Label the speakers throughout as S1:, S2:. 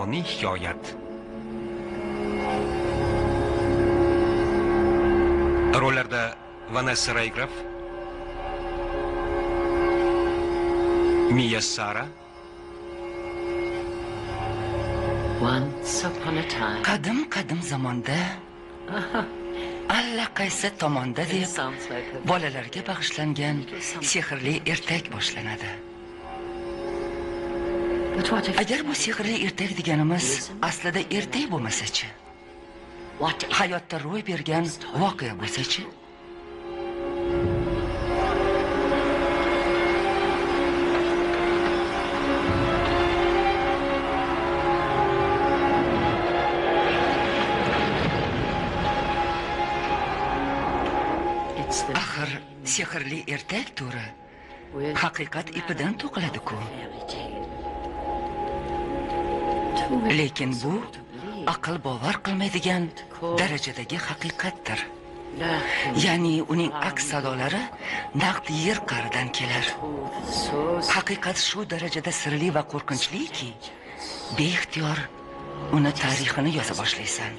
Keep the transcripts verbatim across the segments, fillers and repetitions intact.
S1: insoniy hikoyat. Rollarda Vanessa Raygraf, Mia Sara,
S2: qadim-qadim zamonda allaqaysi tomonda deb bolalarga bag'ishlangan sehrli ertak boshlanadi. Agar bu sehrli ertak deganimiz aslida ertak bo'lmasa-chi? Hayotda ro'y bergan voqea bo'lsa-chi? Axir sehrli ertak turi haqiqat ipidan to'qiladi-ku. Lekin bu aql bovar qilmaydigan darajadagi haqiqatdir. Ya'ni uning aks sadolari naqd yer qa'ridan kelar. Haqiqat shu darajada sirli va qo'rqinchliki, beixtiyor uni tarixini yoza boshlaysan.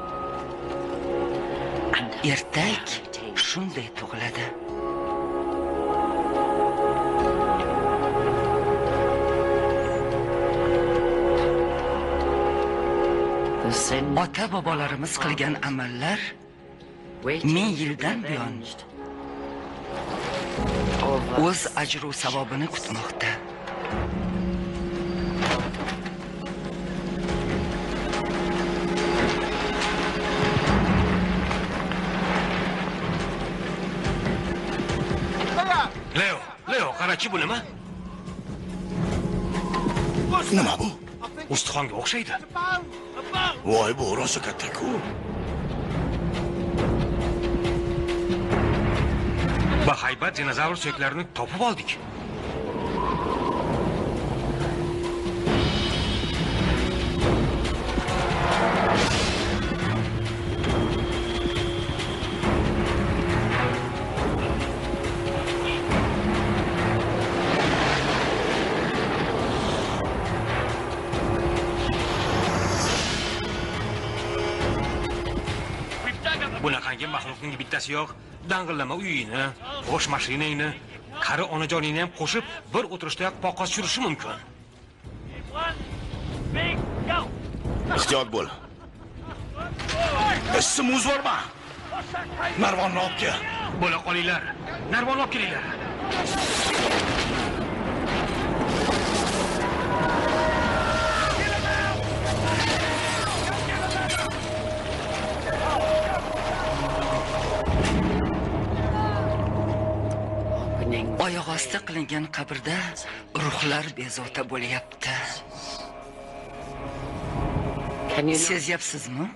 S2: Ertak shunday tug'iladi. Ota bobolarimiz qilgan amallar ming yildan buyon o'z ajru savobini kutmoqda.
S1: Leo, Leo, qarachi bu nima?
S3: Nima bu?
S1: Ustixonga o'xshaydi.
S3: Voy, bu rosa katta-ku.
S1: Bahaybat dinozavr suyaklarini topib oldik. Bunaqangi maxluqning bittasi yo'q. Dang'illama uyingni, qo'sh mashinangni, qari onajoningni ham qo'shib bir o'tirishda poqos chirishi mumkin.
S3: Ehtiyot bo'l. Issim uzvorma. Narvonni olib kel.
S1: Bo'la qolinglar. Narvonni olib kelinglar.
S2: Oyoq osti qilingan qabrda ruhlar bezovta bo'lyapti. Sezyapsizmi?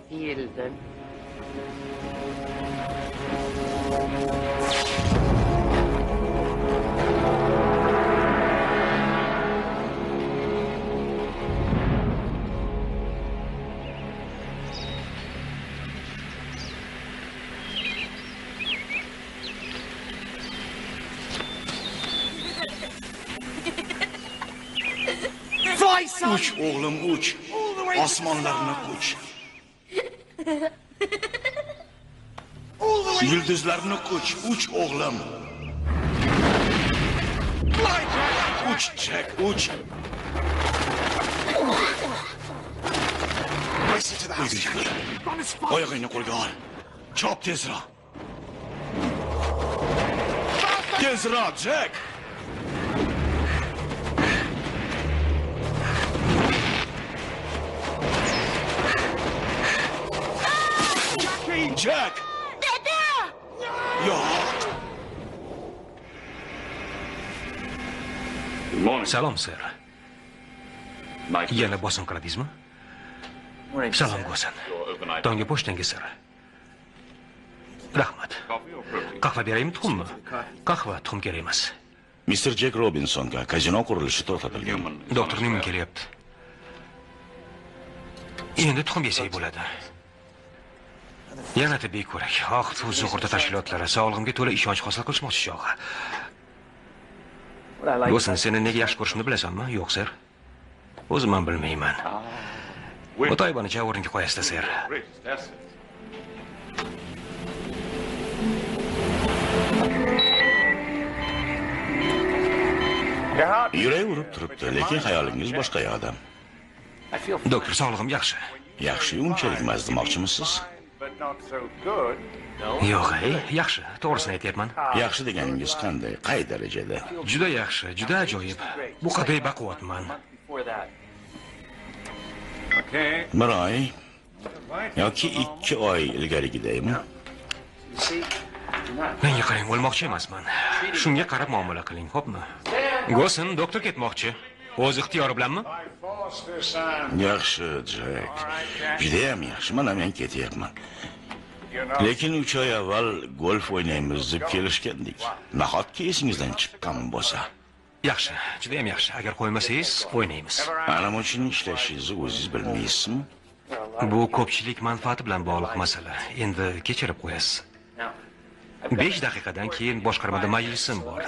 S3: Uch o'g'lim, uch. Osmonlarni quch. Yulduzlarni quch, uch o'g'lim. Uch, Jack, uch. Oyog'ingni qo'lga ol. Chop tezroq. Tezroq, Jack. Jack!
S4: Dada!
S3: Yo'q.
S1: Salom, sir. Yana bosim qiladingizmi? Salom bo'lsin. Tongga pochtangiz, sir. Rahmat. Qahva beraymi, tuxummi? Qahva tuxum kerak emas.
S3: mister Jack Robinsonga kazino qurilishi to'xtatilgan.
S1: Doktor Newman kelyapti. Endi tuxum yesak bo'ladi. Yana tibbiy ko'rak. Oq suv sug'urta tashkilotlari sog'lig'imga to'la ishonch hosil qilishmoqchi chog'i. Bo'lsin, seni nega yaxshi ko'rishimni bilasanmi? Yo'q, sir. O'zim ham bilmayman. O'toybonicha o'rniga qo'yasiz, ser.
S3: Yurak urib turibdi, lekin xayolingiz boshqa yoqda.
S1: Doktor, sog'lig'im yaxshi.
S3: Yaxshi, unchalik emas demoqchimisiz?
S1: Yo'q, ey, yaxshi. To'g'risini aytyapman.
S3: Yaxshi deganingiz qanday? Qay darajada?
S1: Juda yaxshi, juda ajoyib. Bu qadar baquvvatman.
S3: Bir oy yoki ikki oy ilgarigidaymi?
S1: Menga qarang, o'lmoqchi emasman. Shunga qarab muomala qiling, xo'pmi? Go'sin, doktor ketmoqchi. O'z ixtiyori bilanmi?
S3: Yaxshi, Jack. Juda ham yaxshi. Mana men ketyapman. Lekin uch oy avval golf o'ynaymiz deb kelishgandik. Nahotki esingizdan chiqqan bo'lsa?
S1: Yaxshi, juda ham yaxshi. Agar qo'ymasangiz, o'ynaymiz.
S3: Ana uchun ishlashingizni o'zingiz bilmaysizmi?
S1: Bu ko'pchilik manfaati bilan bog'liq masala. Endi kechirib qo'yasiz. besh daqiqadan keyin boshqarmada majlisim bor.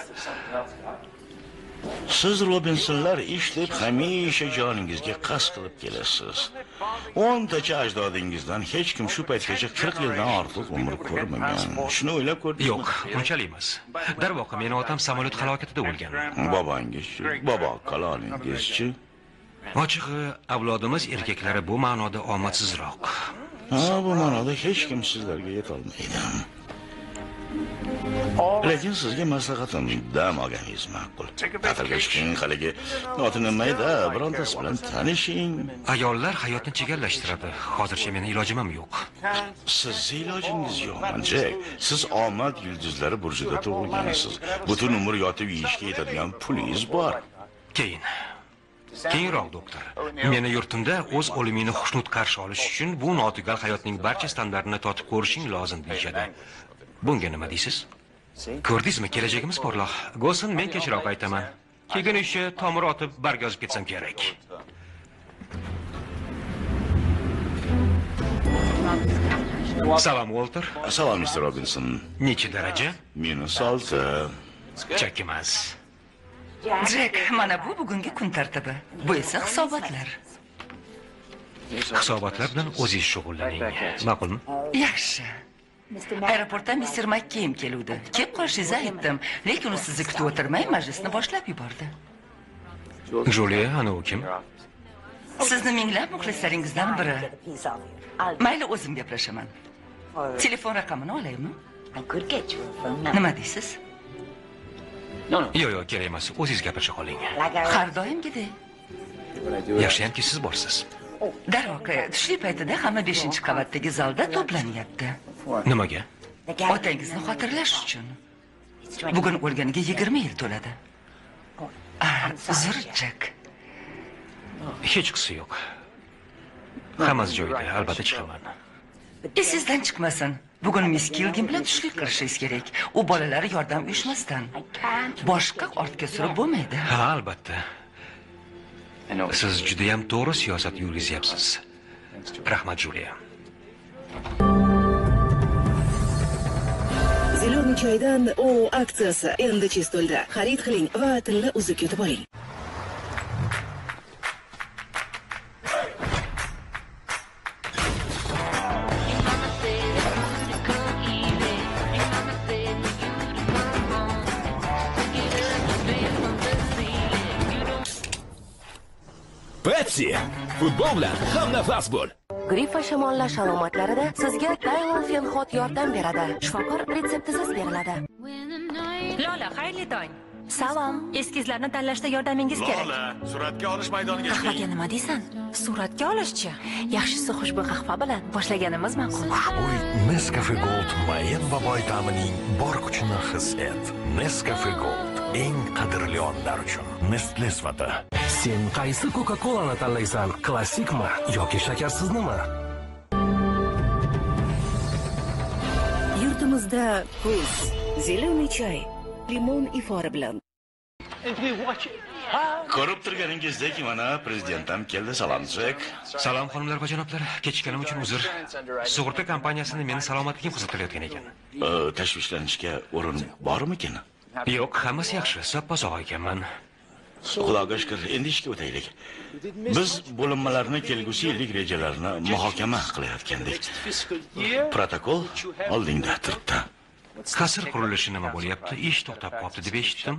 S3: Siz Robinsonlar ish deb hamisha joningizga qasd qilib kelasiz. o'ntacha ajdodingizdan hech kim shu paytgacha qirq yildan ortiq umr ko'rmagan. Shuni o'ylab ko'rdingizmi?
S1: Yo'q, unchalik emas. Darvoqe, meni otam samolyot halokatida o'lgan.
S3: Bobongiz-chi, bobo kaloningizchi?
S1: Ochig'i, avlodimiz erkaklari bu ma'noda omadsizroq.
S3: Ha, bu ma'noda hech kim sizlarga yeta olmaydi. Lekin sizga maslahatim, dam olganingiz ma'qul. Ta'tilga chiqing, haligi otini mayda birontasi bilan tanishing.
S1: Ayollar hayotni chegallashtiradi. Hozircha meni ilojim ham yo'q.
S3: Sizni ilojingiz yo'qmi, Jack? Siz omad yulduzlari burjida tug'ilgansiz. Butun umr yotib yeyishga yetadigan pulingiz bor.
S1: Keyin Keyinroq, doktor. Meni yurtimda o'z o'limingni xushnud qarshi olish uchun bu notugal hayotning barcha standartini totib ko'rishing lozim deyshadi. Bunga nima deysiz? Ko'rdingizmi, kelajagimiz porloq. Go'sin, men kechroq aytaman. Keyin ishi tomir otib barg yozib ketsam kerak. Salom, Walter.
S3: Salom, mister Robinson.
S1: Necha daraja?
S3: Minus olti.
S1: Chak emas.
S2: Jack, mana bu bugungi kun tartibi. Bu esa hisobotlar.
S1: Hisobotlar bilan o'zingiz shug'ullaning. Ma'qulmi?
S2: Yaxshi. Aeroportdan mister Makkeym keluvdi. Kelib qolishingizni aytdim, lekin u sizni kutib o'tirmay majlisni boshlab yubordi.
S1: Julia, ana u kim?
S2: Sizni minglab muxlislaringizdan biri. Mayli, o'zim gaplashaman. Telefon raqamini olaymi? Nima deysiz?
S1: Yo'q, yo'q, kerak emas. O'zingiz gapirishga qoling.
S2: Har doimgidek.
S1: Yaxshiyamki siz borsiz.
S2: Darvoqe, tushlik paytida hamma beshinchi qavatdagi zalda to'planyapti.
S1: Nimaga?
S2: Otangizni xotirlash uchun. Bugun o'lganiga yigirma yil to'ladi. Uzr, Jack.
S1: Hech qisi yo'q. Hammasi joyida, albatta chiqaman.
S2: Esingizdan chiqmasin. Bugun Miss Kilgin bilan tushlik qilishingiz kerak. U bolalari yordam uyushmasidan. Boshqa ortga surib bo'lmaydi.
S1: Ha, albatta. Siz juda ham to'g'ri siyosat yurgizyapsiz. Rahmat, Julia.
S4: Ziloni choydan o aksiyasi endi chistulda. Xarid qiling va tilla uzib ketib oling.
S5: Pepsi, futbol bilan hamma nafas bo'l.
S6: Gripp va shamollash alomatlarida sizga Tylenol Hot yordam beradi. Shifokor retseptisiz beriladi.
S7: Lola, xayrli tong.
S6: Salom.
S7: Eskizlarni tanlashda yordamingiz kerak.
S5: Lola, suratga olish maydoniga
S7: Qahvaga nima deysan? Suratga olishchi? Yaxshisi xushbo'y qahva bilan boshlaganimiz ma'qul.
S8: Xushbo'y Nescafe Gold mayin va boy ta'mining bor kuchini his et. Nescafe Gold eng qadrli onlar uchun. Nestle sifati. Sen qaysi Coca-Cola'ni tanlaysan? Klassikmi yoki shakarsizmi?
S4: Yurtimizda kuz, zeleniy choy, limon ifori bilan.
S3: Ko'rib turganingizdek, mana prezident ham keldi. Salom, Jack.
S1: Salom, xonimlar va janoblar. Kechikkanim uchun uzr. Sug'urta kompaniyasini meni salomatligim kuzatilayotgan ekan.
S3: Tashvishlanishga o'rin bormikin?
S1: Yo'q, hammasi yaxshi. Soppa sog' ekanman.
S3: Xudoga shukr, endi ishga o'taylik. Biz bo'linmalarni kelgusi yillik rejalarini muhokama qilayotgandik. Protokol oldingda turibdi.
S1: Qasr qurilishi nima bo'lyapti? Ish to'xtab qoldi deb eshitdim.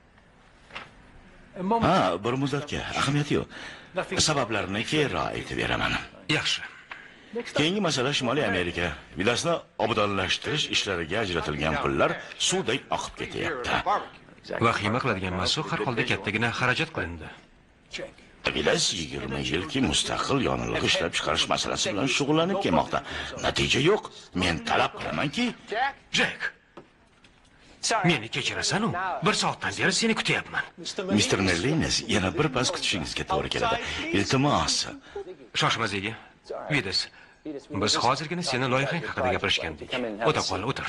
S3: Ha, bir muddatga, ahamiyati yo'q. Sabablarini keyinroq aytib beraman.
S1: Yaxshi.
S3: Keyingi masala Shimoliy Amerika. Vidasni obodonlashtirish ishlariga ajratilgan pullar suvdek oqib ketyapti.
S1: Vahima qiladigan mas'ul har holda kattagina xarajat qilindi.
S3: Vidas yigirma yilki mustaqil yonilg'i ishlab chiqarish masalasi bilan shug'ullanib kelmoqda. Natija yo'q. Men talab qilamanki,
S1: Jack. Meni kechirasan-u, bir soatdan beri seni kutyapman.
S3: mister Merlines yana bir pas kutishingizga to'g'ri keladi. Iltimos.
S1: Shoshmazigi. Vidas. Biz hozirgina seni loyihang haqida gapirishgandik. O'ta qol, o'tir.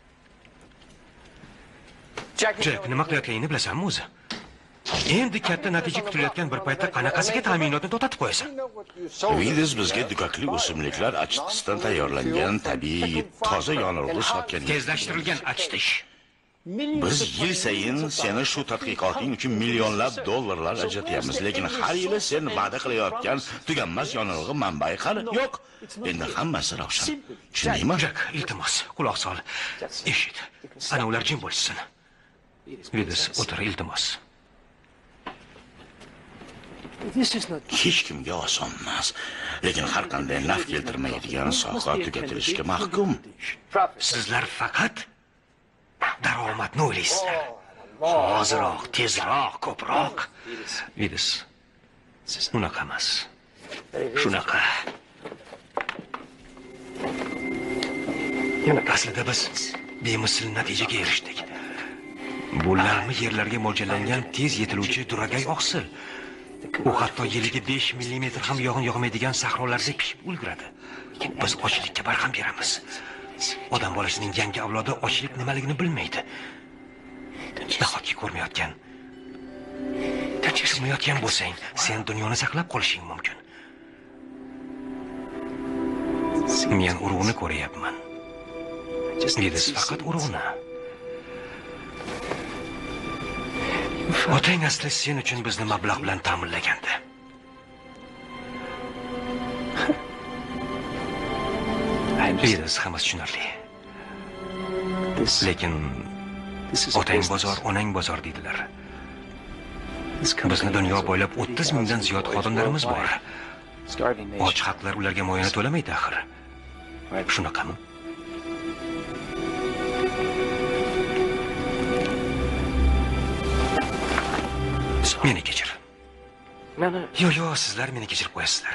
S1: Jack, nima qilayotganingni bilasanmi o'zi? Endi katta natija kutilayotgan bir paytda qanaqasiga ta'minotni to'xtatib qo'yasan?
S3: Vidas bizga dukakli o'simliklar achitqisidan tayyorlangan tabiiy toza yonilg'i sotgan.
S1: Tezlashtirilgan achitish.
S3: Biz yil sayin seni shu tadqiqoting uchun millionlab dollarlar ajratyapmiz, lekin har yili sen va'da qilayotgan tuganmas yonilg'i manbai hali yo'q. Endi hammasi ravshan. Tushundingmi?
S1: Jack, iltimos, quloq sol. Eshit. Ana ular jim bo'lsin. Vidas, o'tir, iltimos.
S3: Hech kimga oson emas, lekin har qanday naf keltirmaydigan soha tugatilishga mahkum.
S1: Sizlar faqat daromadni o'ylaysizlar. Hoziroq, tezroq, ko'proq. Vidas, unaqa emas. Shunaqa. Aslida biz bemisl natijaga erishdik. Bularni yerlarga mo'ljallangan tez yetiluvchi duragay oqsil. U hatto yiliga besh millimetr ham yog'in yog'maydigan sahrolarda pishib ulguradi. Biz ochlikka barham beramiz. Odam bolasining yangi avlodi ochlik nimaligini bilmaydi. Nahotki ko'rmayotgan, tushunmayotgan bo'lsang, sen dunyoni saqlab qolishing mumkin. Men urug'ni ko'ryapman. Vidas faqat urug'ni. Otang asli sen uchun bizni mablag' bilan ta'minlagandi. Vidas hammasi tushunarli. Lekin otang bozor, onang bozor deydilar. Bizni dunyo bo'ylab o'ttiz mingdan ziyod xodimlarimiz bor. Och haqlar ularga moyana to'lamaydi axir. Shunaqami? Meni kechir. Yo, yo, sizlar meni kechirib qo'yasizlar.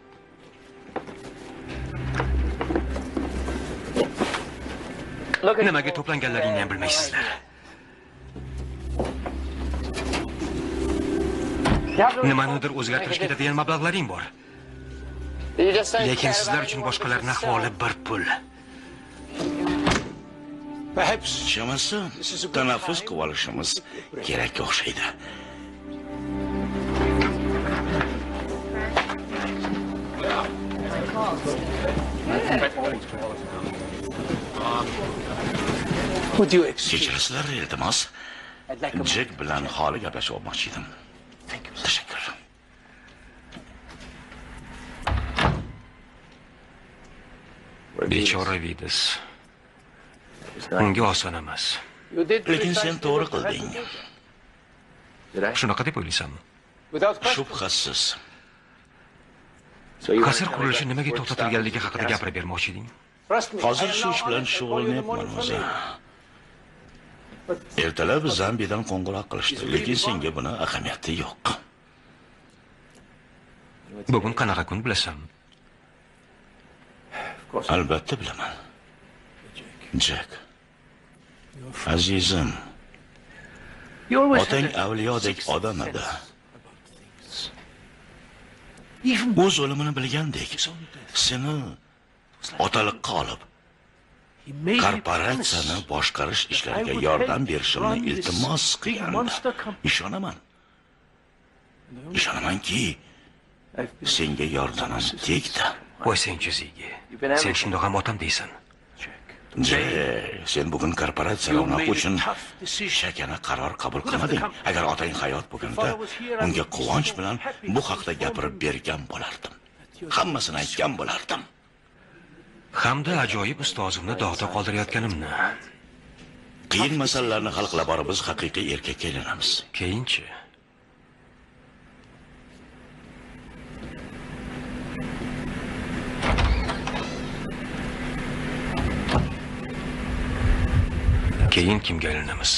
S1: Nimaga to'planganlaringni ham bilmaysizlar. Nimanidir o'zgartirish ketadigan mablag'laring bor. Lekin sizlar uchun boshqalarning ahvoli bir pul.
S3: Chamasi, tanaffus qilib olishimiz kerakga o'xshaydi. Kechirasizlar, iltimos. Jack bilan holi gaplashib olmoqchi edim. Tashakkur.
S1: Bechora Vidas. Unga oson emas.
S3: Lekin sen to'g'ri qilding.
S1: Shunaqa deb o'ylaysanmi?
S3: Shubhasiz.
S1: Qasr qurilishi nimaga to'xtatilganligi haqida gapirib bermoqchi eding?
S3: Hozir shu ish bilan shug'ullanyapman o'zi. Ertalab Zambiyadan qo'ng'iroq qilishdi, lekin senga buni ahamiyati yo'q.
S1: Bugun qanaqa kun bilasanmi?
S3: Albatta bilaman. Jack. Azizim. Otang avliyodek odam edi. O'z o'limini bilgandek, seni otaliqqa olib, korporatsiyani boshqarish ishlariga yordam berishimni iltimos qilgandi. Ishonaman. Ishonamanki, senga yordamim tegdi.
S1: Qo'ysang-chi, Zigi. Sen shundoq ham otam deysan.
S3: Jay, sen bugun korporatsiyalar uchun shakana qaror qabul qilmading. Agar otang hayot bo'lganda, unga quvonch bilan bu haqda gapirib bergan bo'lardim. Hammasini aytgan bo'lardim.
S1: Hamda ajoyib ustozimni dog'da qoldirayotganimni.
S3: Qiyin masalalarni hal qilib borib biz haqiqiy erkakka aylanamiz.
S1: Keyinchi Keyin kimga aylanamiz?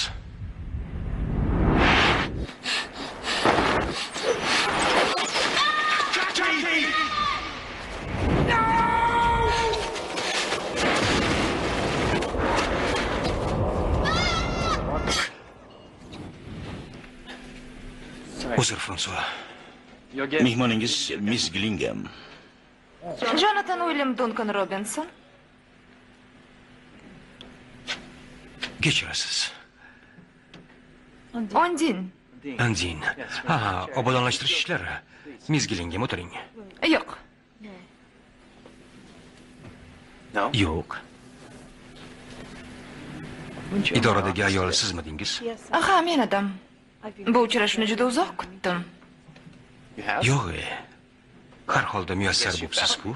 S1: Uzr, Fransua.
S3: Mehmoningiz Miss Gillingham.
S7: Jonathan William Duncan Robinson.
S1: Kechirasiz.
S7: Ondin.
S1: Andin. Ha, obodonlashtirish ishlari. Miss Gillingham, o'tiring.
S7: Yo'q.
S1: Yo'q. Idoradagi ayol sizmidingiz?
S7: Ha, men edim. Bu uchrashuvni juda uzoq kutdim.
S1: Yo'q. Har holda muyassar bo'libsiz-ku.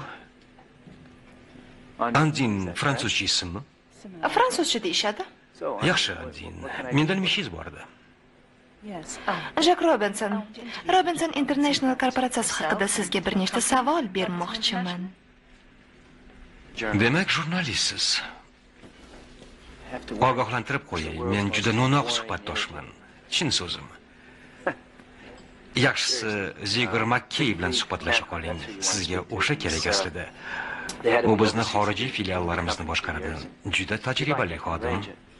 S1: Andin fransuzcha ismmi?
S7: Fransuzcha deyishadi.
S1: Yaxshi, Andin. Mendan mishingiz bor edi.
S7: Jack Robinson. Robinson International korporatsiyasi haqida sizga bir nechta savol bermoqchiman.
S1: Demak, jurnalistsiz. Ogohlantirib qo'yay, men juda no'noq suhbatdoshman. Chin so'zim. Yaxshisi, Zigor Makkey bilan suhbatlasha qoling. Sizga o'sha kerak aslida. U bizni xorijiy filiallarimizni boshqaradi. Juda tajribali xodim.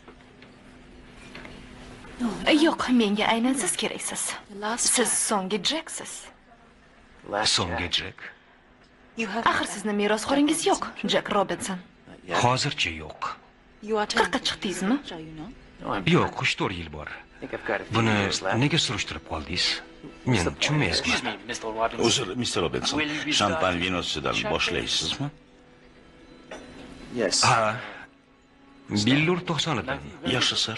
S7: Yo'q, menga aynan siz keraksiz. Siz so'nggi Jacksiz.
S1: So'nggi Jack?
S7: Axir sizni merosxo'ringiz yo'q, Jack Robinson.
S1: Hozircha yo'q.
S7: qirqqa chiqdingizmi?
S1: Yo'q, uch to'rt yil bor. Buni nega surishtirib qoldingiz? Men tushunmayapman.
S3: Uzr, mister Robinson. Shampan vinosidan boshlaysizmi?
S1: Ha. Billur to'qson dan.
S3: Yaxshi, sir.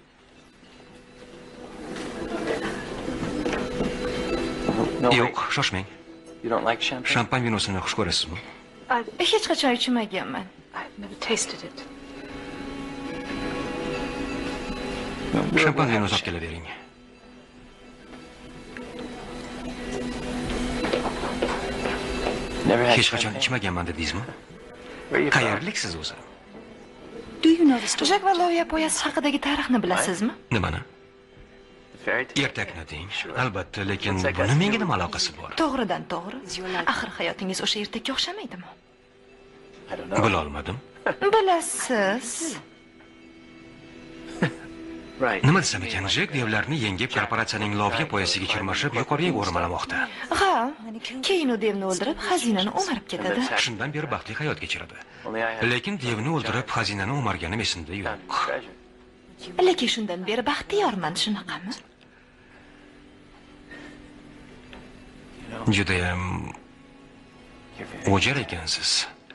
S1: Yo'q, shoshmang. Shampan vinosini xush ko'rasizmi?
S7: Hech qachon ichmaganman.
S1: Shampan vinosi olib kelavering. Hech qachon ichmaganman dedingizmi? Qayerliksiz o'zi?
S7: Jack va Loviya poyasi haqidagi tarixni bilasizmi?
S1: Nimani? Ertakni deng. Albatta, lekin buni menga nima aloqasi bor?
S7: To'g'ridan to'g'ri. Axir hayotingiz o'sha ertakka o'xshamaydimi?
S1: Bila olmadim.
S7: Bilasiz.
S1: Nima desam ekan, Jack devlarni yengib korporatsiyaning loviya poyasiga chirmashib yuqoriga o'rmalamoqda.
S7: Ha, keyin u devni o'ldirib, xazinani o'marib ketadi.
S1: Shundan beri baxtli hayot kechiradi. Lekin devni o'ldirib, xazinani o'marganim esimda yo'q.
S7: Lekin shundan beri baxtiyorman, shunaqami?
S1: Judayam o'jar ekansiz.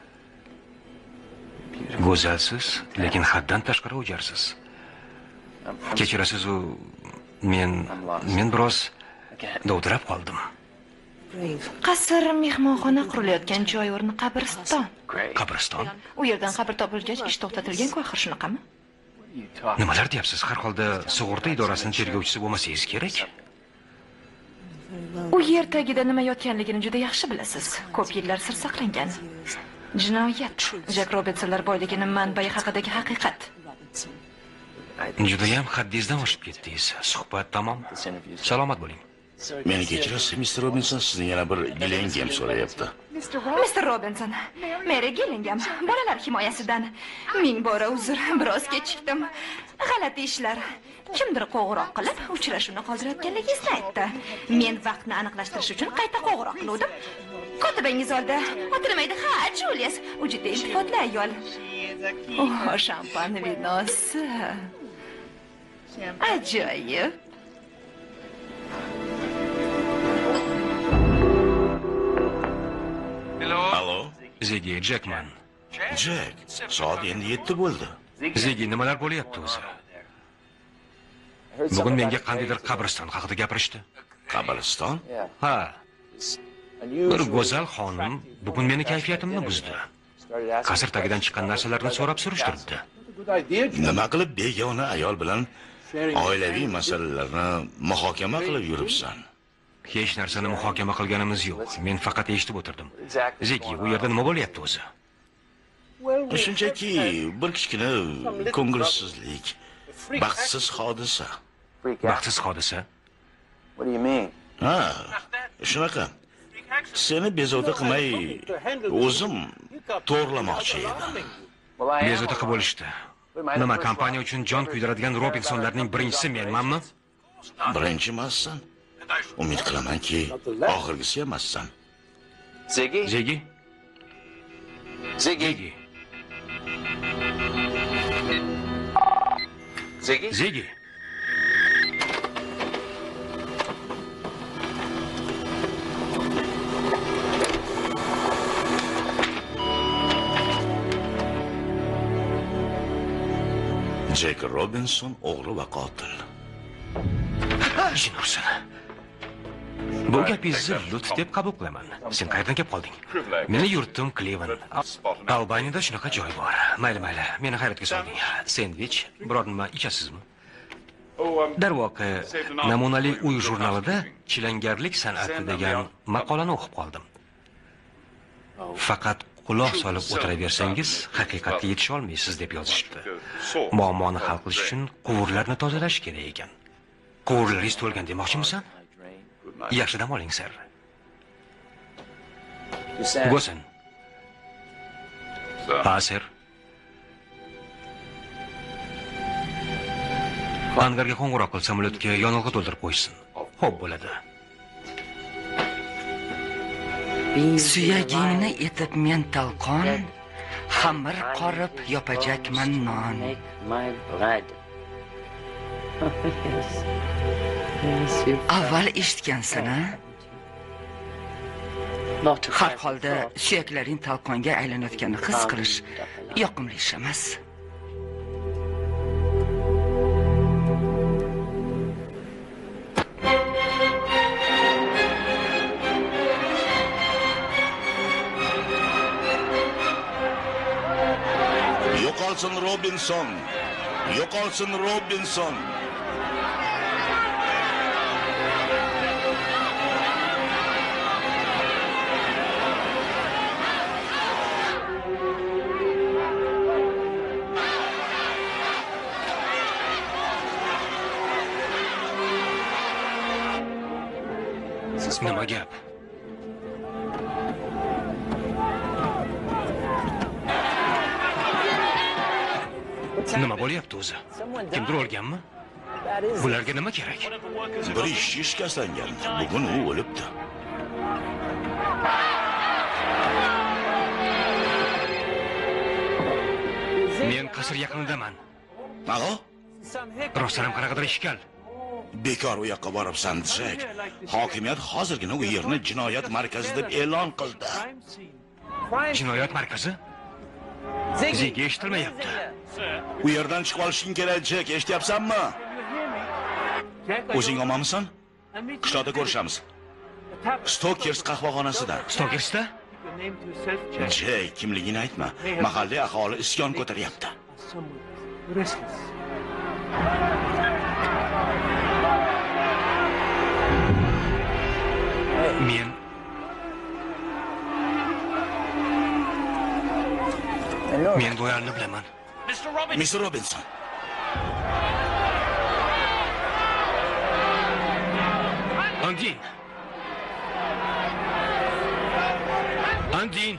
S1: Go'zalsiz, lekin haddan tashqari o'jarsiz. Kechirasiz, u men men biroz dovdirab qoldim.
S7: Qasr mehmonxona qurilayotgan joy o'rni qabriston.
S1: Qabriston?
S7: U yerdan qabr topilgach ish to'xtatilgan-ku, axir shunaqami?
S1: Nimalar deyapsiz? Har holda sug'urta idorasining tergovchisi bo'lmasangiz kerak.
S7: U yer tagida nima yotganligini juda yaxshi bilasiz. Ko'p yillar sir saqlangan. Jinoyat. Jack Robinsonlar boyligining manbai haqidagi haqiqat.
S1: Judayam haddingizdan oshib ketdingiz. Suhbat tamom. Salomat bo'ling.
S3: Meni kechirasiz, mister Robinson, sizdan yana bir Gillingham so'rayapti.
S7: mister Robinson, Mary Gillingham, bolalar himoyasidan. Ming bora uzr, biroz kechikdim. G'alati ishlar. Kimdir qo'ng'iroq qilib, uchrashuvni qoldirayotganligingizni aytdi. Men vaqtni aniqlashtirish uchun qayta qo'ng'iroq qildim. Kotibangiz oldi. O'tirmaydi. Ha, Julius, u juda iltifotli ayol. Oh, shampan vinosi. Ajoyib.
S3: Alo.
S1: Ziggy Jackman.
S3: Jek, soat endi yetti bo'ldi.
S1: Ziggy, nimalar bo'lyapti o'zi? Bugun menga qandaydir qabriston haqida gapirishdi.
S3: Qabriston?
S1: Ha. Bir go'zal xonim bugun meni kayfiyatimni buzdi. Qasr tagidan chiqqan narsalarni so'rab surishtirdi.
S3: Nima qilib begona ayol bilan oilaviy masalalarni muhokama qilib yuribsan?
S1: Hech narsani muhokama qilganimiz yo'q. Men faqat eshitib o'tirdim. Ziggy, u yerda nima bo'lyapti o'zi?
S3: Shunchaki bir kichkina ko'ngilsizlik, baxtsiz hodisa.
S1: Baxtsiz hodisa?
S3: Ha, shunaqa. Seni bezovta qilmay o'zim to'g'rilamoqchi edim.
S1: Bezovta qilib bo'lishdi. Nima, kompaniya uchun jon kuydiradigan Robinsonlarning birinchisi menmanmi?
S3: Birinchi emassan. Umid qilamanki, oxirgisi emassan.
S1: Ziggy? Ziggy? Ziggy. Ziggy? Ziggy.
S3: Jek Robinson o'g'ri va qotil.
S1: Jin ursin. Bu gapingizni lutf deb qabul qilaman. Sen qayerdan kelib qolding? Meni yurtim Cleveland. Albaniyada shunaqa joy bor. Mayli, mayli. Meni hayratga solding. Sendvich, biror nima ichasizmi? Darvoqe, namunali uy jurnalida chilangarlik san'ati degan maqolani o'qib qoldim. Faqat quloq solib o'tiraversangiz, haqiqatga yetisha olmaysiz deb yozishdi. Muammoni hal qilish uchun quvurlarni tozalash kerak ekan. Quvurlaringiz to'lgan demoqchimisan? Yaxshi dam oling, sir. Go'sin. Ha, sir. Angarga qo'ng'iroq qil, samolyotga yonilg'i to'ldirib qo'ysin. Xo'p bo'ladi.
S2: Suyagingni etib men talqon, xamir qorib yopajakman non. Avval eshitgansan-a? Har holda suyaklaring talqonga aylanayotganini his qilish yoqimli ish emas.
S3: Yo'qolsin Robinson. Yo'qolsin Robinson.
S1: Nima gap? Nima bo'lyapti o'zi? Kimdir o'lganmi? Bularga nima kerak?
S3: Bir ishchi shikastlangan. Bugun u o'libdi.
S1: Men qasr yaqinidaman.
S3: Alo?
S1: Rostdan qanaqadir ishkal.
S3: Bekor u yoqqa boribsan, Jek. Hokimiyat hozirgina u yerni jinoyat markazi deb e'lon qildi.
S1: Jinoyat markazi? Ziggy eshitilmayapti.
S3: U yerdan chiqib olishing kerak, Jek, eshityapsanmi? O'zing omonmisan? Qishloqda ko'rishamiz. Stokers qahvaxonasida.
S1: Stokersda?
S3: Jek, kimligini aytma. Mahalliy aholi isyon ko'taryapti.
S1: Men Men bu yerni bilaman.
S3: mister Robinson.
S1: Andin. Andin.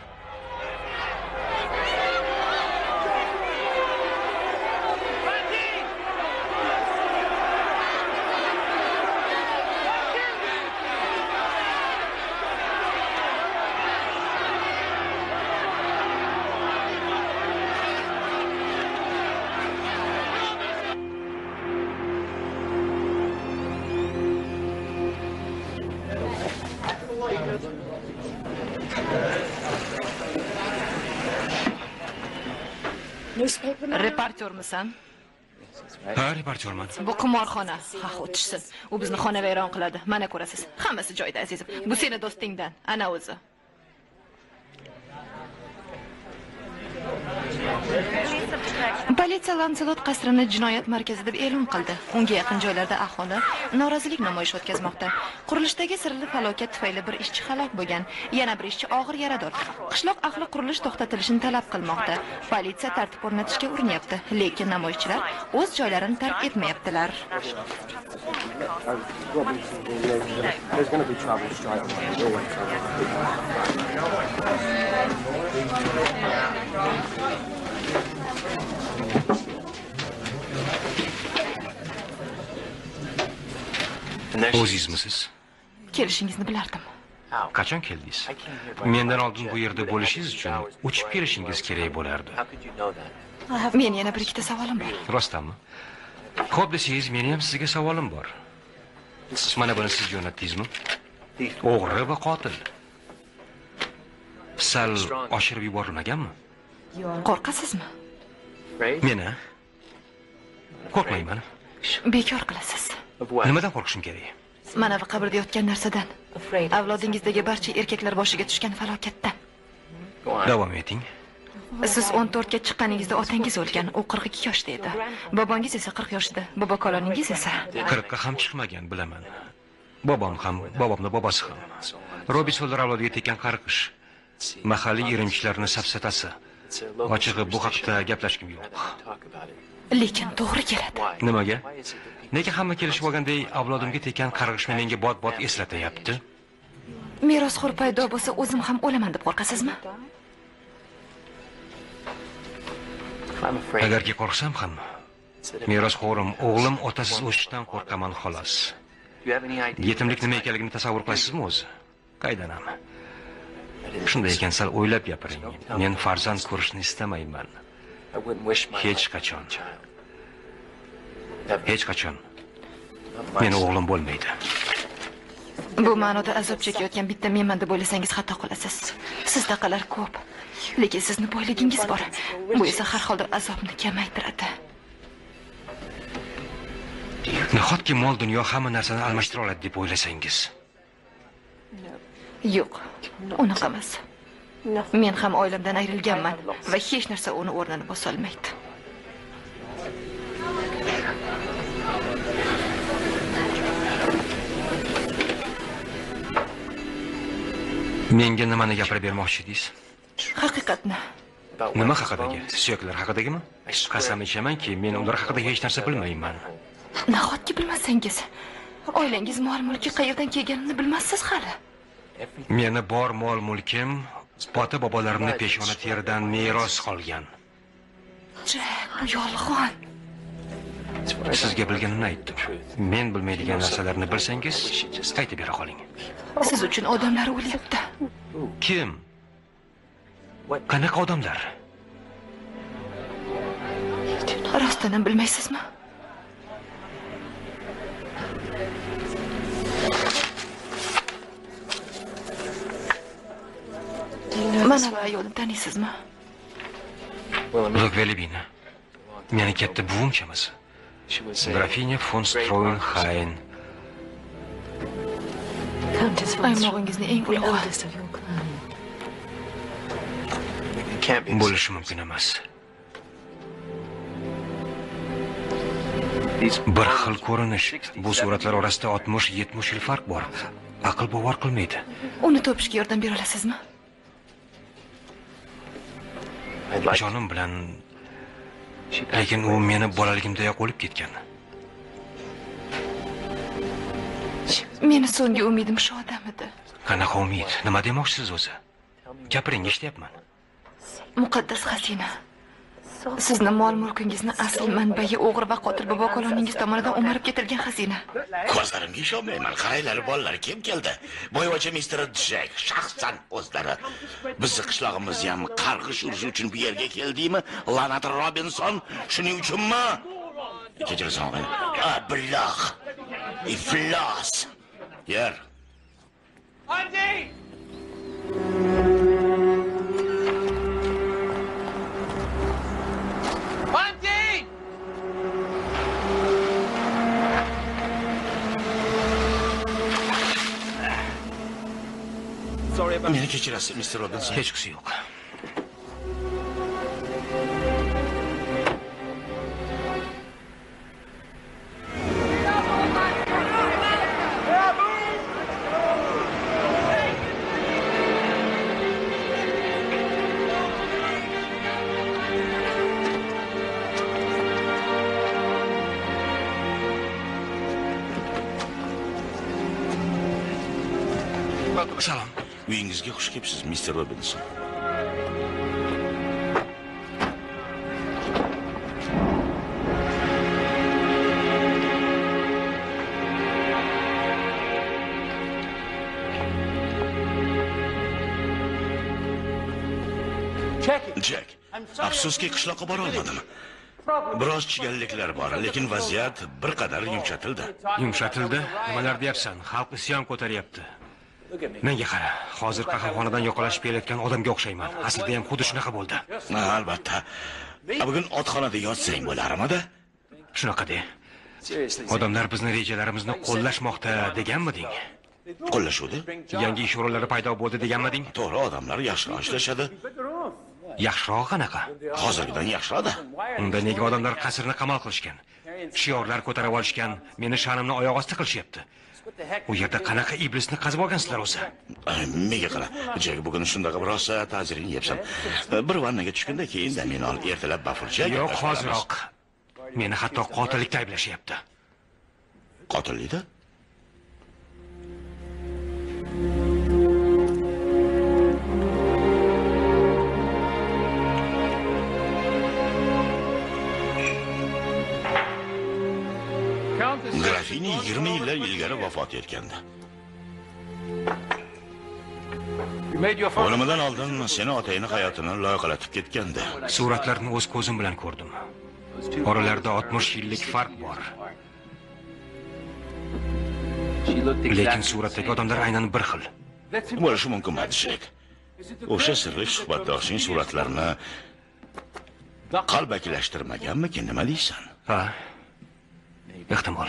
S7: Reportyormisan?
S1: Ha, reportyorman.
S7: Bu qimorxona. Ha, o'tishsin. U bizni xonavayron qiladi. Mana ko'rasiz. Hammasi joyida, azizim. Bu seni do'stingdan, ana o'zi. Politsiya Lancelot qasrini jinoyat markazi deb e'lon qildi. Unga yaqin joylarda aholi norozilik namoyishi o'tkazmoqda. Qurilishdagi sirli falokat tufayli bir ishchi halok bo'lgan, yana bir ishchi og'ir yarador. Qishloq ahli qurilish to'xtatilishini talab qilmoqda. Politsiya tartib o'rnatishga urinyapti, lekin namoyishchilar o'z joylarini tark etmayaptilar.
S1: O'zingizmisiz?
S7: Kelishingizni bilardim.
S1: Qachon keldingiz? Mendan oldin bu yerda bo'lishingiz uchun uchib kelishingiz kerak bo'lardi.
S7: Men yana bir ikkita savolim bor.
S1: Rostdanmi? Xo'p desangiz, meni ham sizga savolim bor. Mana buni siz jo'natdingizmi? O'g'ri va qotil. Sal oshirib yuborilmaganmi?
S7: Qo'rqasizmi?
S1: Meni? Qo'rqmayman.
S7: Bekor qilasiz.
S1: Nimadan qo'rqishim kerak?
S7: Mana bu qabrda yotgan narsadan. Avlodingizdagi barcha erkaklar boshiga tushgan falokatdan.
S1: Davom eting.
S7: Siz o'n to'rtga chiqqaningizda otangiz o'lgan, u qirq ikki yoshda edi. Bobongiz esa qirq yoshda, bobokoloningiz esa
S1: qirqqa ham chiqmagan, bilaman. Bobom ham, bobomning bobosi ham. Robisonlar avlodiga tekkan qarg'ish. Mahalliy irimchilarning safsatasi. Ochig'i bu haqda gaplashkim yo'q.
S7: Lekin to'g'ri keladi.
S1: Nimaga? Nega hamma kelishib olgandek avlodimga tekkan qarg'ishni menga bot-bot eslatayapti?
S7: Merosxo'r paydo bo'lsa, o'zim ham o'laman deb qo'rqasizmi?
S1: Agarki qo'rqsam ham, merosxo'rim o'g'lim otasiz o'sishdan qo'rqaman xolos. Yetimlik nima ekanligini tasavvur qilasizmi o'zi? Qaydanam? Shunday ekan, sal o'ylab gapiring. Men farzand ko'rishni istamayman. Hech qachon. Hech qachon. Meni o'g'lim bo'lmaydi.
S7: Bu ma'noda azob chekayotgan bitta menman deb o'ylasangiz xato qilasiz. Sizdaqalar ko'p, lekin sizni boyligingiz bor. Bu esa har holda azobni kamaytiradi.
S1: Nahotki mol dunyo hamma narsani almashtira oladi deb o'ylasangiz?
S7: Yo'q, unaqa emas. Men ham oilamdan ayrilganman va hech narsa uni o'rnini bosa olmaydi.
S1: Menga nimani gapirib bermoqchi edingiz?
S7: Haqiqatni.
S1: Nima haqidagi? Suyaklar haqidagimi? Qasam ichamanki, men ular haqida hech narsa bilmayman.
S7: Nahotki bilmasangiz, oilangiz mol-mulki qayerdan kelganini bilmassiz hali.
S1: Meni bor mol-mulkim ota-bobolarimning peshona teridan meros qolgan.
S7: Jack, bu yolg'on.
S1: Sizga bilganimni aytdim. Men bilmaydigan narsalarni bilsangiz, aytib bera qoling.
S7: Siz uchun odamlar o'lyapti.
S1: Kim? Qanaqa odamlar?
S7: Rostdan ham bilmaysizmi? Mana bu ayolni taniysizmi?
S1: Lugvelibina. Meni katta buvimchamiz. Grafinya von Stroenhayn.
S7: Aymog'ingizni eng ulug'i.
S1: Bo'lishi mumkin emas. Bir xil ko'rinish. Bu suratlar orasida oltmish yetmish yil farq bor. Aql bovar qilmaydi.
S7: Uni topishga yordam bera olasizmi?
S1: Jonim bilan, lekin u meni bolaligimdayoq o'lib ketgan.
S7: Meni so'nggi umidim shu odam edi.
S1: Qanaqa umid? Nima demoqchisiz o'zi? Gapiring, eshityapman.
S7: Muqaddas xazina. Sizni mol-mulkingizni asl manbai o'g'ri va qotil bobokoloningiz tomonidan o'marib ketilgan xazina.
S3: Ko'zlarimga ishonmayman. Qaranglar, bolalar kim keldi? Boyvacha mister Jack shaxsan o'zlari. Bizni qishlog'imizni ham qarg'ish urish uchun bu yerga keldingmi? La'nat Robinson, shuning uchunmi? Kechirasan. Ah, billah. Iflos. Yer. Andi! Meni kechirasiz, mister Robinson.
S1: Hechqisi yo'q. Salom.
S3: Uyingizga xush kelibsiz, mister Robinson. Jack, afsuski qishloqqa bora olmadim. Biroz chigalliklar bor, lekin vaziyat bir qadar yumshatildi.
S1: Yumshatildi? Nimalar deyapsan? Xalq isyon ko'taryapti. Menga qara, hozir qahvaxonadan yoqalashib kelayotgan odamga o'xshayman. Aslida ham xuddi shunaqa bo'ldi.
S3: Ha, albatta. Bugun otxonada yotsang bo'larmidi?
S1: Shunaqa de. Odamlar bizni rejalarimizni qo'llashmoqda deganmiding?
S3: Qo'llashuvdi?
S1: Yangi ish o'rinlari paydo bo'ldi deganmiding?
S3: To'g'ri, odamlar yaxshiroq ishlashadi.
S1: Yaxshiroq qanaqa?
S3: Hozirgidan yaxshiroqda.
S1: Unda nega odamlar qasrni qamal qilishgan? Shiorlar ko'tarib olishgan, meni sha'nimni oyoq osti qilishyapti. U yerda qanaqa iblisni qazib olgansizlar o'zi?
S3: Menga qara, Jack, bugun shundaqa biroz ta'ziring yebsan. Bir vannaga tushganda keyin damin ol, ertalab bafurja.
S1: Yo'q, hoziroq. Meni hatto qotillikda ayblashyapti.
S3: Qotillikda? Grafini yigirma yillar ilgari vafot etgandi. O'limidan oldin seni otangning hayotini loyihalatib ketgandi.
S1: Suratlarni o'z ko'zim bilan ko'rdim. Oralarda oltmish yillik farq bor. Lekin suratdagi odamlar aynan bir xil.
S3: Bo'lishi mumkin Jack. O'sha sirli suhbatdoshning suratlarini qalbakilashtirmaganmikin, nima deysan?
S1: Ha. Ehtimol.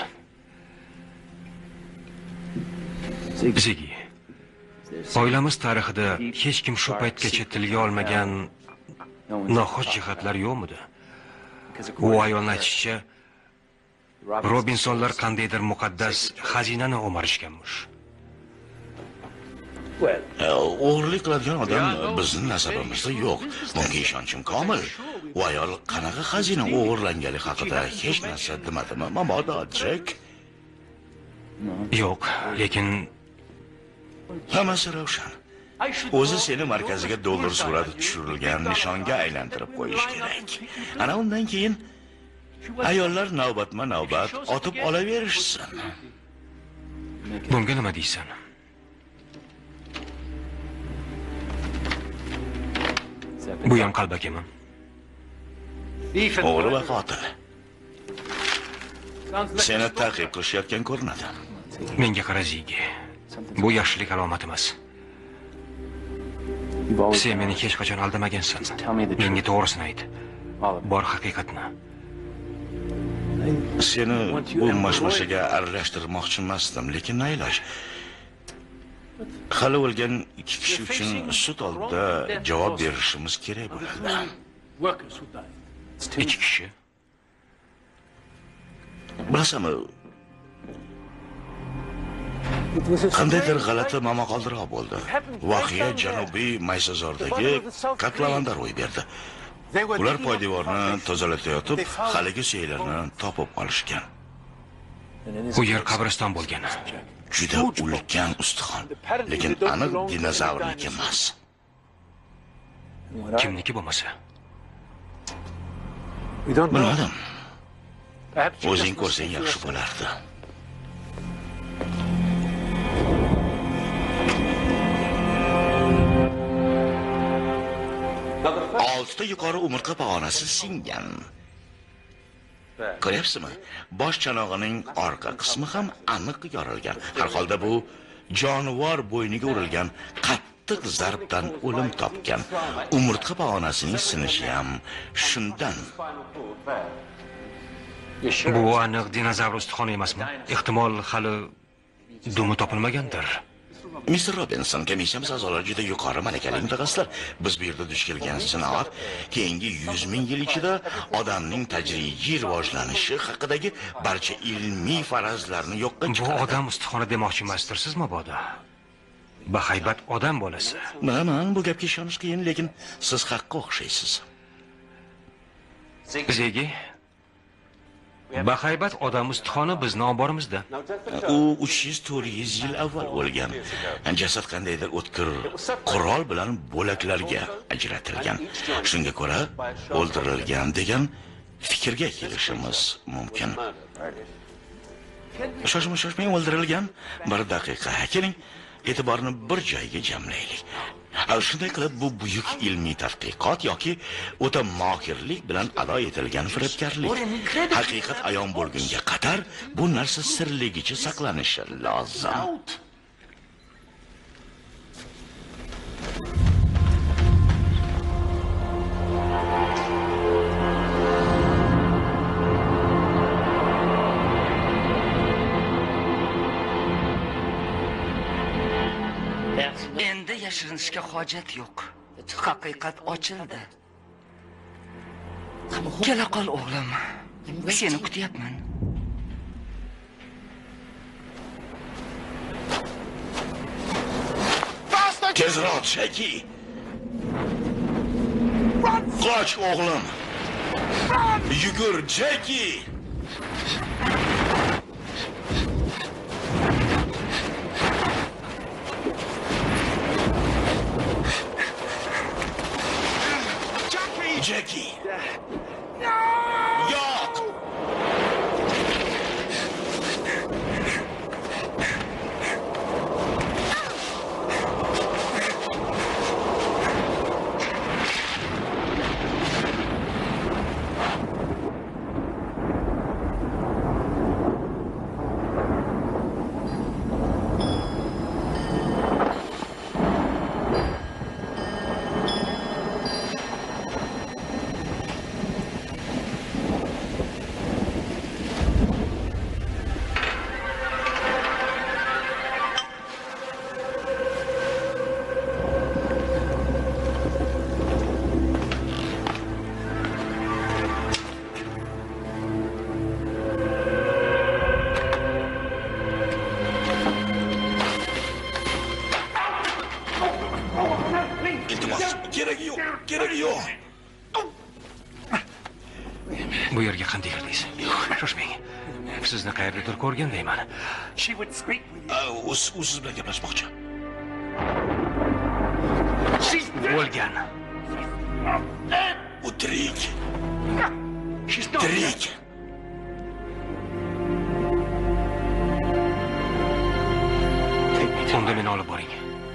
S1: Ziggy. Oilamiz tarixida hech kim shu paytgacha tilga olmagan noxush jihatlar yo'qmidi? U ayolning aytishicha, Robinsonlar qandaydir muqaddas xazinani o'marishganmish.
S3: O'g'irlik qiladigan odam bizning nasabimizda yo'q. Bunga ishonchim komil. U ayol qanaqa xazina o'g'irlangani haqida hech narsa demadimi? Mabodo, Jack?
S1: Yo'q, lekin
S3: hammasi ravshan. O'zi seni markaziga dollar surati tushirilgan nishonga aylantirib qo'yish kerak. Ana undan keyin ayollar navbatma-navbat otib olaverishsin.
S1: Bunga nima deysan? Bu ham qalbakimi?
S3: O'g'ri va qotil. Seni ta'qib qilishayotgan ko'rinadi.
S1: Menga qara Ziggy. Bu yaxshilik alomati emas. Sen meni hech qachon aldamagansan. Menga to'g'risini ayt. Bor haqiqatni.
S3: Seni bu mashmashaga aralashtirmoqchi emasdim, lekin nayloj. Hali o'lgan ikki kishi uchun sud oldida javob berishimiz kerak bo'ladi.
S1: Ikki kishi?
S3: Bilasanmi? Qandaydir g'alati momaqaldiroq bo'ldi. Voqea Janubiy Maysazordagi Katlavanda ro'y berdi. Ular poydevorni tozalatayotib, haligi suyaklarni topib olishgan.
S1: Bu yer qabriston bo'lgan.
S3: Juda ulkan ustixon, lekin aniq dinozavrniki emas.
S1: Kimniki bo'lmasa?
S3: Bilmadim. O'zing ko'rsang yaxshi bo'lardi. Oltita yuqori umurtqa pog'onasi singan. Ko'ryapsizmi? Bosh chanog'ining orqa qismi ham aniq yorilgan. Har holda bu jonivor bo'yniga urilgan qattiq zarbdan o'lim topgan. Umurtqa pog'onasining sinishi ham shundan.
S1: Bu aniq dinozavr ustixoni emasmi? Ehtimol hali dumi topilmagandir.
S3: mister Robinson, komissiyamiz a'zolari juda yuqori malakali mutaxassislar. Biz bu yerda duch kelgan sinoat keyingi yuz ming yil ichida odamning tajribiy rivojlanishi haqidagi barcha ilmiy farazlarni yo'qqa
S1: Bu
S3: chiqaradi.
S1: odam ustixona demoqchi emasdirsiz mabodo? Bahaybat odam bolasi.
S3: Bilaman, bu gapga ishonish qiyin, lekin siz haqqa o'xshaysiz.
S1: Zegi, bahaybat odam ustixoni bizni omborimizda.
S3: U uch yuz to'rt yuz yil avval o'lgan. Jasad qandaydir o'tkir qurol bilan bo'laklarga ajratilgan. Shunga ko'ra, o'ldirilgan degan fikrga kelishimiz mumkin. Shoshma shoshmay o'ldirilgan. Bir daqiqa, keling, e'tiborni bir joyga jamlaylik. Shunday qilib, bu buyuk ilmiy tadqiqot yoki o'ta mohirlik bilan ado etilgan firibgarlik. Haqiqat ayon bo'lgunga qadar bu narsa sirligicha saqlanishi lozim.
S2: Endi yashirinishga hojat yo'q. Haqiqat ochildi. Kela qol o'g'lim. Seni kutyapman.
S3: Tezroq, Shaki. Qoch o'g'lim. Yugur, Jeki. Jeki. Yo'q.
S1: Bu yerga qanday kirdingiz? Shoshmang. Sizni qayerdadir ko'rgandayman.
S3: U siz bilan gaplashmoqchi.
S1: O'lgan.
S3: U tirik. Tirik.
S1: Unda meni olib boring.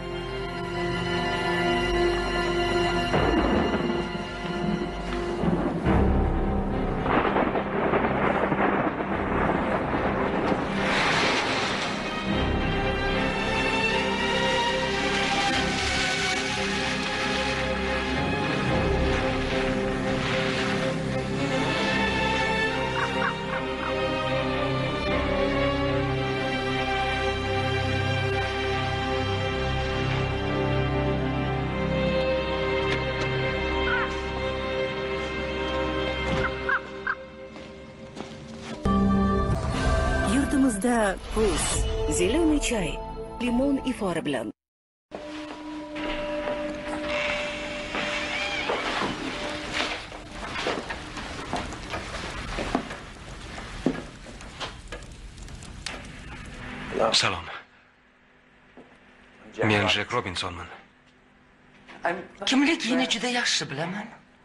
S4: Yurtimizda kuz, zеленый чай, limon ifori bilan.
S1: Salom. Men Jack Robinsonman.
S2: Kimligingni juda yaxshi bilaman.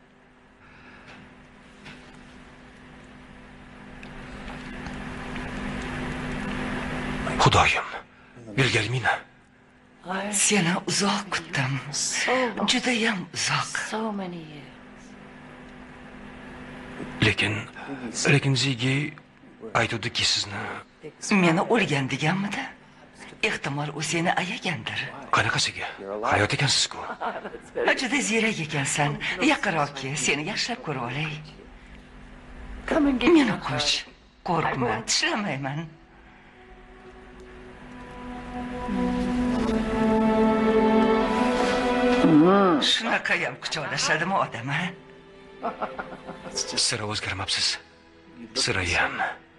S1: Xudoyim, Vilgelmina.
S2: Seni uzoq kutdim. Judayam uzoq.
S1: Lekin, lekin Zigi aytuvdiki sizni
S2: Meni o'lgan deganmidi? Ehtimol u seni ayagandir.
S1: qanaqasiga? Hayot ekansiz-ku.
S2: Juda ziyrak ekansan. Yaqinroq kel, seni yaxshilab ko'rib olay. Meni qo'sh. Qo'rqma, tishlamayman. Shunaqa ham quchoqlashadimi odam, ha?
S1: Sira o'zgarmabsiz. Sira ham.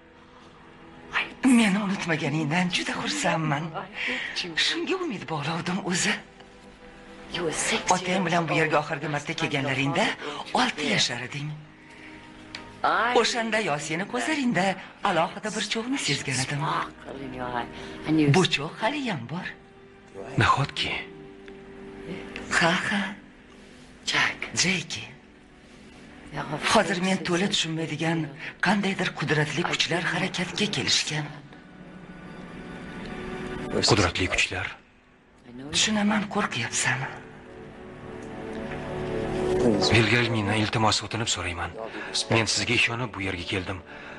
S2: Meni unutmaganingdan juda xursandman. Shunga umid bog'lavdim o'zi. Otang bilan bu yerga oxirgi marta kelganlaringda olti yashar eding. O'shanda yo seni ko'zlaringda alohida bir cho'g'ni sezgan edim. Bu cho'g' hali ham bor.
S1: Nahotki?
S2: Ha, ha. Jack, Jeki. Hozir men to'la tushunmaydigan qandaydir qudratli kuchlar harakatga kelishgan.
S1: Qudratli kuchlar.
S2: Tushunaman, qo'rqyapsan.
S1: Vilgelmindan iltimos o'tinib so'rayman. Men sizga ishonib bu yerga keldim.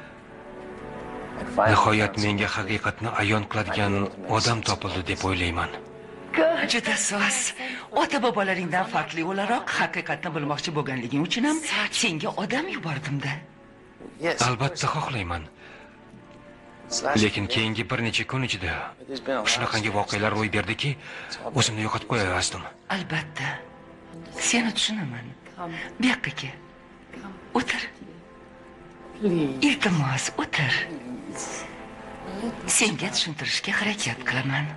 S1: Nihoyat menga haqiqatni ayon qiladigan odam topildi deb o'ylayman.
S2: Juda soz. Ota-bobolaringdan farqli o'laroq haqiqatni bilmoqchi bo'lganliging uchun ham senga odam yubordim-da.
S1: Albatta xohlayman. Lekin keyingi bir necha kun ichida shunaqangi voqealar ro'y berdiki, o'zimni yo'qotib qo'yardim.
S2: Albatta. Seni tushunaman. Bu yoqqa kel. O'tir. Iltimos, o'tir. Senga tushuntirishga harakat qilaman.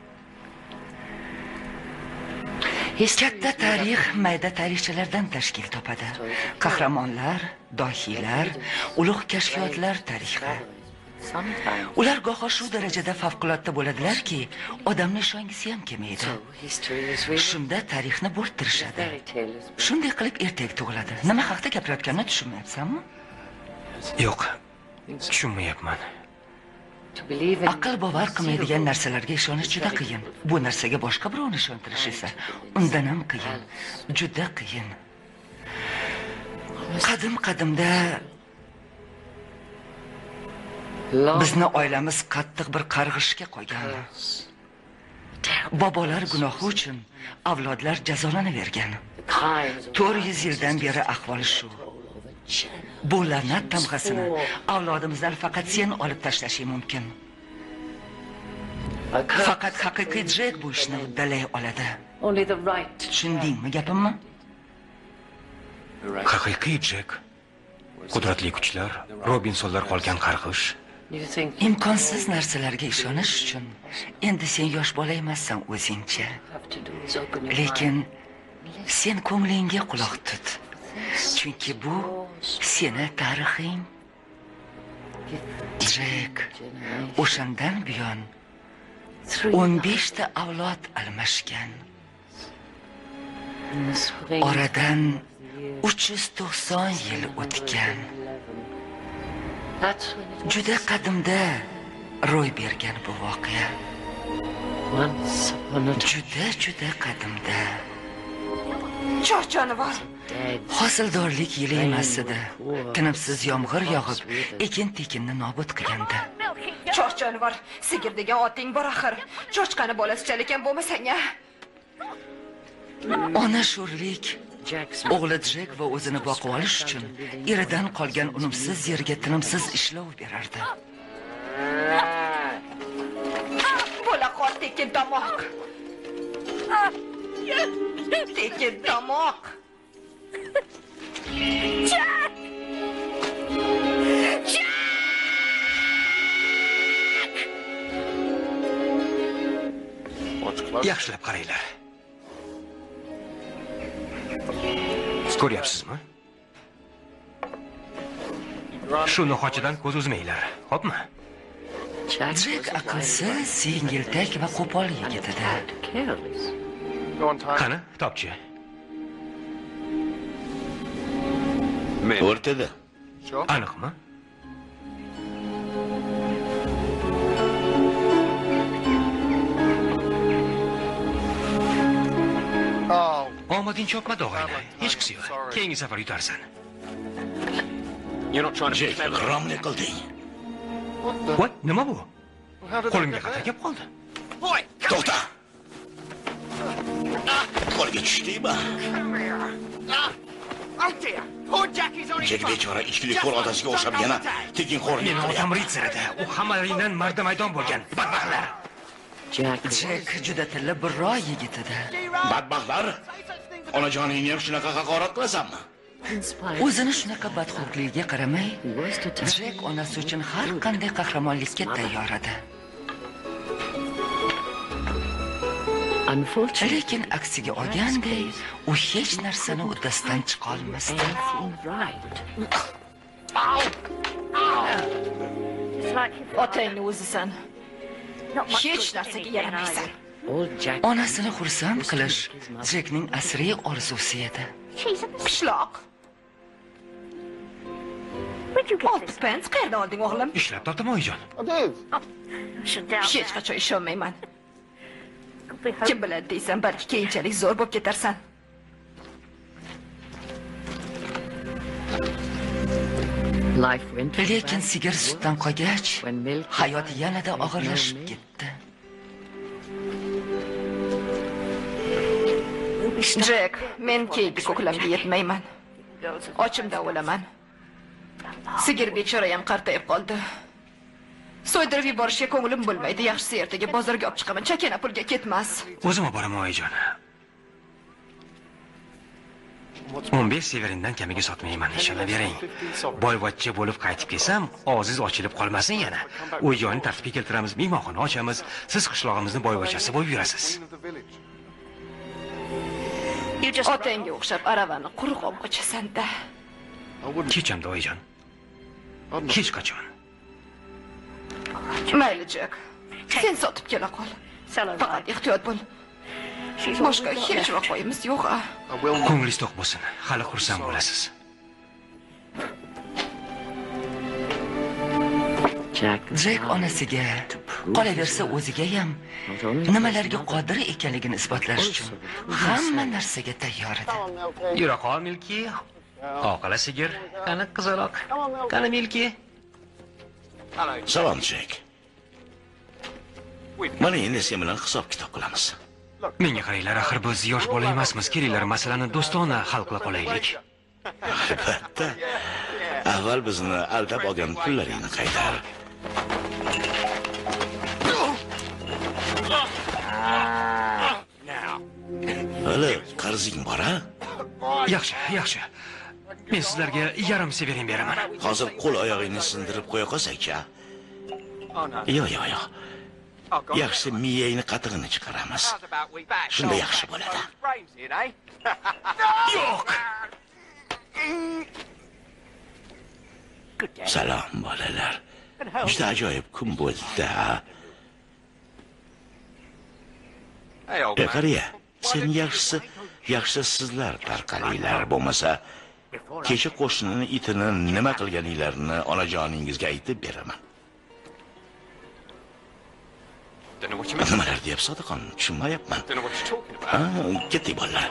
S2: Katta tarix mayda tarixchalardan tashkil topadi. Qahramonlar, dohiylar, ulug' kashfiyotlar tarixi. Ular goho shu darajada favqulodda bo'ladilarki, odamni ishongisi ham kelmaydi. Shunda tarixni bo'rttirishadi. Shunday qilib ertak tug'iladi. Nima haqida gapirayotganini tushunmayapsanmi?
S1: Yo'q, tushunmayapman.
S2: Aql bovar qilmaydigan narsalarga ishonish juda qiyin. Bu narsaga boshqa birovni ishontirish esa undan ham qiyin. Juda qiyin. Qadim-qadimda bizni oilamiz qattiq bir qarg'ishga qo'ygan. Bobolar gunohi uchun avlodlar jazolanavergan. to'rt yuz yildan beri ahvol shu. Bu la'nat tamg'asini avlodimizdan faqat sen olib tashlashing mumkin. Faqat haqiqiy Jek bu ishni uddalay oladi. Tushundingmi gapimni?
S1: Haqiqiy Jek, qudratli kuchlar, Robinsonlar qolgan qarg'ish.
S2: Imkonsiz narsalarga ishonish uchun endi sen yosh bola emassan o'zingcha. Lekin sen ko'nglingga quloq tut. Chunki bu seni tarixing. Jek o'shandan buyon o'n besh ta avlod almashgan. Oradan uch yuz to'qson yil o'tgan. Juda qadimda ro'y bergan bu voqea. Juda juda qadimda.
S7: Cho'ch jonivor.
S2: Hosildorlik yili emas edi. Tinimsiz yomg'ir yog'ib, ekin-tekinni nobud qilgandi.
S7: Cho'ch jonivor, sigir degan oting bor axir. Cho'chqani bolasichalik ham bo'lmasang-a.
S2: Ona sho'rlik o'g'li Jek va o'zini boqib olish uchun eridan qolgan unumsiz yerga tinimsiz ishlov berardi.
S7: Bo'la qol tekin tomoq. Tekin tomoq. Jack! Jack!
S1: Yaxshilab qaranglar. Ko'ryapsizmi? Shu noxochidan ko'z uzmanglar, xo'pmi?
S2: Jek aqlsiz, yengiltak va qo'pol yigit edi.
S1: Qani, topchi.
S3: O'rtada.
S1: Aniqmi? Omading chopmadi og'ayni. Hech qisi yo'q. Keyingi safar yutarsan.
S3: Jek, g'irromlik qilding.
S1: What? Nima bu? Qo'limga qattiq kelib qoldi.
S3: To'xta. Qo'lga tushdingmi? Jek bechora ichkilik qo'l otasiga o'xshab yana tekin qo'rlik
S1: Meni otam ritsar edi. U hammalaridan marda maydon bo'lgan. Badbaxtlar.
S2: Jek juda tilla birro yigit edi.
S3: Badbaxtlar. onajoningni ham shunaqa haqorat qilasanmi?
S2: O'zini shunaqa badxo'rligiga qaramay, Jek onasi uchun har qanday qahramonlikka tayyor edi. Lekin aksiga olganday, u hech narsani uddasidan chiqa olmasdi.
S7: Otangni o'zisan. Hech narsaga yaramaysan.
S2: Onasini xursand qilish Jekning asriy orzusi edi.
S7: Qishloq. olti pens qayerdan olding o'g'lim?
S1: Ishlab topdim oyijon.
S7: Hech qachon ishonmayman. Kim biladi deysan, balki keyinchalik zo'r bo'lib ketarsan.
S2: Lekin sigir sutdan qolgach, hayot yanada og'irlashib ketdi.
S7: Jek, men keyingi ko'klamga yetmayman. Ochimda o'laman. Sigir bechora ham qartayib qoldi. So'ydirib yuborishga ko'nglim bo'lmaydi. Yaxshisi ertaga bozorga olib chiqaman. Chakana pulga ketmas.
S1: O'zim olib boraman oyijon. o'n besh severindan kamiga sotmayman, ishonavering. Boyvachcha bo'lib qaytib kelsam, og'ziz ochilib qolmasin yana. Uy-joyni tartibga keltiramiz, mehmonxona ochamiz. Siz qishlog'imizni boyvachchasi bo'lib yurasiz.
S7: Otangga o'xshab aravani quruq olib qochasan-da.
S1: Kechamda oyijon. Hech qachon.
S7: Mayli, Jek. Sen sotib kela qol. Faqat ehtiyot bo'l. Boshqa hech vaqoyimiz yo'q.
S1: Ko'nglingiz to'q bo'lsin. Hali xursand bo'lasiz.
S2: Jek onasiga, qolaversa o'ziga ham nimalarga qodir ekanligini isbotlash uchun hamma narsaga tayyor edi.
S1: Yura qol, Milki. Oqala sigir, qani qizaloq. Qani Milki.
S3: Salom, Jek. Mana endi sen bilan hisob-kitob qilamiz.
S1: Menga qaranglar, axir biz yosh bola emasmiz. Kelinglar, masalani do'stona hal qila qolaylik.
S3: Albatta. Avval bizni aldab olgan pullaringni qaytar. Hali qarzing bor-a?
S1: Yaxshi, yaxshi. Men sizlarga yarim severing beraman.
S3: Hozir qo'l oyog'ingni sindirib qo'ya qolsak-chi? Yo'q, yo'q, yo'q. Yaxshi, miyangni qatig'ini chiqaramiz. Shunda yaxshi bo'ladi.
S1: Yo'q.
S3: Salom bolalar. Juda ajoyib kun bo'ldi-da. Qariya, sen yaxshisi, yaxshi sizlar tarqalinglar, bo'lmasa kecha qo'shnining itini nima qilganinglarni onajoningizga aytib beraman. Nimalar deyapsiz, Sodiqxon? Tushunmayapman. Ha, ketdik bolalar.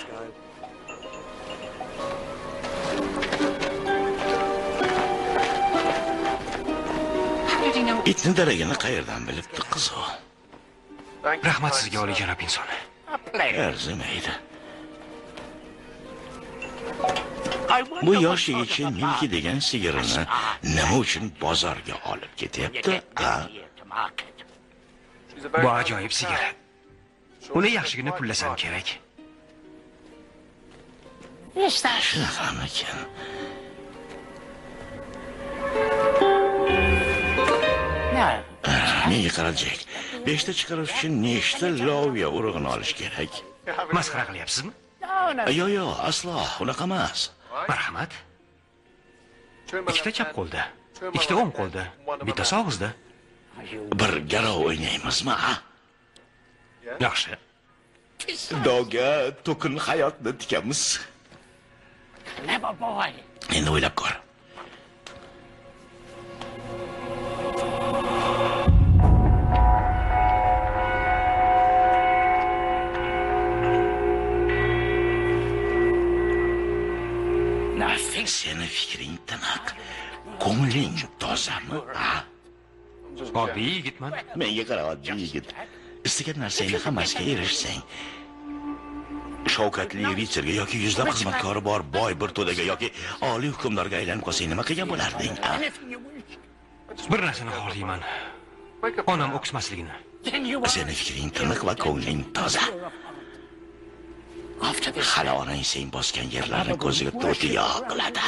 S3: Itni daragini qayerdan bilibdi qiz u?
S1: Rahmat sizga, oliyjanob inson.
S3: Arzimaydi. Bu yosh yigitcha Milki degan sigirini nima uchun bozorga olib ketyapti?
S1: Bu ajoyib sigir. Uni yaxshigina pullasam kerak.
S3: Shunaqamikin? Menga qara, Jek. Beshta chiqarish uchun nechta loviya urug'ini olish kerak?
S1: Masxara qilyapsizmi?
S3: Yo'q, yo'q, aslo, unaqa emas.
S1: Marhamat. Ikkita chap qo'lda, ikkita o'ng qo'lda, bittasi og'izda.
S3: Bir garov o'ynaymizmi, ha?
S1: Yaxshi.
S3: Doga to'kin hayotni tikamiz. Endi o'ylab ko'r. Seni fikring tiniq, ko'ngling tozami, ha?
S1: Oddiy yigitman.
S3: Menga qara, oddiy yigit. Istagan narsangni hammasiga erishsang, shavkatli ritsarga yoki yuzlab xizmatkori bor boy bir to'daga yoki oliy hukmdorga aylanib qolsang nima qilgan bo'larding, ha?
S1: Bir narsani xohlayman. Onam o'ksmasligini.
S3: Seni fikring tiniq va ko'ngling toza. hali onang sen bosgan yerlarni ko'ziga to'tiyo qiladi.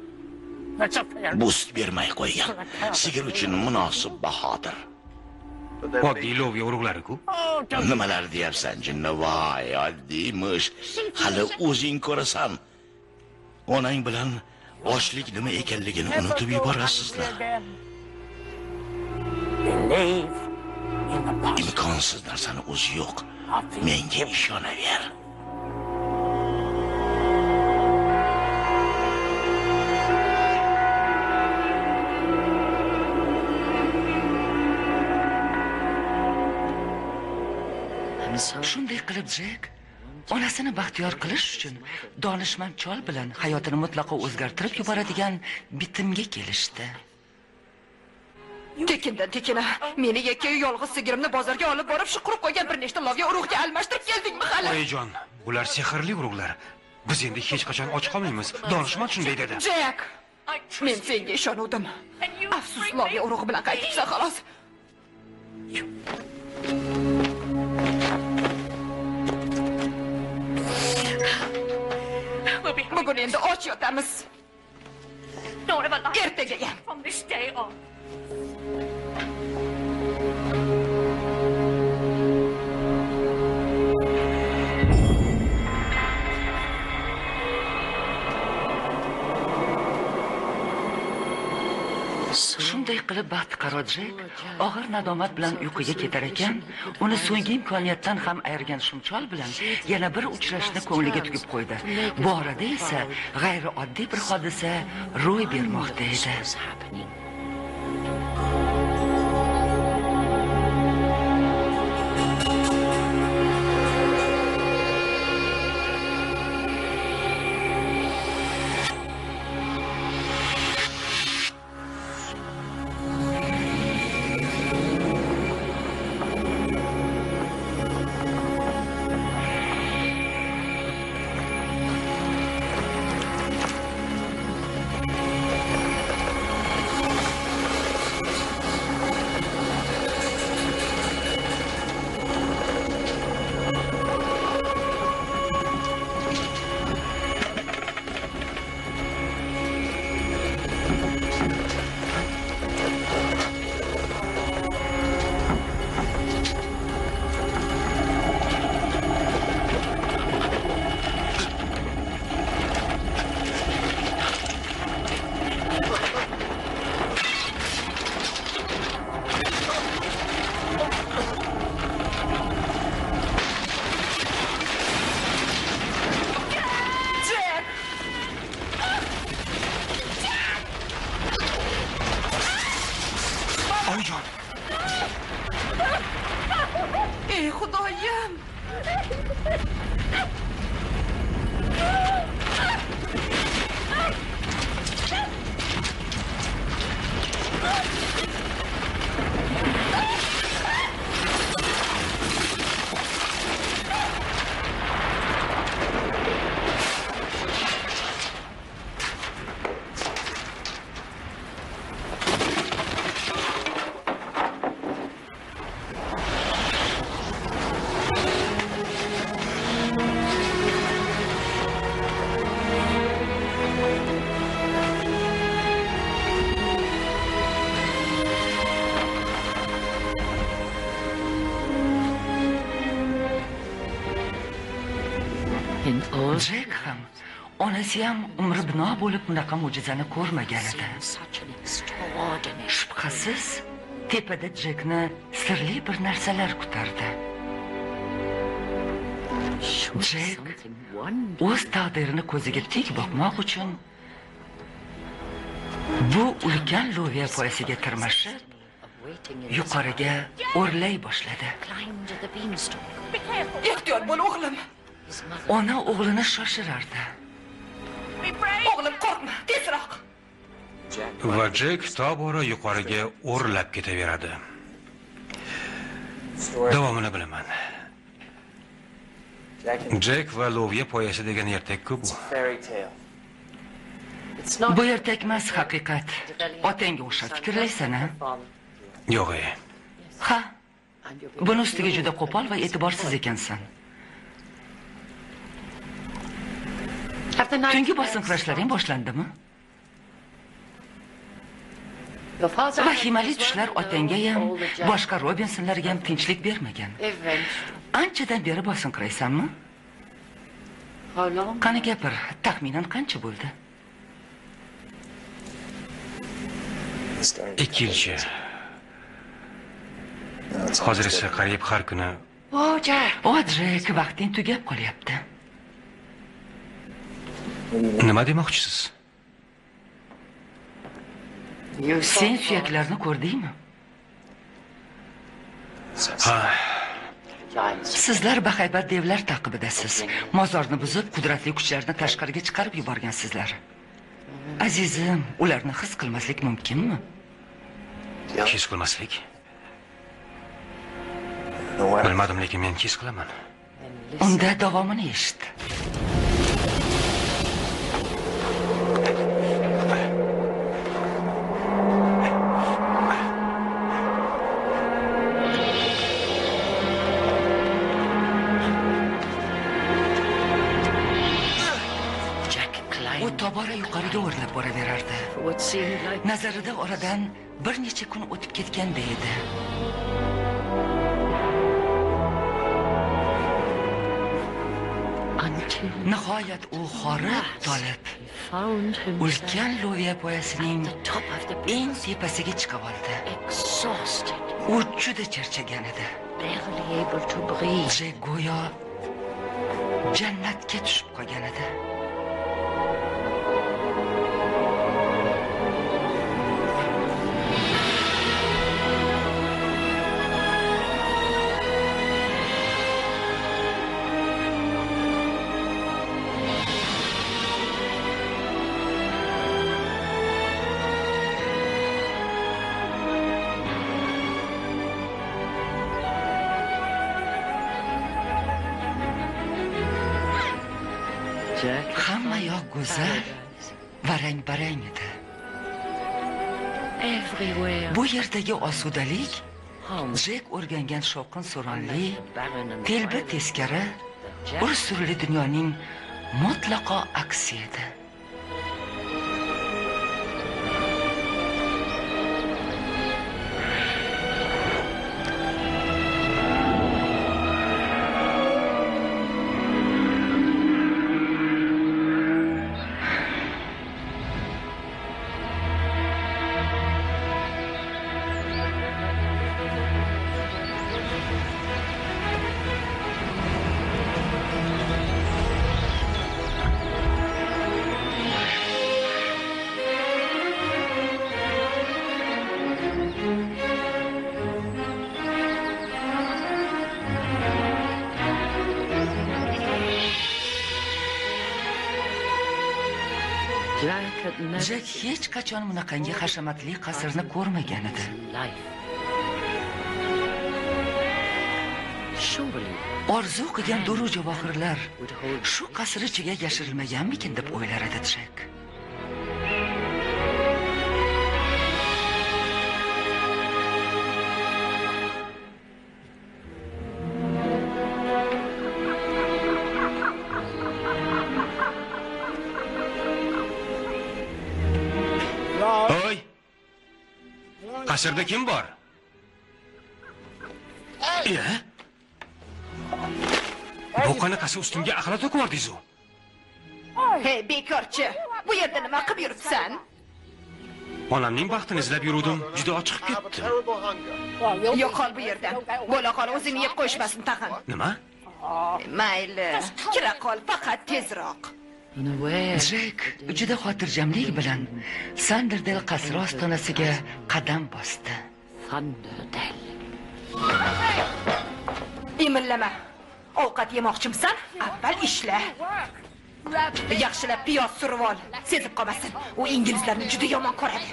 S3: Bust bermay qo'ygan. Sigir uchun munosib bahodir.
S1: Oddiy loviya urug'lari-ku.
S3: Nimalar deyapsan, jinnivoy? Oddiy mush. Hali o'zing ko'rasan. Onang bilan ochlik nima ekanligini unutib yuborasizlar. Imkonsiz narsani o'zi yo'q. Menga ishonaver.
S2: Shunday qilib Jek onasini baxtiyor qilish uchun donishmand chol bilan hayotini mutlaqo o'zgartirib yuboradigan bitimga kelishdi.
S7: Tekinda tekina, meni yakka yolg'iz sigirimni bozorga olib borib, shu qurib qo'ygan bir nechta loviya urug'ga almashtirib keldingmi hali?
S1: Oyijon, bular sehrli urug'lar. Biz endi hech qachon och qolmaymiz. Donishmand shunday dedi.
S7: Jek, men senga ishonuvdim. Afsus, loviya urug'i bilan qaytibsan xolos. Bugun endi och yotamiz. Ertaga ham.
S2: Shunday qilib baxtiqaro Jek og'ir nadomat bilan uyquga ketar ekan, uni so'nggi imkoniyatdan ham ayirgan shumchol bilan yana bir uchrashni ko'ngliga tugib qo'ydi. Bu orada esa g'ayrioddiy bir hodisa ro'y bermoqda edi.
S7: Ey Xudoyim!
S2: Jek ham, onasi ham umri bino bo'lib bunaqa mo'jizani ko'rmagan edi. Shubhasiz, tepada Jekni sirli bir narsalar kutardi. Jek o'z taqdirini ko'ziga tik boqmoq uchun bu ulkan loviya poyasiga tirmashib, yuqoriga o'rlay boshladi.
S7: Ehtiyot bo'l, o'g'lim.
S2: Ona o'g'lini shoshirardi.
S7: O'g'lim, qo'rqma, tezroq.
S1: Va Jek tobora yuqoriga o'rlab ketaveradi. Davomini bilaman. Jek va loviya poyasi degan ertak-ku bu.
S2: Bu ertak emas, haqiqat. Otangga o'xshab fikrlaysan-a?
S1: Yo'q, ey.
S2: Ha. Buni ustiga juda qo'pol va e'tiborsiz ekansan. Tungi bosinqirashlaring boshlandimi? Vahimali tushlar otangga ham, boshqa Robinsonlarga ham tinchlik bermagan. Anchadan beri bosinqiraysanmi? Qani gapir, taxminan qancha bo'ldi?
S1: ikki yilcha. Hozir esa qariyb har kuni.
S2: O, Jek, vaqting tugab qolyapti.
S1: Nima demoqchisiz?
S2: Sen suyaklarni ko'rdingmi?
S1: Ha.
S2: Sizlar bahaybat devlar taqibidasiz. Mozorni buzib, qudratli kuchlarni tashqariga chiqarib yuborgansizlar. Azizim, ularni his qilmaslik mumkinmi?
S1: His qilmaslik? Bilmadim, lekin men his qilaman.
S2: Unda davomini eshit. U tobora yuqoriga o'rlab boraverardi. Nazarida oradan bir necha kun o'tib ketganda edi. Nihoyat u horib tolib ulkan loviya poyasining eng tepasiga chiqib oldi. U juda charchagan edi. Jek go'yo jannatga tushib qolgan edi. Hamma yoq go'zal va rang-barang edi. Bu yerdagi osudalik Jek o'rgangan shovqin-suronli, telba teskari, ur-surli dunyoning mutlaqo aksi edi. Jek hech qachon bunaqangi hashamatli qasrni ko'rmagan edi. Orzu qilgan duru javohirlar shu qasr ichiga yashirilmaganmikin deb o'ylar edi Jek.
S1: Qasrda kim bor? Ya? Bu qanaqasi ustimga axlat to'kib yubordingiz-ku?
S7: Hey, bekorchi, bu yerda nima qilib yuribsan?
S1: Onamning baxtini izlab yuruvdim, juda ochiqib ketdi.
S7: Yo'qol bu yerdan. Bo'la qol o'zini yeb qo'yishmasin tag'in.
S1: Nima?
S7: Mayli, kira qol, faqat tezroq.
S2: Jek juda xotirjamlik bilan Sanderdel qasri ostonasiga qadam bosdi.
S7: Imillama. Ovqat yemoqchimsan? Avval ishla. Yaxshilab piyoz surib ol. Sezib qolmasin. U inglizlarni juda yomon ko'radi.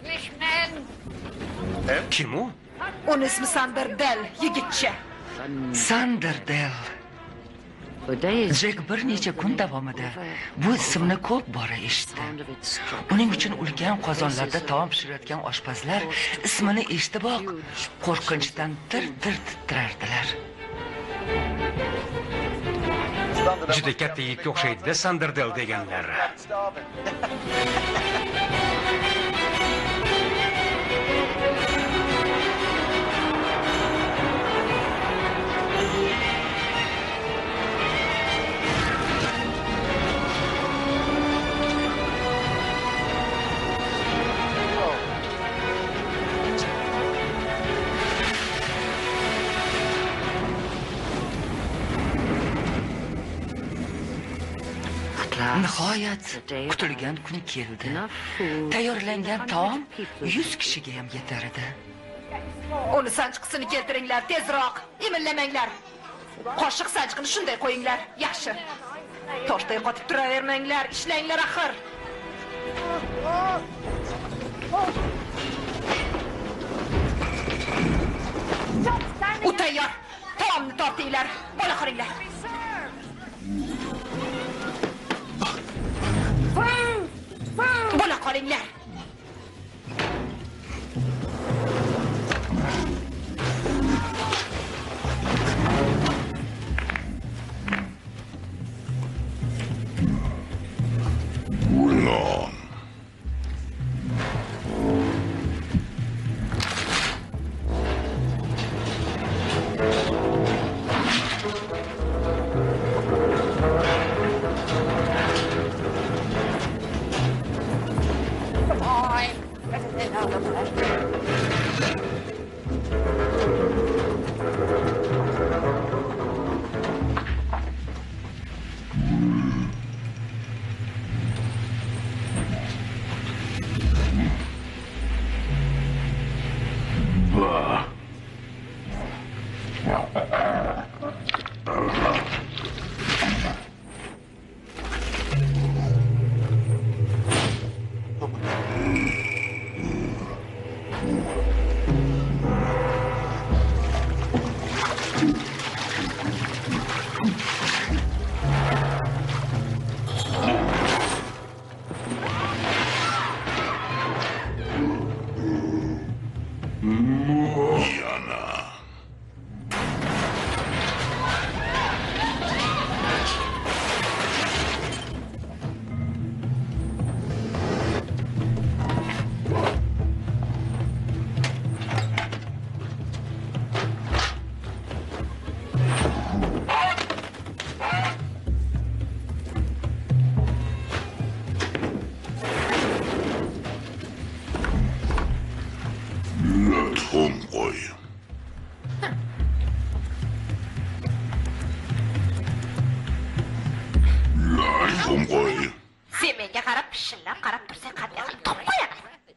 S1: Kim u?
S7: Uning ismi Sanderdel, yigitcha.
S2: Sanderdel. Jek bir necha kun davomida bu ismni ko'p bora eshitdi. Uning uchun ulkan qozonlarda taom pishirayotgan oshpazlar ismini eshitiboq qo'rqinchdan tir-tir titrardilar.
S1: Juda katta yigitga o'xshaydi-da Sanderdel deganlar.
S2: Nihoyat kutilgan kun keldi. Tayyorlangan taom yuz kishiga ham yetar edi.
S7: Uni sanchiqsini keltiringlar, tezroq. Iminlamanglar. Qoshiq sanchiqini shunday qo'yinglar. Yaxshi. Toshday qotib turavermanglar, ishlanglar axir. U tayyor. Taomni tortinglar. Bola qoringlar. Bola qolinglar.
S3: Ulan.
S7: Sen menga qarab pishillab qarab tursang qanday qilib topib qo'yaman.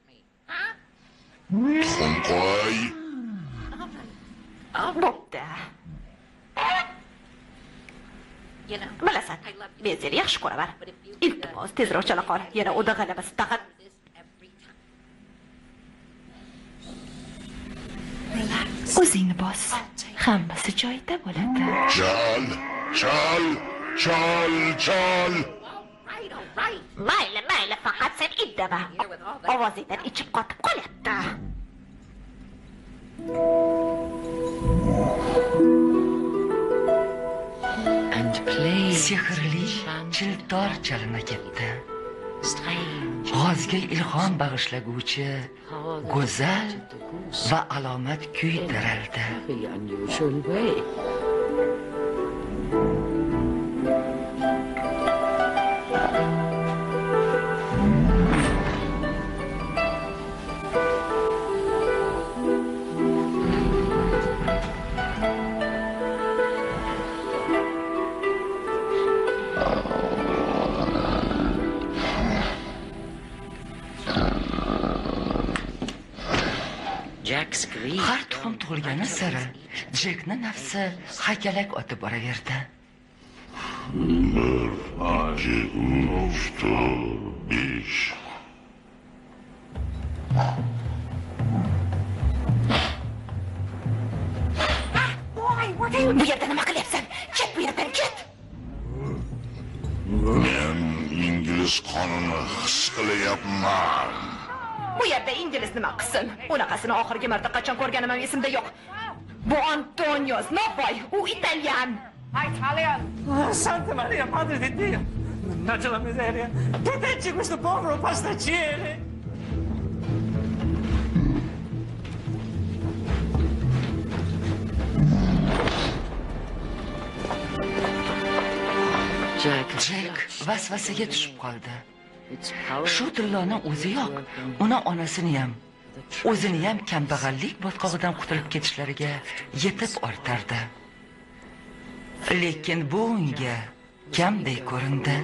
S3: Xonqoy.
S7: Bo'pti. Bilasan, men seni yaxshi ko'raman. Iltimos, tezroq chala qol. Yana o'da g'alabasi tag'in. O'zingni bos. Hammasi joyida bo'ladi.
S3: Chal, chal, chal, chal.
S7: Mayli, mayli, faqat sen indama. Ovozingdan ichib qotib qolyapti.
S2: Sehrli chiltor chalina ketdi. G'ozga ilhom bag'ishlaguvchi go'zal va alomat kuy taraldi. Har tuxum tug'ilgani sari Jekni nafsi haykalak otib boraverdi.
S3: Bir, ikki, uch, to'rt, besh.
S7: Bu yerda nima qilyapsan? Ket bu yerdan, ket.
S3: Men ingliz qonini his qilyapman.
S7: Bu yerda ingliz nima qilsin? Unaqasini oxirgi marta qachon ko'rganim esimda yo'q. Bu Antonio Snowboy, u italyan.
S9: Santa Maria, Madre di Dio! Mannaggia la miseria! Proteggi questo povero pasticcere!
S2: Jack vasvasaga tushib qoldi. Shu tilloni o'zi yo'q, uni onasini ham, o'zini ham kambag'allik botqog'idan qutulib ketishlariga yetib ortardi. Lekin bu unga kamdek ko'rindi.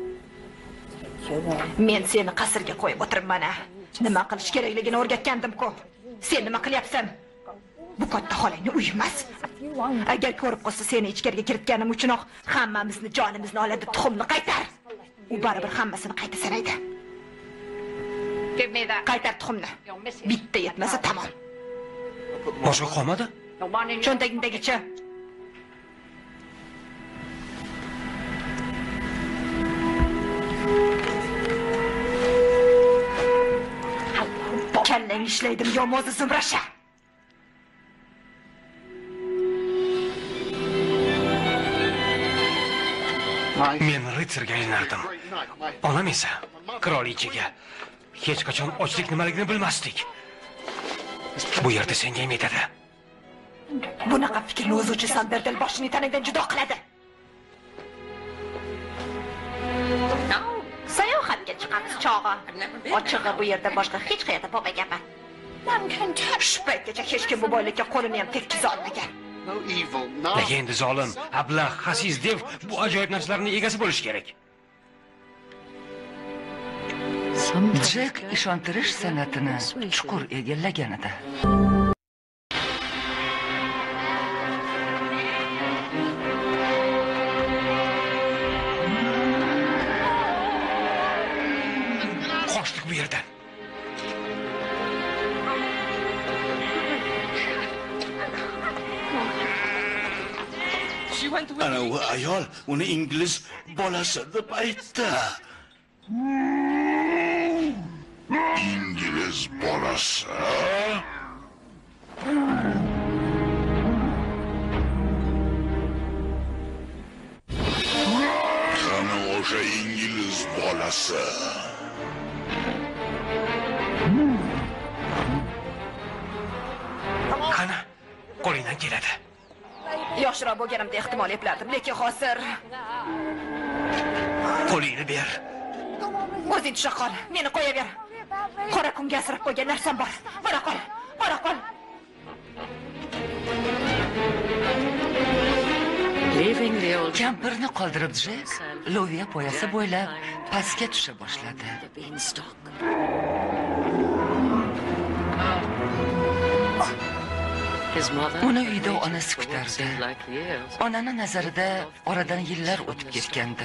S7: Men seni qasrga qo'yib o'tiribman. Nima qilish kerakligini o'rgatgandim-ku. Sen nima qilyapsan? Bu katta xolangni uy emas. Agar ko'rib qolsa seni ichkariga kiritganim uchunoq hammamizni jonimizni oladi, tuxumni qaytar. U baribir hammasini qayta sanaydi. Qaytar tuxumni. Bitta yetmasa tamom.
S1: Boshqa qolmadi?
S7: Cho'ntagingdagicha. Kallang ishlaydim, yomozi zumrasha.
S1: Men ritsarga aylanardim. Onam esa qirolichaga. Hech qachon ochlik nimaligini bilmasdik. Bu yerda senga ham yetadi.
S7: Bunaqa fikrni o'zuvchi Sanderdel boshini tanangdan judo qiladi. Sayohatga chiqamiz chog'i. Ochig'i bu yerda boshqa hech qayerda bo'lmaganman. Shu paytgacha hech kim bu boylikka qo'lini ham tekkiza olmagan.
S1: Nega endi zolim, ablah, xasis dev bu ajoyib narsalarning egasi bo'lish kerak?
S2: Jack ishontirish san'atini chuqur egallagan edi.
S1: Qochdik bu yerdan.
S3: Ana u ayol uni ingliz bolasi deb aytdi. Ingliz bolasi? Qani o'sha ingliz bolasi?
S1: Qani, qo'lingdan keladi.
S7: Yoshroq bo'lganimda ehtimol eplardim, lekin hozir
S1: Qo'lingni ber.
S7: o'zing tusha qol, meni qo'yaver. Qora kunga asrab qo'ygan narsam bor. Bora qol, bora qol.
S2: Kampirni qoldirib Jack loviya poyasi bo'ylab pastga tusha boshladi. Uni uyda onasi kutardi. Onani nazarida oradan yillar o'tib ketgandi.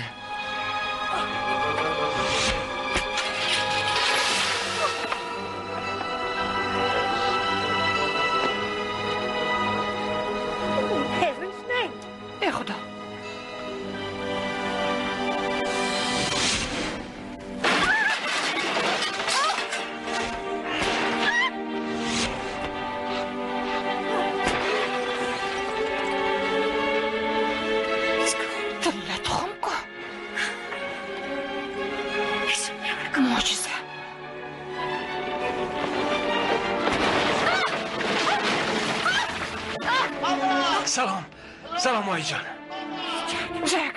S7: Ey Xudo. Mo'jiza.
S1: Salom. Salom oyijon.
S7: Jack.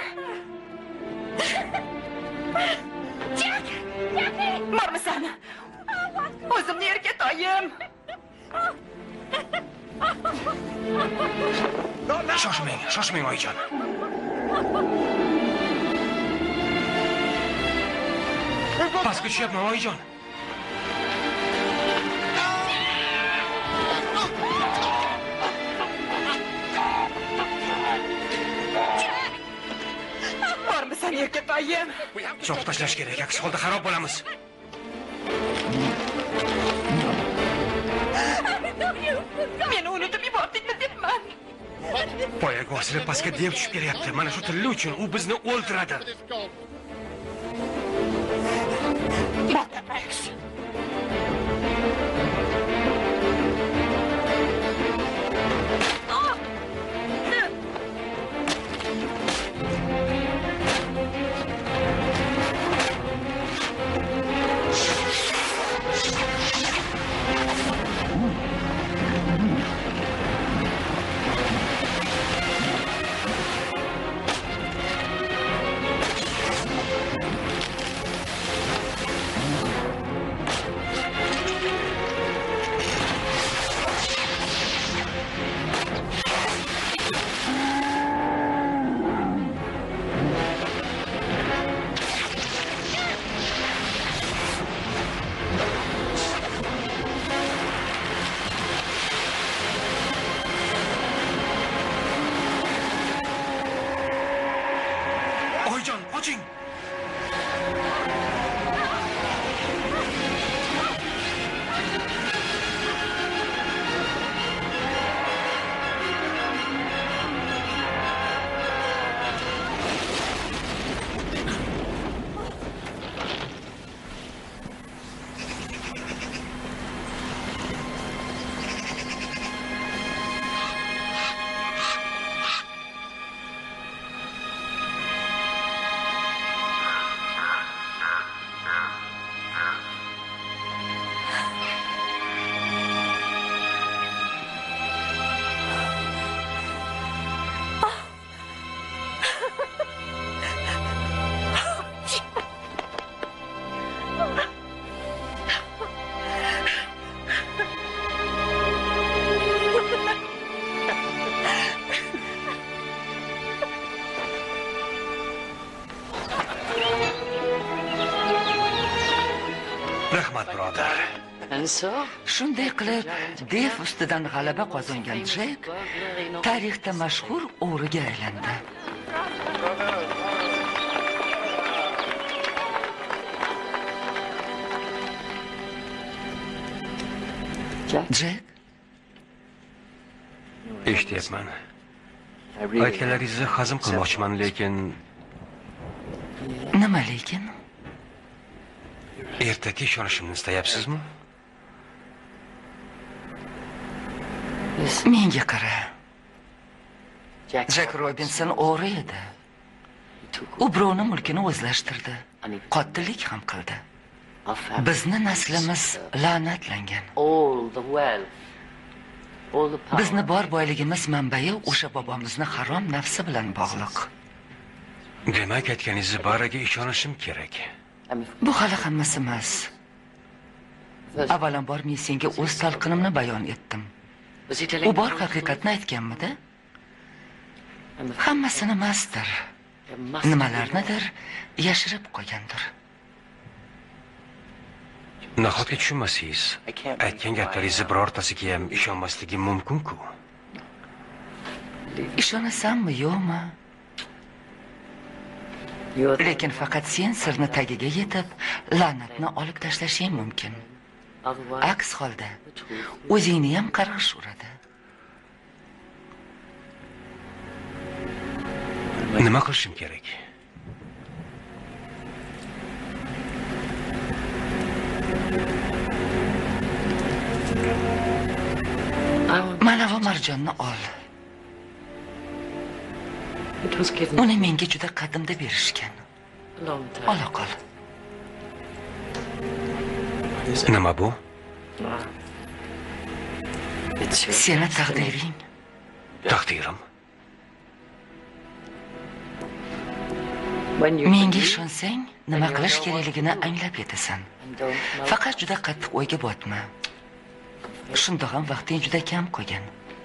S7: Jack. Bormisan? O'zimni erkatoyim.
S1: Shoshmang, shoshmang oyijon. Pastga tushyapman oyijon.
S7: Bormisan erkatoyim?
S1: Cho'q tashlash kerak, aks holda xarob bo'lamiz.
S7: Meni unutib yubordingmi debman.
S1: Poyaga osilib pastga dev tushib kelyapti. Mana shu tilla uchun u bizni o'ldiradi.
S7: Motorbikes.
S1: Rahmat, birodar.
S2: Shunday qilib, Dev ustidan g'alaba qozongan Jek tarixda mashhur o'g'riga aylandi. Jek,
S1: eshityapman. Aytganlaringizni hazm qilmoqchiman, lekin
S2: nima lekin?
S1: ertaga ishonishimni istayapsizmi?
S2: Menga qara. Jek Robinson o'g'ri edi. U birovning mulkini o'zlashtirdi. Qotillik ham qildi. Bizni naslimiz la'natlangan. Bizni bor boyligimiz manbai o'sha bobomizni harom nafsi bilan bog'liq.
S1: Demak, aytganingizni bariga ishonishim kerak.
S2: Bu hali hammasi emas. Avvalambor men senga o'z talqinimni bayon etdim. U bor haqiqatni aytganmidi? Hammasini emasdir. Nimalarnidir yashirib qo'ygandir.
S1: Nahotki tushunmasangiz, aytgan gaplaringizni birortasiga ham ishonmasligim mumkin-ku.
S2: Ishonasanmi, yo'qmi? Lekin faqat sen sirni tagiga yetib, la'natni olib tashlashing mumkin. Aks holda o'zingni ham qarg'ish uradi.
S1: Nima qilishim kerak?
S2: Mana bu marjonni ol. Uni menga juda qadimda berishgan. Ola qol.
S1: Nima bu?
S2: Seni taqdiring.
S1: Taqdirim.
S2: Menga ishonsang, nima qilish kerakligini anglab yetasan. Faqat juda qattiq o'yga botma. Shunda ham vaqting juda kam qolgan.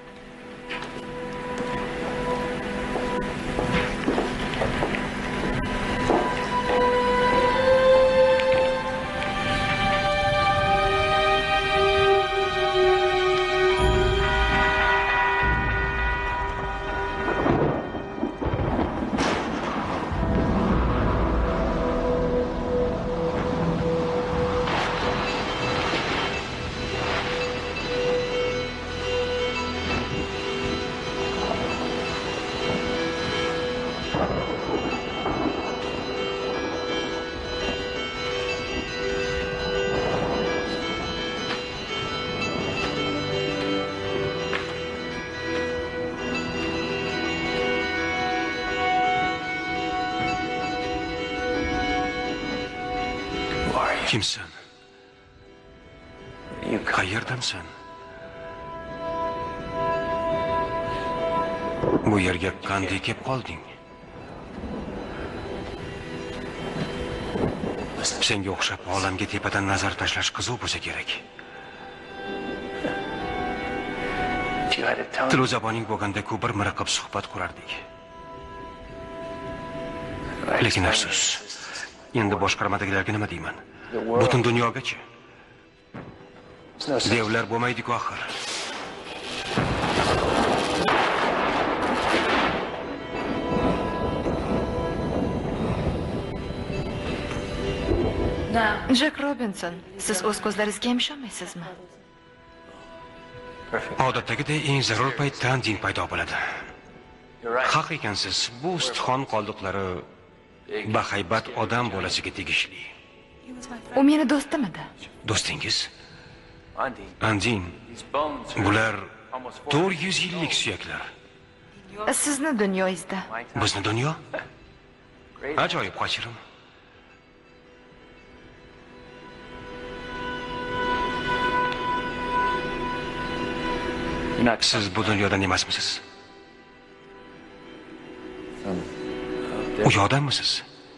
S1: Kimsan? Qayerdansan? Bu yerga qanday kelib qolding? Senga o'xshab olamga tepadan nazar tashlash qiziq bo'lsa kerak. Til zaboning bo'lganda-ku bir miriqib suhbat qurardik. Lekin afsus. Endi boshqarmadagilarga nima deyman? Butun dunyogacha. Devlar bo'lmaydi-ku axir.
S7: Jek Robinson, siz o'z ko'zlaringizga ham ishonmaysizmi?
S1: Odatdagidek eng zarur paytda din paydo bo'ladi. Haq ekansiz, bu ustixon qoldiqlari bahaybat odam bolasiga tegishli.
S7: U meni do'stim edi.
S1: Do'stingiz? Andin. Bular to'rt yuz yillik suyaklar.
S7: Sizni dunyoyingizda.
S1: Bizni dunyo? Ajoyib qochirim. Siz bu dunyodan emasmisiz? U yoqdanmisiz?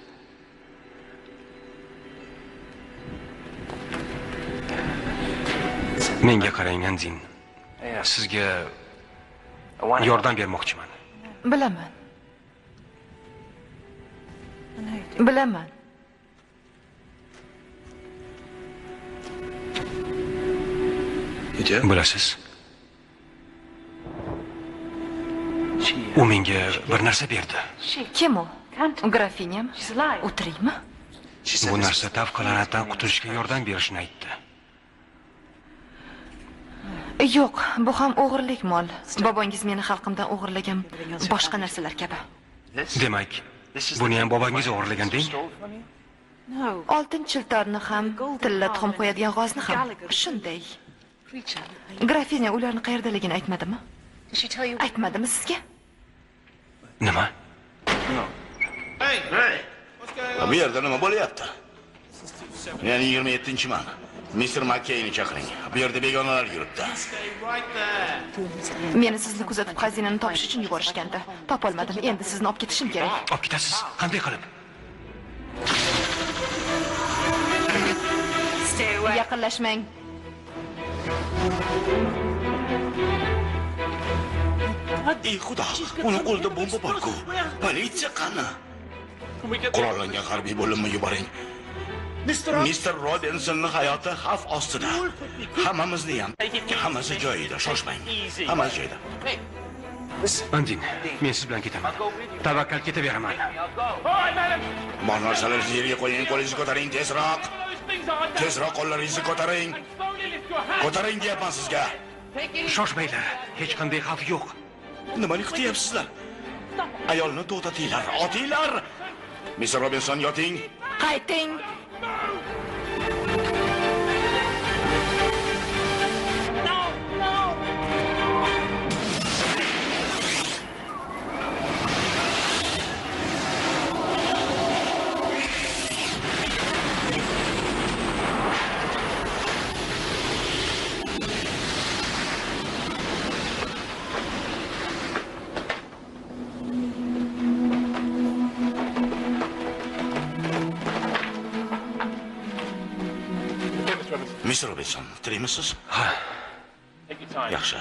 S1: Menga qarang, Andin. Sizga yordam bermoqchiman.
S7: Bilaman. Bilaman.
S1: Bilasiz, u menga bir narsa berdi.
S7: Kim u? Grafinyam? O'tiraymi?
S1: Bu narsa tavqalanatdan qutulishga yordam berishini aytdi.
S7: Yo'q, bu ham o'g'irlik mol. Bobongiz meni xalqimdan o'g'irlagan boshqa narsalar kabi.
S1: Demak, buni ham bobangiz o'g'irlagan deng?
S7: Oltin chiltorni ham, tilla tuxum qo'yadigan g'ozni ham. Shunday. Grafinya ularni qayerdaligini aytmadimi? Aytmadimi sizga?
S1: Nima?
S3: Bu yerda nima bo'lyapti? Ya'ni yigirma yettinchi man. mister Makkeyni chaqiring. Bu yerda begonalar yuribdi.
S7: Meni sizni kuzatib xazinani topish uchun yuborishgandi. Topolmadim. Endi sizni olib ketishim kerak.
S1: Olib ketasiz? Qanday qilib?
S7: Yaqinlashmang.
S3: Ey xudo, uni qo'lida bomba bor-ku. Politsiya qani? Qurollangan harbiy bo'linma yuboring. mister Robinsonning hayoti xavf ostida. Hammamizni ham. Hammasi joyida, shoshmang. Hammasi joyida.
S1: Andin, men siz bilan ketaman. Tavakkal ketaveraman.
S3: Bor narsalarni yerga qo'ying, qo'lingizni ko'taring tezroq. Tezroq qo'llaringizni ko'taring. Ko'taring deyapman sizga.
S1: Shoshmanglar, hech qanday xavf yo'q.
S3: Nimani kutyapsizlar? Ayolni to'xtatinglar, otinglar. mister Robinson yoting.
S7: Qayting.
S3: mister Robinson, tirikmisiz?
S1: Ha.
S3: Yaxshi.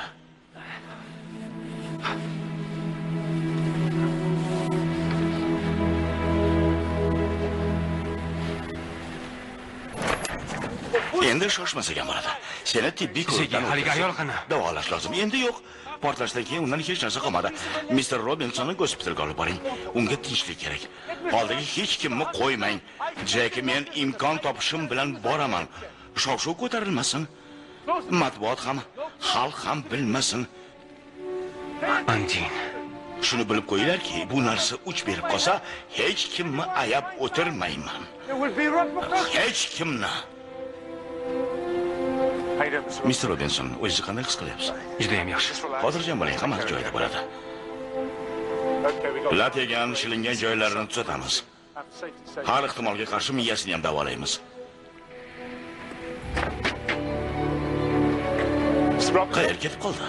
S3: Endi shoshmasak ham bo'ladi. Seni tibbiy ko'rikdan
S1: haligi ayol qani?
S3: Davolash lozim. Endi yo'q. Portlashdan keyin undan hech narsa qolmadi. mister Robinsonni gospitalga olib boring. Unga tinchlik kerak. Oldagi hech kimni qo'ymang. Jeki, men imkon topishim bilan boraman. Shov-shuv ko'tarilmasin. Matbuot ham, xalq ham bilmasin.
S1: Andin,
S3: shuni bilib qo'yinglarki, bu narsa uch berib qolsa, hech kimni ayab o'tirmayman. Hech kimni. mister Robinson, o'zingizni qanday his qilyapsiz?
S1: juda ham yaxshi.
S3: Xotirjam bo'ling, hammasi joyida bo'ladi. Lat yegan, shilingan joylarini tuzatamiz. Har ehtimolga qarshi miyasini ham davolaymiz. Qayerga ketib qoldi?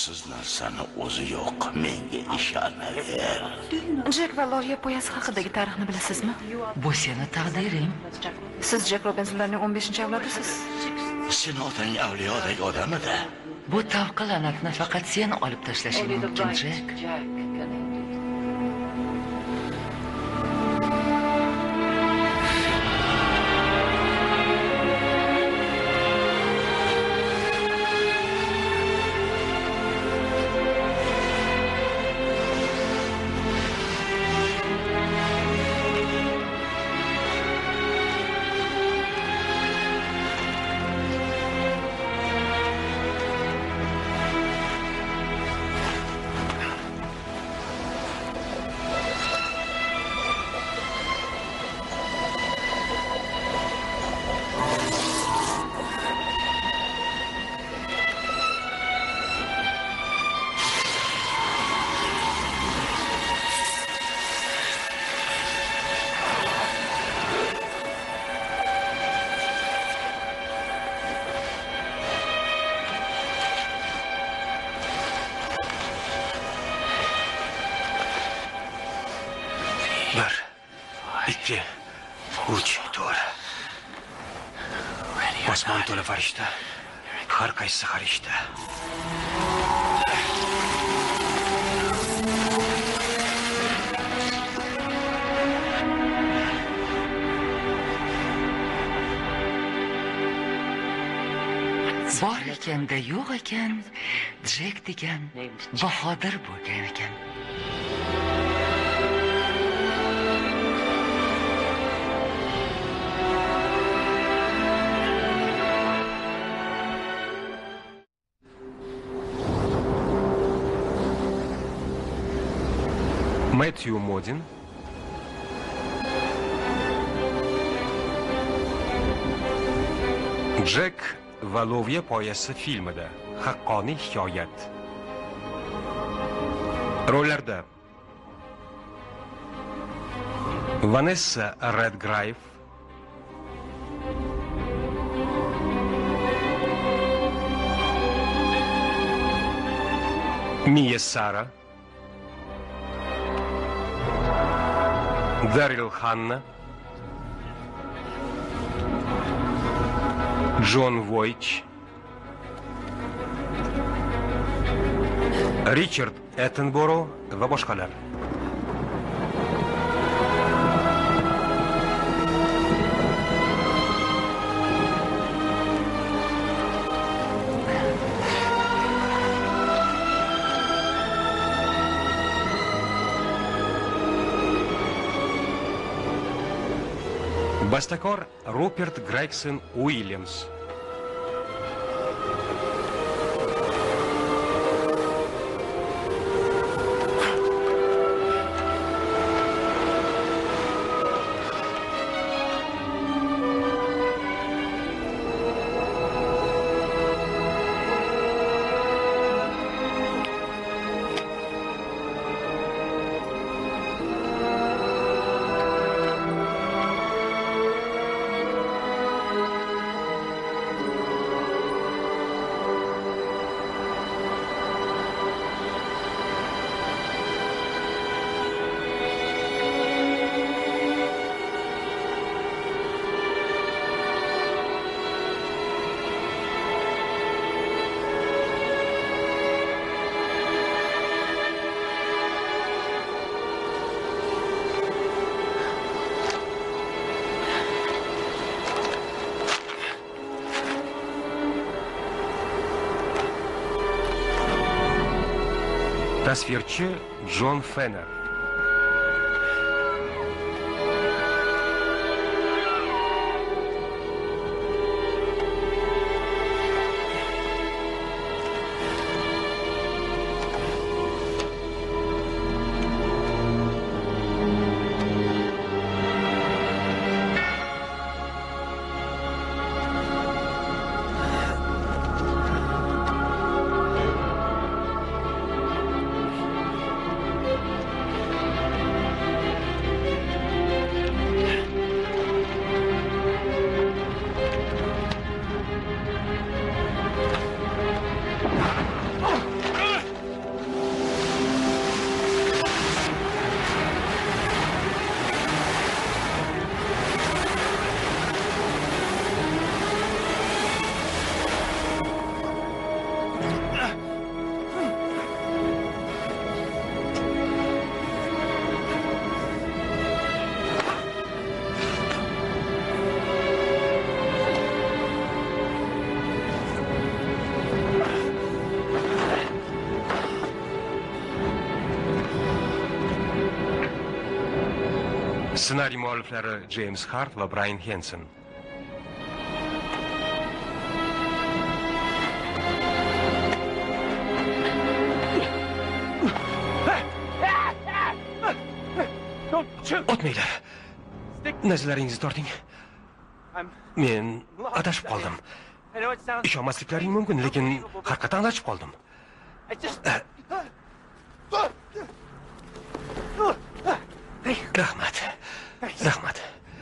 S3: asossiz narsani o'zi yo'q. Menga ishonaver.
S7: Jek va loviya poyasi haqidagi tarixni bilasizmi?
S2: Bu seni taqdiring.
S7: Siz Jek Robinsonlarning o'n beshinchi avlodisiz.
S3: Sen otang avliyodek odam-da.
S2: Bu tavqi la'natni faqat sen olib tashlashing mumkin, Jek.
S1: ikki, uch, to'rt. Osmon to'la farishta. Har qaysi farishta.
S2: Bor ekanda yo'q ekan, Jek degan bahodir bo'lgan ekan.
S1: Мэтью Модин, Jek va loviya poyasi filmida haqqoniy hikoyat. Rollarda Vanessa Redgrave, Mia Sara, Daryl Hannah, Jon Voight, Richard Attenborough va boshqalar. Bastakor Rupert Gregson Williams. Tasvirchi Jon Fenner. Ssenariy mualliflari James Hart va Brian Henson. Otmanglar. Nazarlaringizni torting. Men adashib qoldim. Ishonmasliklaring mumkin, lekin haqiqatan adashib qoldim. Rahmat. Rahmat.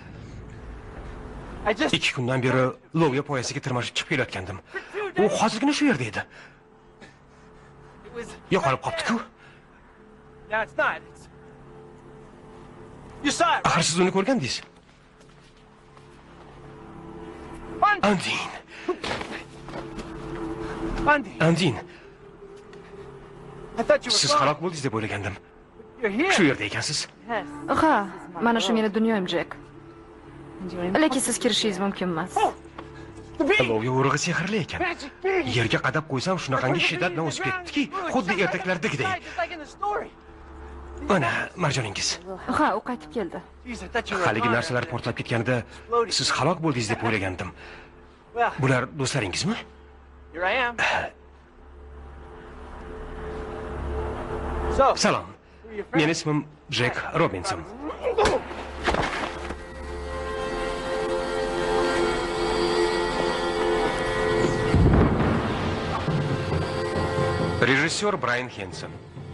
S1: Ikki kundan beri loviya poyasiga tirmashib chiqib kelayotgandim. U hozirgina shu yerda edi. Yo'qolib qopti-ku. Axir siz uni ko'rgandingiz. Andin. Andin. Siz halok bo'ldingiz deb o'ylagandim. Shu yerda ekansiz.
S7: Ha, mana shu meni dunyoyim, Jack. Lekin siz kirishingiz mumkin emas.
S1: Loviya urug'i sehrli ekan. Yerga qadab qo'ysam shunaqangi shiddat bilan o'sib ketdiki, xuddi ertaklardagidek. Mana marjoningiz.
S7: Ha, u qaytib keldi.
S1: Haligi narsalar portlab ketganida siz halok bo'ldingiz deb o'ylagandim. Bular do'stlaringizmi? Salom. Mening ismim Jack Robinson. Rejissyor Brian Henson.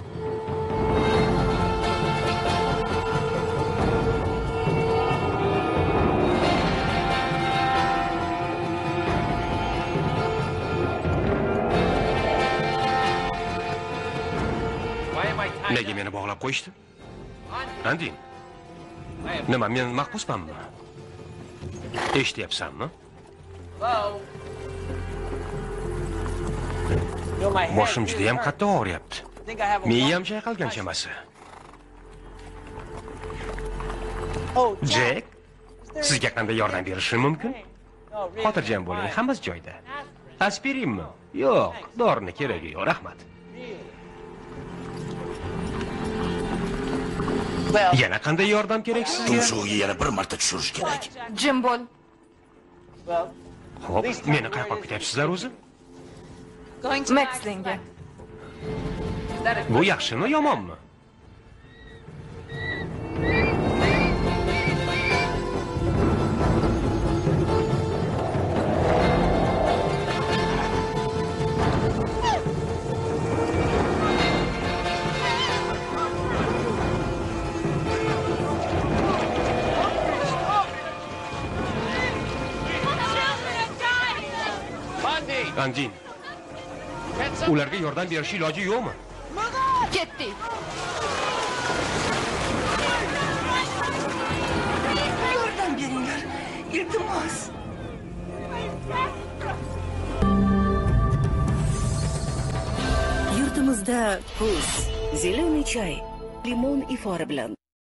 S1: Nega meni bog'lab qo'yishdi? Andin. Nima, men mahbusmanmi? Eshityapsanmi? Boshim juda ham qattiq og'riyapti. Miyam chayqalgan chamasi. Jack, sizga qanday yordam berishim mumkin? Xotirjam bo'ling, hammasi joyida. Aspirinmi? Yo'q, dorini keragi yo'q, rahmat. Yana qanday yordam kerak sizga?
S3: Tumshug'iga yana bir marta tushirish kerak.
S7: Jim bo'l.
S1: Xo'p, meni qayerga ketyapsizlar o'zi?
S7: Maxlinga.
S1: Bu yaxshimi, yomonmi? Andin. Ularga yordam berish iloji yo'qmi?
S7: Ketdi.
S2: Yordam beringlar. Iltimos.
S4: Yurtimizda kuz, zelený choy, limon ifori bilan.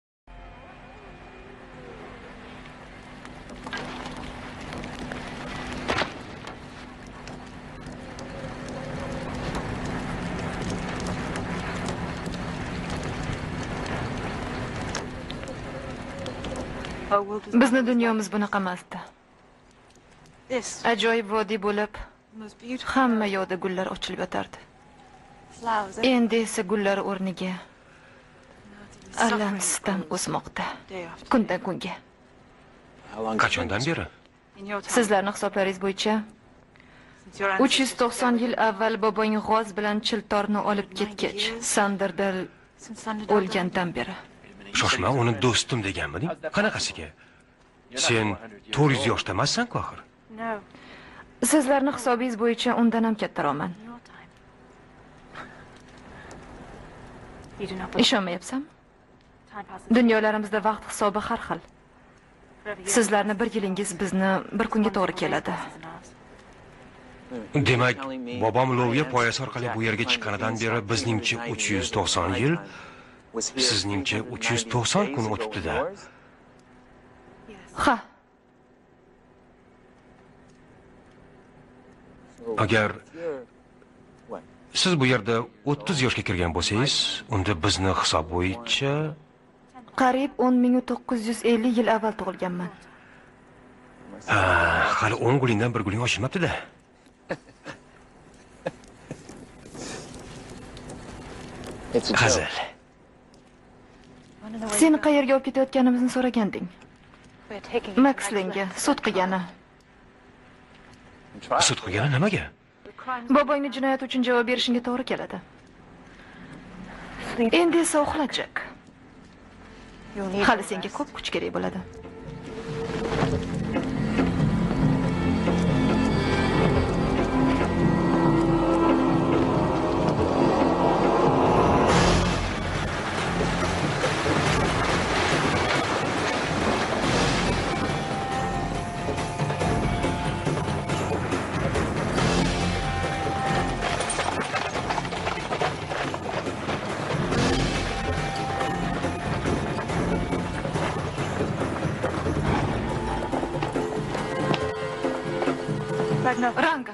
S7: Bizni dunyomiz bunaqa emasdi. Ajoyib vodiy bo'lib, hamma yoqda gullar ochilib yotardi. Endi esa gullar o'rniga alam sitam o'smoqda. Kundan kunga.
S1: Qachondan beri?
S7: Sizlarning hisoblaringiz bo'yicha uch yuz to'qson yil avval bobong g'oz bilan chiltorni olib ketgach, Sanderdal o'lgandan beri.
S1: Shoshma, uni do'stim deganmiding? Qanaqasiga? Sen to'rt yuz yoshda emassan-ku axir.
S7: Sizlarning hisobingiz bo'yicha undan ham kattaroqman. Ishonmayapsan? Dunyolarimizda vaqt hisobi har xil. Sizlarni bir yilingiz bizni bir kunga to'g'ri keladi.
S1: Demak, bobom loviya poyasi orqali bu yerga chiqqanidan beri bizningcha uch yuz to'qson yil, sizningcha uch yuz to'qson kun o'tibdi-da.
S7: Ha.
S1: Agar siz bu yerda o'ttiz yoshga kirgan bo'lsangiz, unda bizni hisob bo'yicha
S7: Qariyb o'n ming to'qqiz yuz ellik yil avval tug'ilganman.
S1: Ha, hali o'n gulingdan bir guling oshmabdi-da. Hazil.
S7: Seni qayerga olib ketayotganimizni so'raganding. Makslinga sud qilgani.
S1: Sud qilgani nimaga?
S7: Bobongni jinoyat uchun javob berishingga to'g'ri keladi. Endi esa uxla, Jack. Hali senga ko'p kuch kerak bo'ladi. Ranga.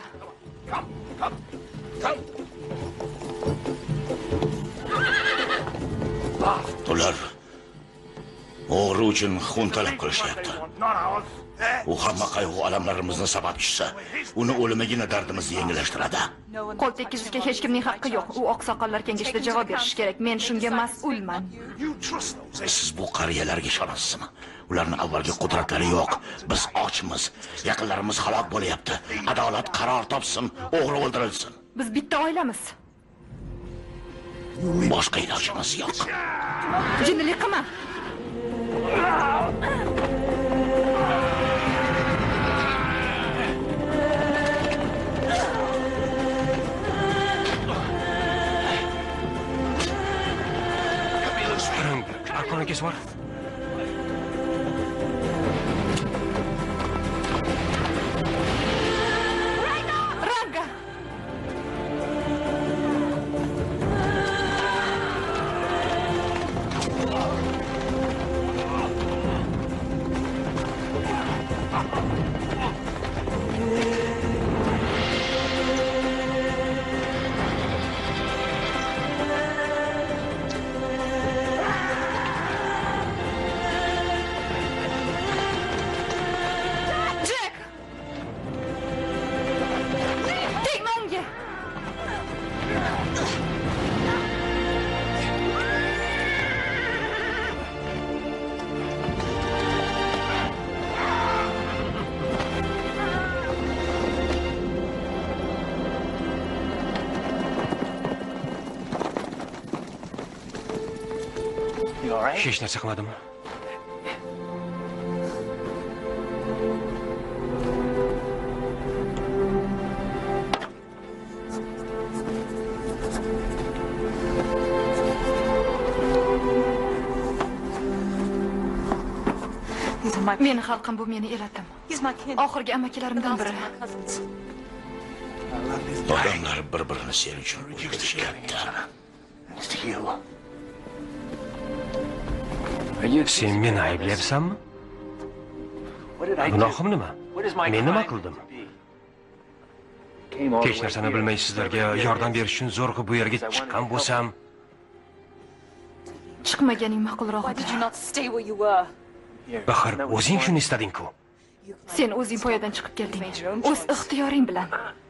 S3: Ular o'g'ri uchun xun talab qilishyapti. U hamma qayg'u alamlarimizni sababchisi. Uni o'limigina dardimizni yengillashtiradi.
S7: Qo'l tekkizishga hech kimning haqqi yo'q. U oqsoqollar kengashida javob berishi kerak. Men shunga mas'ulman.
S3: Siz bu qariyalarga ishonasizmi? Ularning avvalgi qudratlari yo'q. Biz ochmiz. Yaqinlarimiz halok bo'lyapti. Adolat qaror topsin, o'g'ri o'ldirilsin.
S7: Biz bitta oilamiz.
S3: Boshqa ilojimiz yo'q.
S7: Jinnilik qilma.
S1: Arkana kes var.
S7: Ranga.
S1: Hech narsa qilmadimmi?
S7: Meni xalqim, bu meni elatim. Oxirgi amakilarimdan biri.
S3: Odamlar bir-birini sen uchun o'ldirishyapti.
S1: Sen meni ayblayapsanmi? Gunohim nima? Men nima qildim? Hech narsani bilmay sizlarga yordam berish uchun zo'rg'a bu yerga chiqqan bo'lsam,
S7: chiqmaganing ma'qulroq edi.
S1: Baxir, o'zing shuni istading-ku.
S7: Sen o'zing poyadan chiqib kelding. O'z ixtiyoring bilan.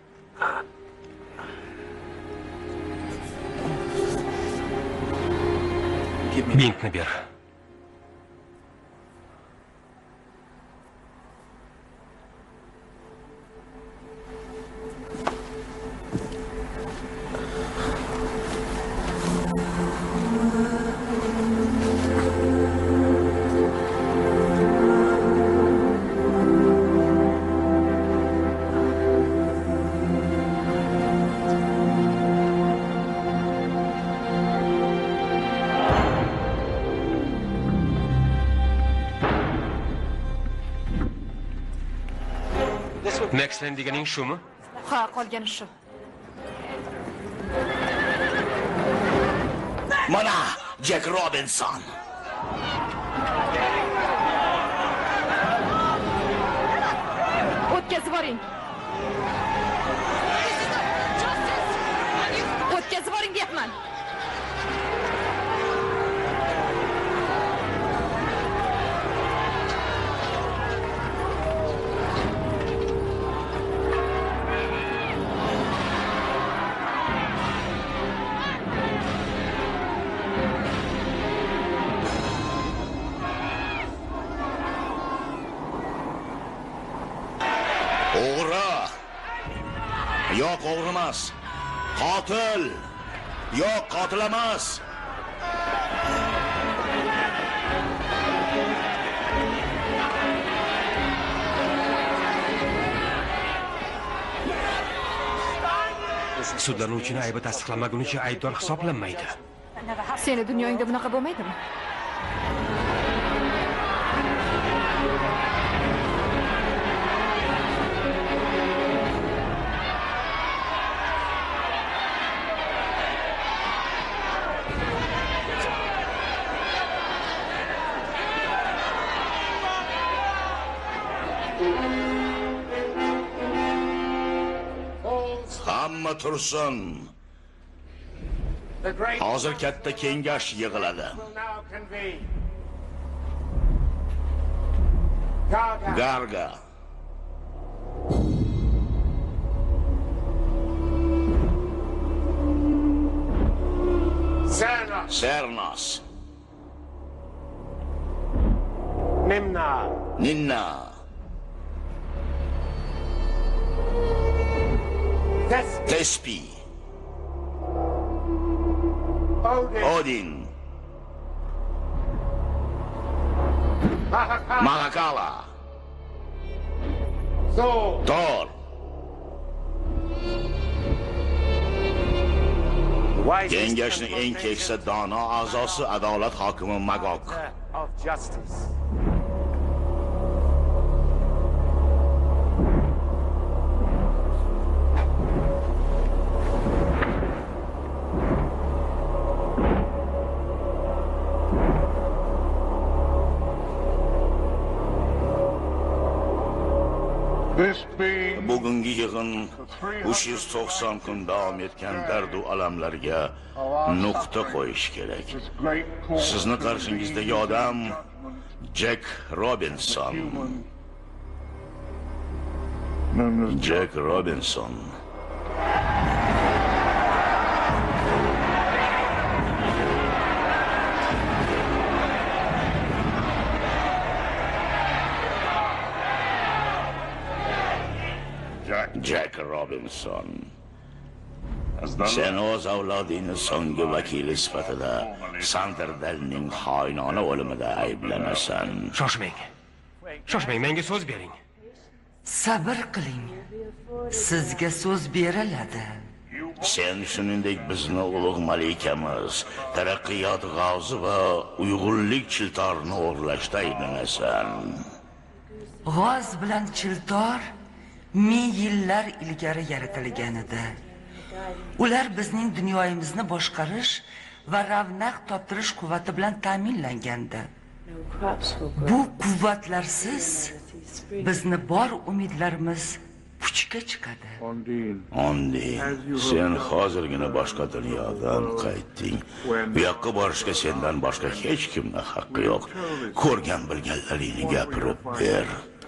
S1: Bintni ber. Maxland deganing shumi?
S7: Ha, qolgani shu.
S3: Mana Jack Robinson.
S7: O'tkazib boring. O'tkazib boring deyapman.
S3: O'g'ri. Yo'q, o'g'ri emas. Qotil. Yo'q, qotil emas.
S1: Sudlanuvchini aybi tasdiqlanmagunicha aybdor hisoblanmaydi.
S7: Seni dunyoingda bunaqa bo'lmaydimi?
S3: Hamma tursin. Hozir katta kengash yig'iladi. Garga. Sernos.
S10: Nimna.
S3: Ninna. Tespi. Odin. Mahakala. Thor. Kengashning eng keksa dono a'zosi adolat hokimi Magog. Bugungi yig'in uch yuz to'qson kun davom etgan dardu alamlarga nuqta qo'yish kerak. Sizni qarshingizdagi odam Jack Robinson. Jack Robinson. Jack Robinson. Sen o'z avlodingning so'nggi vakili sifatida Sanderdalning xoinona o'limida ayblanasan.
S1: Shoshmang. Shoshmang, menga so'z bering.
S2: Sabr qiling. Sizga so'z beriladi.
S3: Sen shuningdek bizni ulug' malikamiz, taraqqiyot g'ozi va uyg'unlik chiltorini o'g'irlashda ayblanasan.
S2: G'oz bilan chiltor ming yillar ilgari yaratilgan edi. Ular bizning dunyomizni boshqarish va ravnaq toptirish quvvati bilan ta'minlangandi. Bu quvvatlarsiz bizni bor umidlarimiz puchga chiqadi.
S3: Ondi, sen hozirgina boshqa dunyodan qaytding. Bu yoqqa borishga sendan boshqa hech kimning haqqi yo'q. Ko'rgan bilganlaringni gapirib ber.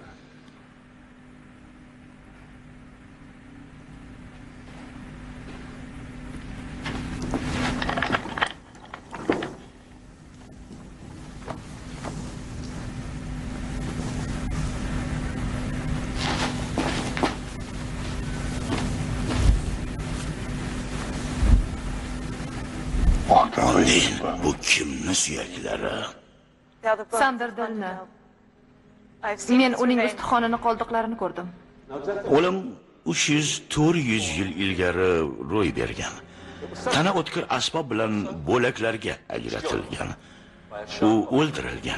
S3: Bu kimning suyaklari?
S7: Sanderdalni. Men uning ustixonini qoldiqlarini ko'rdim.
S3: O'lim uch yuz to'rt yuz yil ilgari ro'y bergan. Tana o'tkir asbob bilan bo'laklarga ajratilgan. U o'ldirilgan.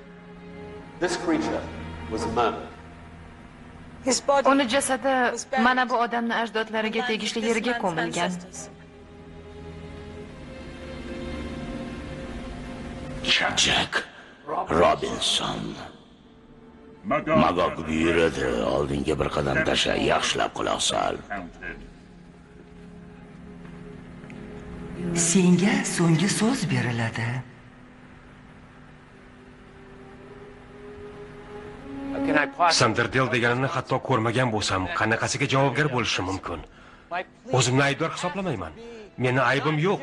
S7: Uni jasadi mana bu odamning ajdodlariga tegishli yerga ko'milgan.
S3: Jack Robinson. Magog buyuradi, oldinga bir qadam tasha, yaxshilab quloq sol.
S2: Senga so'nggi so'z beriladi.
S1: Sanderdel deganini hatto ko'rmagan bo'lsam, qanaqasiga javobgar bo'lishim mumkin? O'zimni aybdor hisoblamayman. Meni aybim yo'q.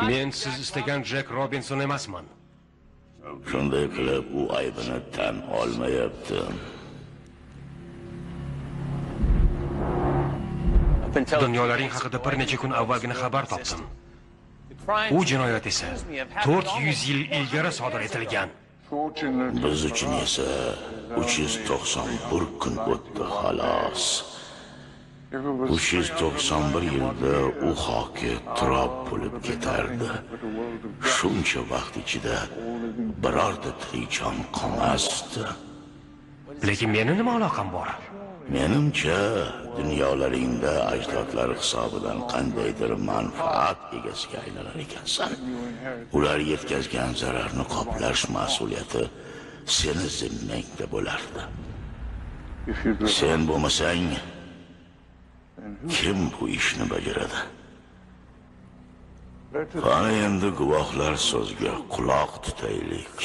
S1: Men siz istagan Jack Robinson emasman.
S3: Shunday qilib u aybini tan olmayapti.
S1: Dunyolaring haqida bir necha kun avvalgina xabar topdim. U jinoyat esa to'rt yuz yil ilgari sodir etilgan.
S3: Biz uchun esa uch yuz to'qson bir kun o'tdi xolos. uch yuz to'qson bir yilda u hoki turob bo'lib ketardi. Shuncha vaqt ichida birorta tirik jon qolmasdi.
S1: Lekin meni nima aloqam bor?
S3: Menimcha, dunyolaringda ajdodlar hisobidan qandaydir manfaat egasiga aylanar ekansan. Ular yetkazgan zararni qoplash mas'uliyati seni zimmangda bo'lardi. Sen bo'lmasang, kim bu ishni bajaradi? Qani endi guvohlar so'zga quloq tutaylik.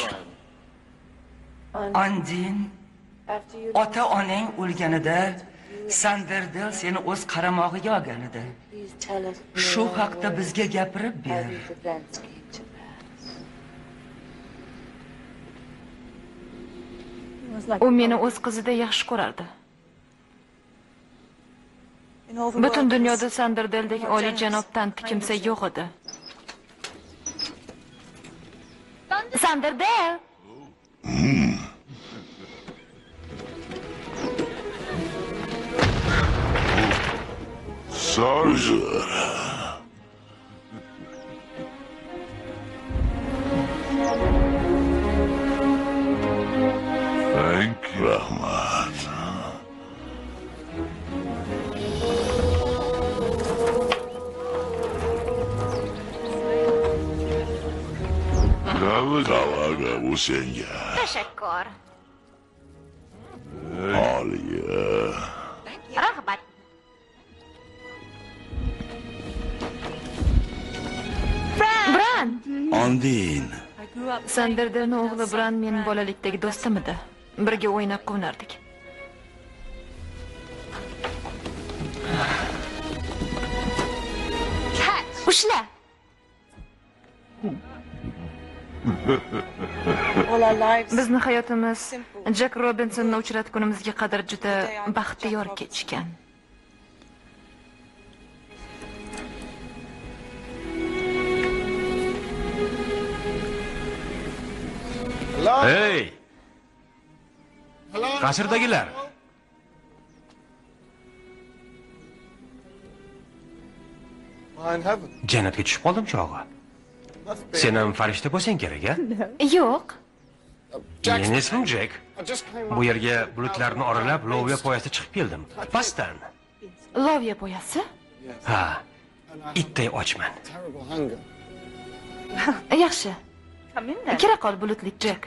S2: Andin, ota-onang o'lganida Sanderdel seni o'z qaramog'iga olgan edi. Shu haqda bizga gapirib ber.
S7: U meni o'z qizida yaxshi ko'rardi. Butun dunyoda Sanderdeldek oliyjanob tanti kimsa yo'q edi. Sanderdel!
S3: Uzr. Thank you. Rahmat. Kavaga bu senga.
S7: Tashakkur.
S3: Oliya.
S7: Rahmat. Bran!
S3: Andin.
S7: Sanderdelning o'g'li Bran mening bolalikdagi do'stim edi. Birga o'ynab quvnardik. Ushla. Bizni hayotimiz Jack Robinsonni uchratgunimizga qadar juda baxtiyor kechgan.
S1: Hey! Qasrdagilar. Jannatga tushib qoldim chog'i. Sen ham farishta bo'lsang kerak-a?
S7: Yo'q.
S1: Men ismim Jack. Bu yerga bulutlarni oralab, loviya poyasida chiqib keldim. Pastdan.
S7: Loviya poyasi?
S1: Ha. Itday ochman.
S7: Yaxshi. Kira qol bulutlik Jack.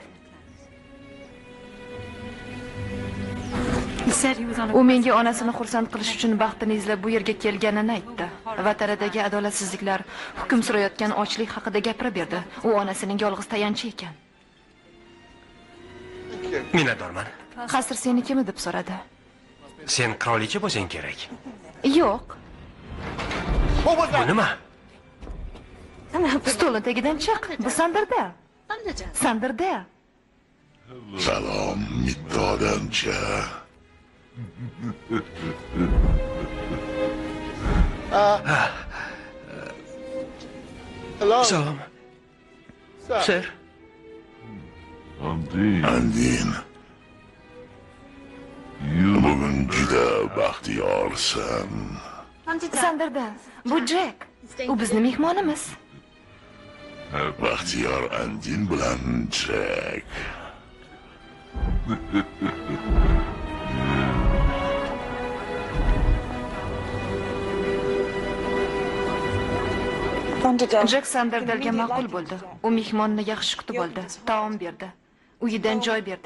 S7: U menga onasini xursand qilish uchun baxtini izlab bu yerga kelganini aytdi. Vatanidagi adolatsizliklar, hukm surayotgan ochlik haqida gapirib berdi. U onasining yolg'iz tayanchi ekan.
S1: Minnatdorman.
S7: Qasr senikimi deb so'radi.
S1: Sen qirolicha bo'lsang kerak.
S7: Yo'q.
S1: Bu nima?
S7: Stolning tagidan chiq. Bu Sanderdel. Sanderdel.
S3: Salom, mitti odamcha.
S1: Salom. Sir.
S3: Andin. Andin. Bugun juda baxtiyorsan.
S7: Sanderdel. Bu Jack. U bizning mehmonimiz.
S3: Baxtiyor Andin bilan Jack.
S7: Jack Sanderdelga ma'qul bo'ldi. U mehmonni yaxshi kutib oldi, taom berdi, uyidan joy berdi.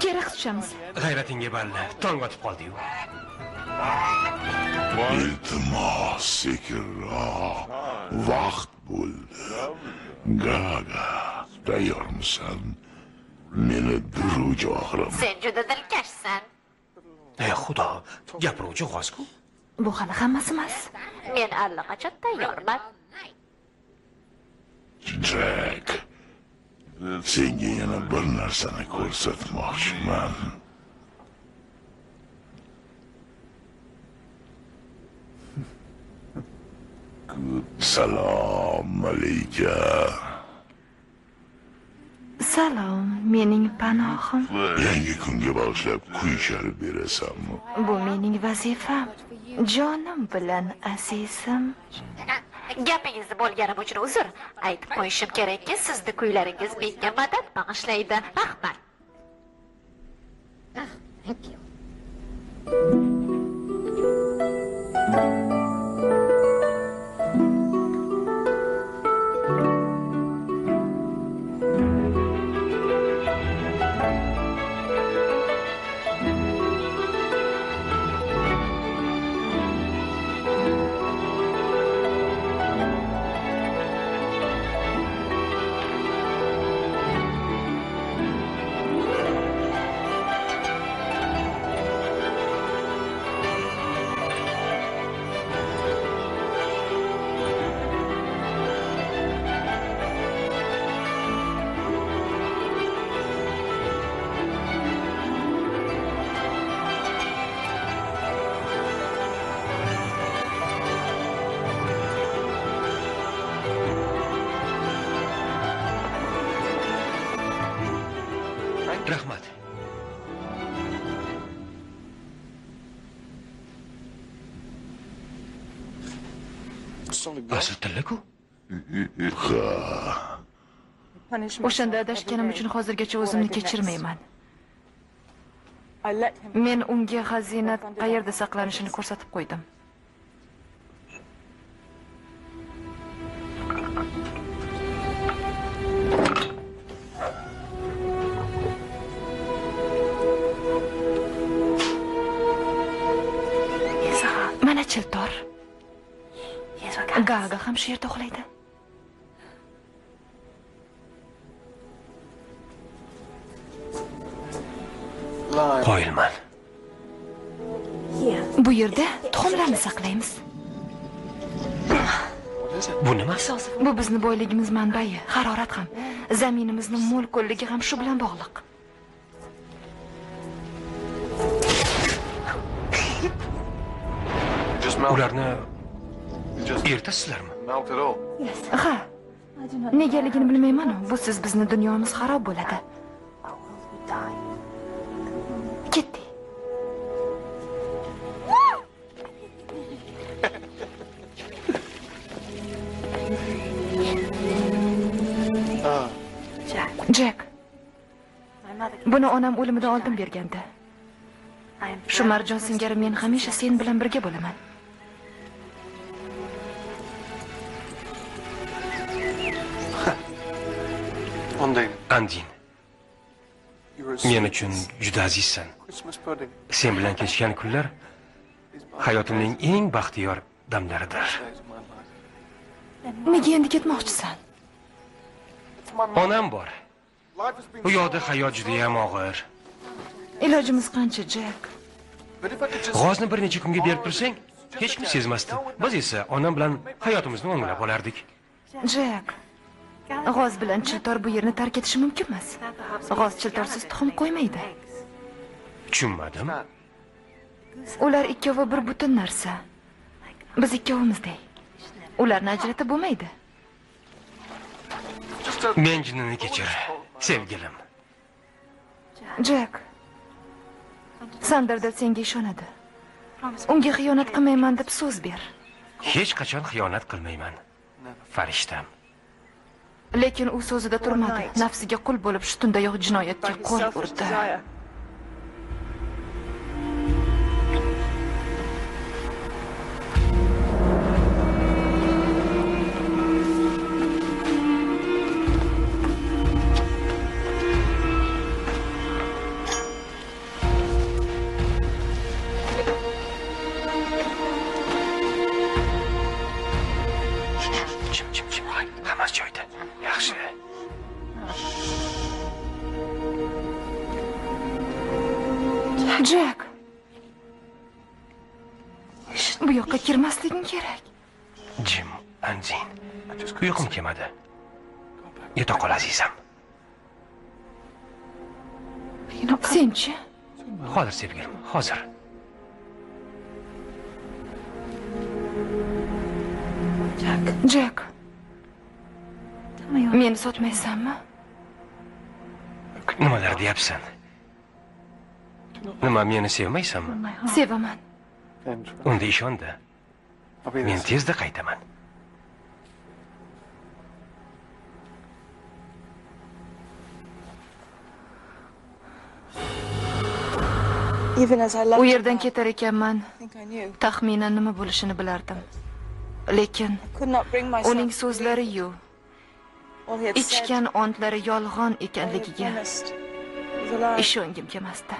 S7: Kerak tushamiz.
S1: G'ayratingga balla, tong otib qoldi-yu.
S11: Iltimos, sekinroq. Vaqt bo'ldi. Gaga, tayyormisan? Meni duruvchi oxirim.
S12: Sen juda dilkashsan.
S1: Ey xudo, gapiruvchi g'oz-ku.
S7: Bu hali hammasi emas.
S12: Men allaqachon tayyorman.
S11: Jack, senga yana bir narsani ko'rsatmoqchiman. Salom alaykum.
S7: Salom, mening panohim.
S11: Yangi kunga bag'ishlab kuy chalib berasanmi?
S7: Bu mening vazifam. Jonim bilan azizim.
S12: Gapingizni bo'lganim uchun uzr. Aytib qo'yishim kerakki, sizni kuylaringiz menga madad bag'ishlaydi. Rahmat. Thank you.
S1: Rahmat. Asl tilla-ku.
S7: O'shanda adashganim uchun hozirgacha o'zimni kechirmayman. Men unga xazina qayerda saqlanishini ko'rsatib qo'ydim. Mana chiltor. Gaga ham shu yerda uxlaydi.
S1: Qo'yilman.
S7: Bu yerda tuxumlarni saqlaymiz.
S1: Bu nima?
S7: Bu bizni boyligimiz manbai, harorat ham, zaminimizning mo'l-ko'lligi ham shu bilan bog'liq.
S1: Ularni ertasizlarmi?
S7: Ha. Negaligini bilmayman, bu siz bizni dunyomiz xarob bo'ladi. Ketdi. Jack. Buni onam o'limidan oldin bergandi. Shu marjon singari men hamisha sen bilan birga bo'laman.
S1: Andin. Men uchun juda azizsan. Sen bilan kechgan kunlar hayotimning eng baxtiyor damlaridir.
S7: Nega endi ketmoqchisan?
S1: Onam bor. Bu yoqda hayot juda ham og'ir.
S7: Ilojimiz qancha, Jack?
S1: G'ozni bir necha kunga berib tursang, hech kim sezmasdi. Biz esa onam bilan hayotimizni o'nglab olardik.
S7: Jack, g'oz bilan chiltor bu yerni tark etishi mumkin emas. G'oz chiltorsiz tuxum qo'ymaydi.
S1: Tushunmadim.
S7: Ular ikkovi bir butun narsa. Biz ikkovimizdek. Ularni ajratib bo'lmaydi.
S1: Men jinnini kechir, sevgilim.
S7: Jack, Sanderda senga ishonadi. Unga xiyonat qilmayman deb so'z ber.
S1: Hech qachon xiyonat qilmayman, farishtam.
S7: Lekin u so'zida turmadi. Nafsiga qul bo'lib shu tundayoq jinoyatga qo'l urdi. Jack. Bu yoqqa kirmasliging kerak.
S1: Jim, Anzin. Uyqum kelmadi. Yota qol azizam.
S7: Senchi?
S1: Hozir sevgilim, hozir.
S7: Jack. Meni sotmaysanmi?
S1: Nimalar deyapsan? Nima, meni sevmaysanmi?
S7: Sevaman.
S1: Unda ishonda. Men tezda qaytaman.
S7: U yerdan ketar ekanman. Taxminan nima bo'lishini bilardim. Lekin uning so'zlari-yu, ichgan ontlari yolg'on ekanligiga ishongim kelmasdi.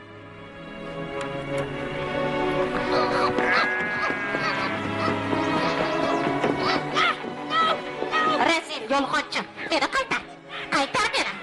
S12: Rezil yolg'onchi. Meni qaytar. Qaytar meni.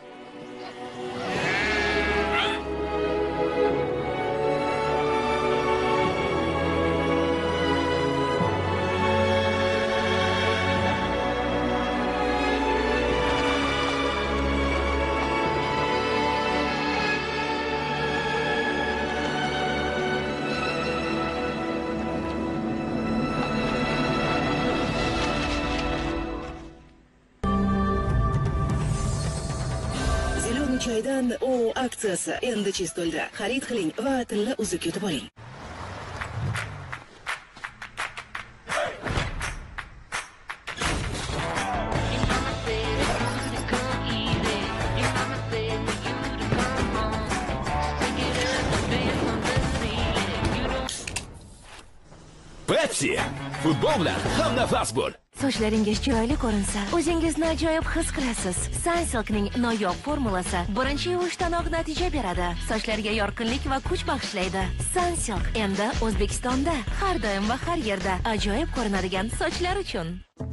S4: Choydan o aksiyasi endi Chistolda. Xarid qiling va tilla uzuk yutib oling.
S5: Pepsi. Futbol bilan ham nafas bo'l.
S6: Sochlaringiz chiroyli ko'rinsa, o'zingizni ajoyib his qilasiz. Sunsilkning noyob formulasi birinchi yuvishdayoq natija beradi. Sochlarga yorqinlik va kuch bag'ishlaydi. Sunsilk endi O'zbekistonda har doim va har yerda ajoyib ko'rinadigan sochlar uchun.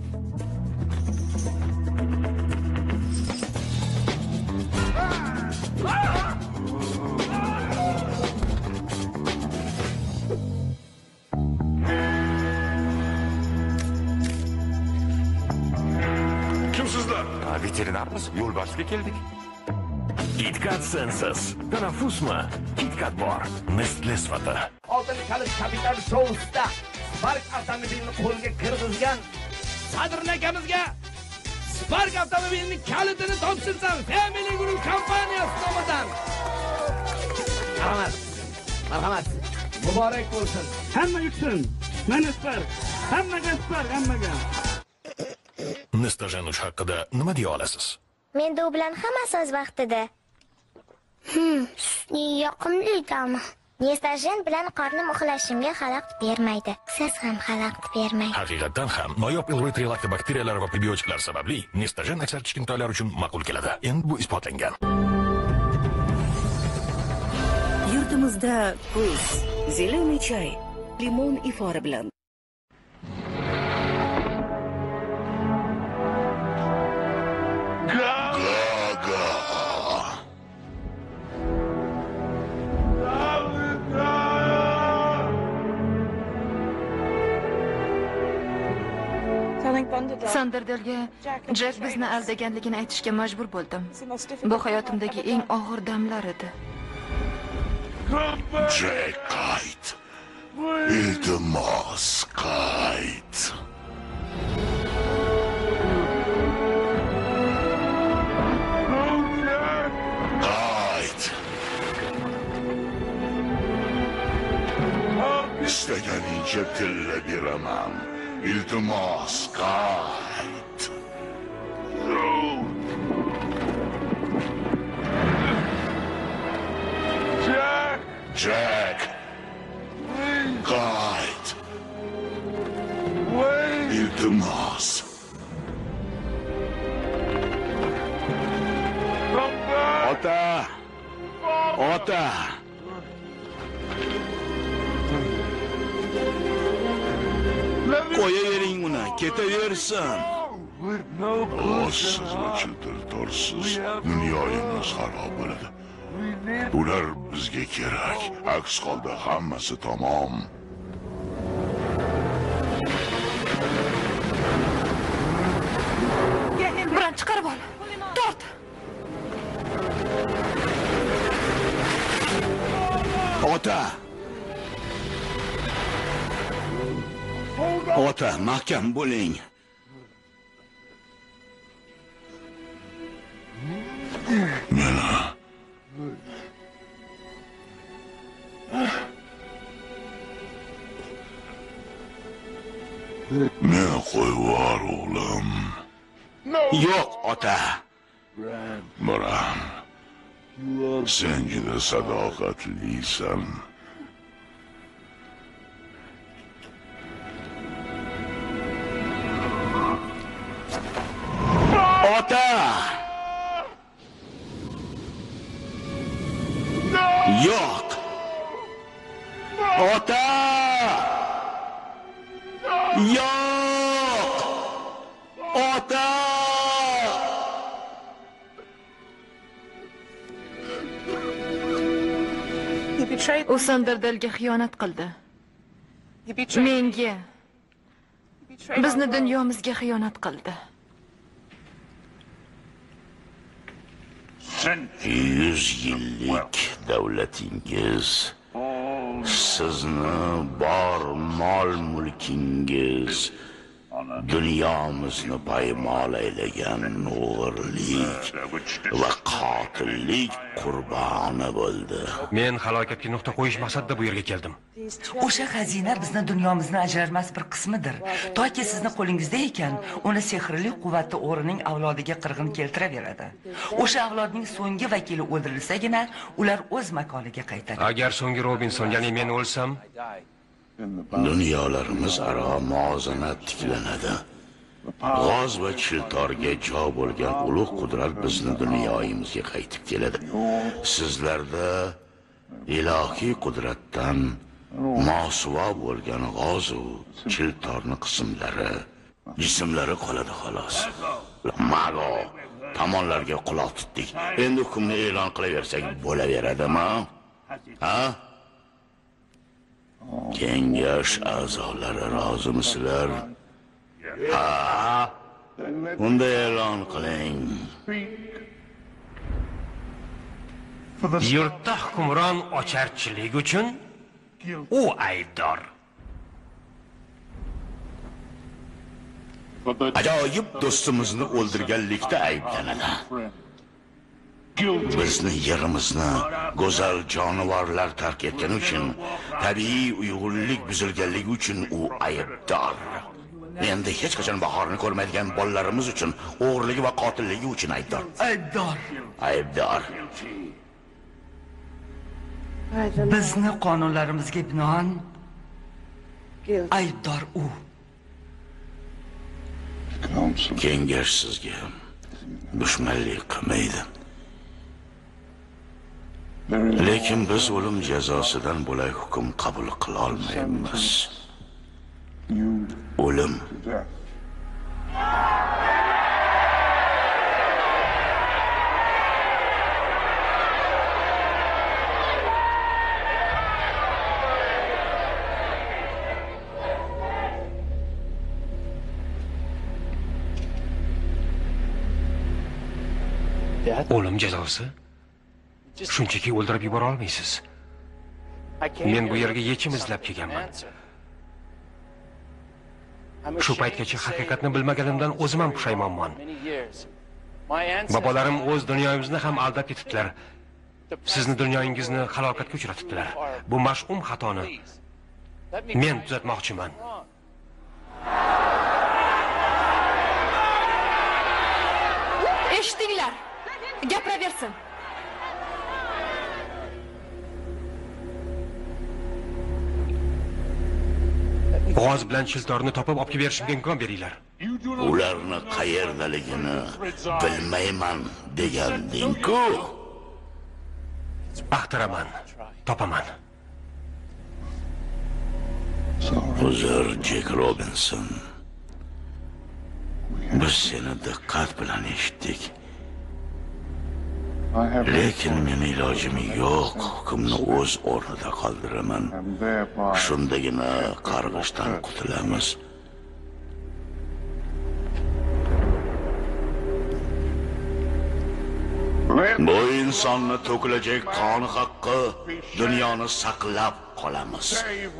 S8: Veterinarmiz, yo'lbarsga keldik. KitKat sensiz. Tanaffusmi? KitKat bor. Nestle sifati.
S9: Oltin kalit kapitan Showsda Spark avtomobilini qo'lga kirgizgan Sadr akamizga Spark avtomobilining kalitini topshirsam Family Group kompaniyasi nomidan. Marhamat. Marhamat. Muborak bo'lsin. Hamma uchun. Mana Spark. Hammaga Spark, hammaga.
S8: Nestajen uch haqida nima deya olasiz?
S13: Menda u bilan hammasi o'z vaqtida. Hmm, yoqimli ta'mi. Nestajen bilan qornim uxlashimga xalaqit bermaydi. Siz ham xalaqit bermaydi.
S8: Haqiqatan ham noyob Elroy laktobakteriyalar va probiotiklar sababli Nestajen aksar kichkintoylar uchun ma'qul keladi. Endi bu isbotlangan.
S4: Yurtimizda kuz, zelený choy, limon ifori bilan
S7: Sanderdelga Jack bizni aldaganligini aytishga majbur bo'ldim. Bu hayotimdagi eng og'ir damlar edi.
S11: Jack qayt. Iltimos qayt. Qayt. İstaganincha tilla beraman. Iltimos qayt. Jack! Jack! Qayt. Iltimos. Ota! Ota!
S3: Qo'yavering uni, ketaversin.
S11: O, siz vachildir torsiz, dunyoyimiz xarob bo'ladi. Ular bizga kerak. Aks holda hammasi tamom.
S7: Biron chiqarib ol. Tort.
S3: Ota! Ota, mahkam bo'ling.
S11: Mena Meni qo'yvar o'g'lim.
S3: Yo'q, ota.
S11: Boram. Sen juda sadoqatlisan.
S3: Ota! Yo'q. Ota! Yo'q! Ota!
S7: U Sandardelga xiyonat qildi. Menga, bizni dunyomizga xiyonat qildi.
S3: Yuz yillik davlatingiz, sizni bor mol mulkingiz, dunyomizni poymol aylagan o'g'irlik va qotillik qurboni bo'ldi.
S1: Men halokatga nuqta qo'yish maqsadida bu yerga keldim.
S2: O'sha xazina bizni dunyomizni ajralmas bir qismidir. Toki sizni qo'lingizda ekan, uni sehrli quvvatli o'g'rining avlodiga qirg'in keltiraveradi. O'sha avlodning so'nggi vakili o'ldirilsagina, ular o'z makoniga qaytadi.
S1: Agar so'nggi Robinson, ya'ni men o'lsam,
S3: dunyolarimiz aro muvozanat tiklanadi. G'oz va chiltorga jo bo'lgan ulug' qudrat bizni dunyoyimizga qaytib keladi. Sizlarda ilohiy qudratdan mosuvo bo'lgan g'oz va chiltorni qismlari, jismlari qoladi xolos. Mago tomonlarga quloq tutdik. Endi hukmni e'lon qilaversak bo'laveradimi? Ha? Kengash a'zolari rozimisizlar? Ha. Unda e'lon qiling.
S1: Yurtda hukmron ocharchilik uchun u aybdor.
S3: Ajoyib do'stimizni o'ldirganlikda ayblanadi. Bizni yerimizni go'zal jonivorlar tark etgani uchun, tabiiy uyg'unlik buzilganligi uchun u aybdor. Endi hech qachon bahorni ko'rmaydigan bolalarimiz uchun o'g'irligi va qotilligi uchun aybdor.
S2: Aybdor.
S3: Aybdor.
S2: Bizni qonunlarimizga binoan aybdor u.
S3: Kengash sizga dushmanlik qilmaydi. Lekin biz o'lim jazosidan bo'lak hukm qabul qila olmaymiz. O'lim.
S1: O'lim jazosi? Shunchaki o'ldirib yubora olmaysiz. Men bu yerga yechim izlab kelganman. Shu paytgacha haqiqatni bilmaganimdan o'zim ham pushaymonman. Bobolarim o'z dunyomizni ham aldab ketibdilar. Sizni dunyoyingizni halokatga uchratibdilar. Bu mash'um xatoni men tuzatmoqchiman.
S7: Eshitdinglar? Gapiraversin.
S1: G'oz bilan chiltorni topib olib berishimga imkon beringlar.
S3: Ularni qayerdaligini bilmayman deganding-ku.
S1: Axtaraman, topaman.
S3: Uzr, Jack Robinson. Biz seni diqqat bilan eshitdik. Lekin men ilojim yo'q, hukmni o'z o'rnida qoldiraman. Shundagina qarg'ishdan qutulamiz. Bu insonni to'kilajak qoni haqqi dunyoni saqlab qolamiz.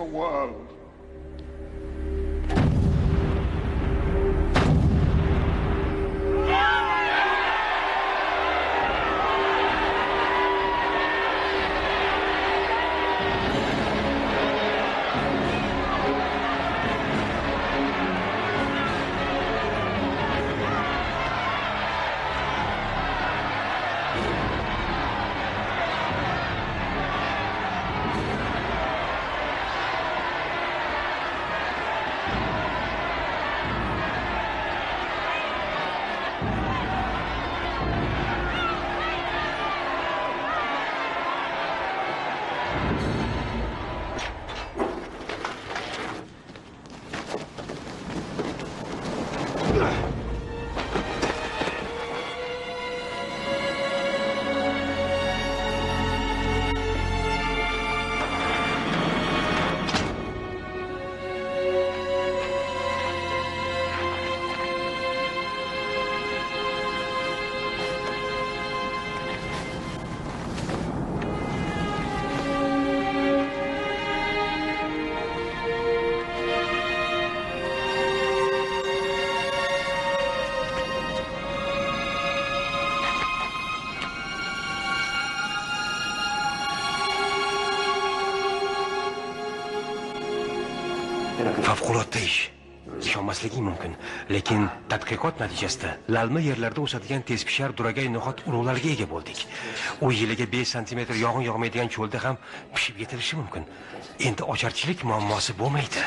S1: Favqulodda ish. Ishonmasliging mumkin, lekin tadqiqot natijasida lalma yerlarda o'sadigan tezpishar duragay no'xat urug'larga ega bo'ldik. U yiliga besh santimetr yog'in yog'maydigan cho'lda ham pishib yetilishi mumkin. Endi ocharchilik muammosi bo'lmaydi.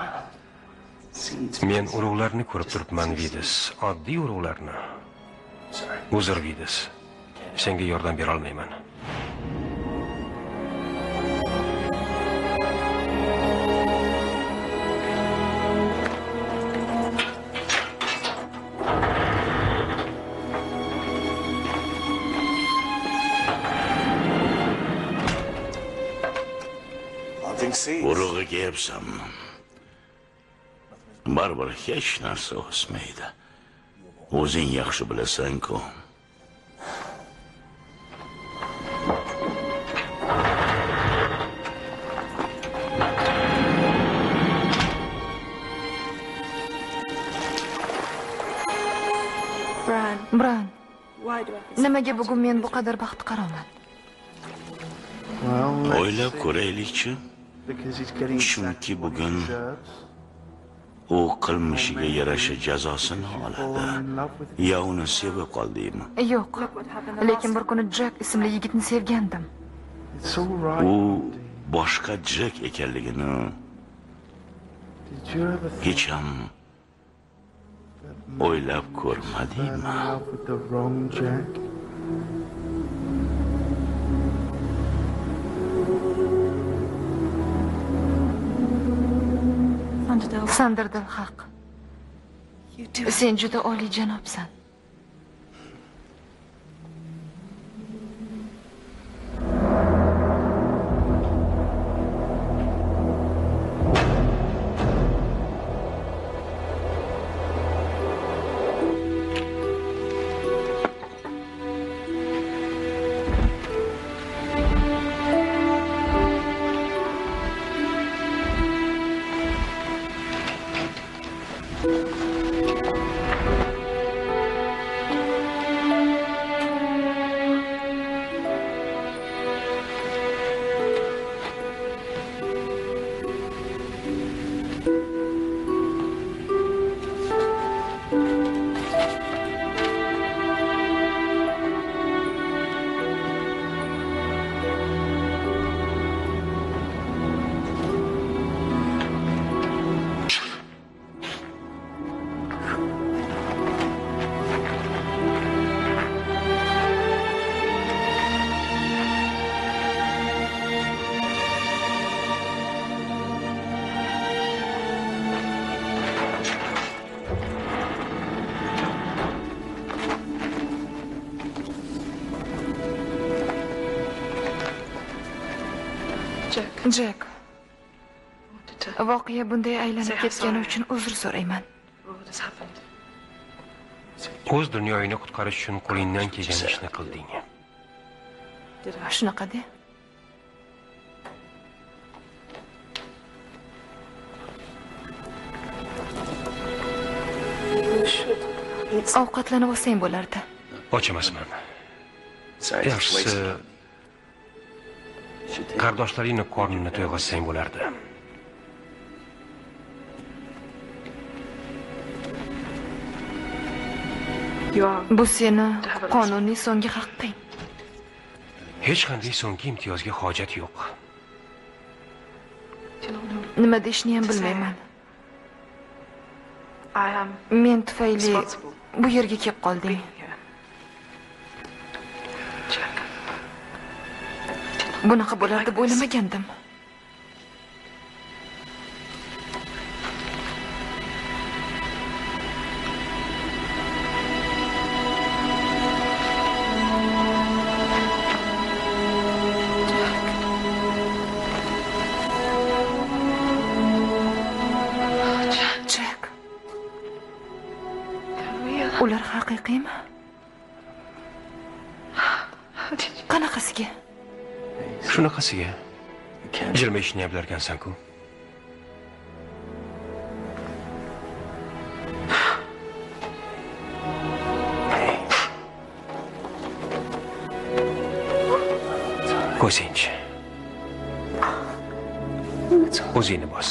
S1: Men urug'larni ko'rib turibman, Vidas. Oddiy urug'larni. Uzr, Vidas. Senga yordam bera olmayman. Urug'iga yepsam, baribir hech narsa o'smaydi. O'zing yaxshi bilasan-ku.
S7: Bran, nimaga bugun men bu qadar baxti qaroman?
S3: O'ylab ko'raylik-chi. Chunki bugun u qilmishiga yarasha jazosini oladi. Ya uni sevib qoldingmi?
S7: Yo'q. Lekin bir kuni Jack ismli yigitni sevgandim.
S3: U boshqa Jack ekanligini hech ham o'ylab ko'rmadingmi?
S7: Sandirdil haq. Sen juda olijanobsan. Jack. Voqea bunday aylanib ketgani uchun uzr so'rayman.
S1: O'z dunyoingni qutqarish uchun qo'lingdan kelgan ishni qilding.
S7: Shunaqa de. Ovqatlanib olsang bo'lardi.
S1: Och emasman. Yaxshisi qardoshlaringni qornini to'yg'azsang bo'lardi.
S7: Bu seni qonuniy so'nggi haqqing.
S1: Hech qanday so'nggi imtiyozga hojat yo'q.
S7: Nima deyishni ham bilmayman. Men tufayli bu yerga kelib qolding. Bunaqa bo'lar deb o'ylamagandim. Jack. Ular haqiqiymi? Qanaqasiga?
S1: Shunaqasiga. Jilmayishni yablarkansan-ku. Qo'ysinchi. O'zingni bos.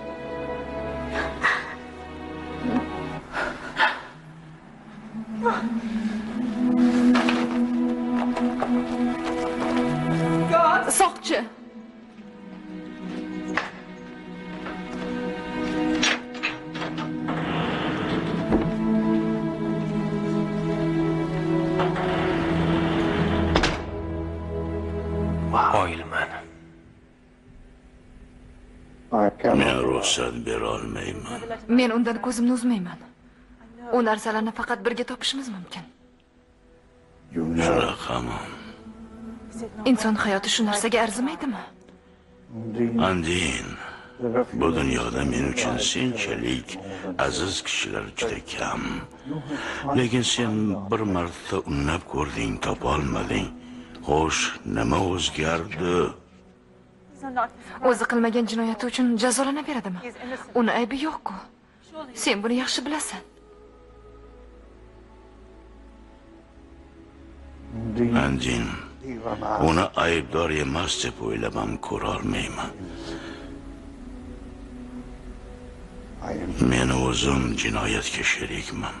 S7: Soqchi.
S1: Oilman.
S3: Men ruxsat bera olmayman.
S7: Men undan ko'zimni uzmayman. U narsalarni faqat birga topishimiz mumkin.
S3: Shunaqami?
S7: Inson hayoti shu narsaga arzimaydimi?
S3: Andin, bu dunyoda men uchun senchalik aziz kishilar juda kam. Lekin sen bir marta unnab ko'rding, topa olmading. Xo'sh, nima o'zgardi?
S7: O'zi qilmagan jinoyati uchun jazolanaveradimi? Uni aybi yo'q-ku. Sen buni yaxshi bilasan.
S3: Andin, uni aybdor emas deb o'ylabam ko'ra olmayman. Men o'zim jinoyatga sherikman.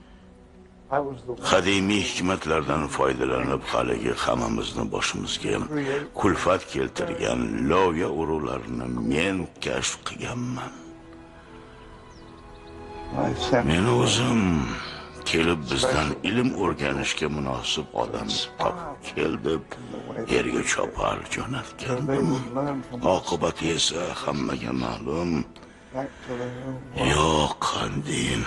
S3: Qadimiy hikmatlardan foydalanib haligi hammamizni boshimizga kulfat keltirgan loya urug'larni men kashf qilganman. Men o'zim kelib bizdan ilm o'rganishga munosib odam topib kelib yerga chopar jo'natgandim. Oqibati esa hammaga ma'lum. Yo'q, Andin.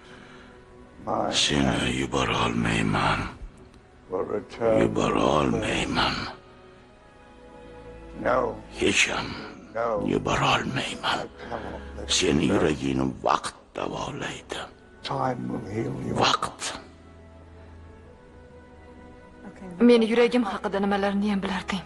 S3: Seni yubora olmayman. Yubora olmayman. Hech ham yubora olmayman. Seni yuragingni vaqt davolaydi. Vaqt.
S7: Meni yuragim haqida nimalarni ham bilarding.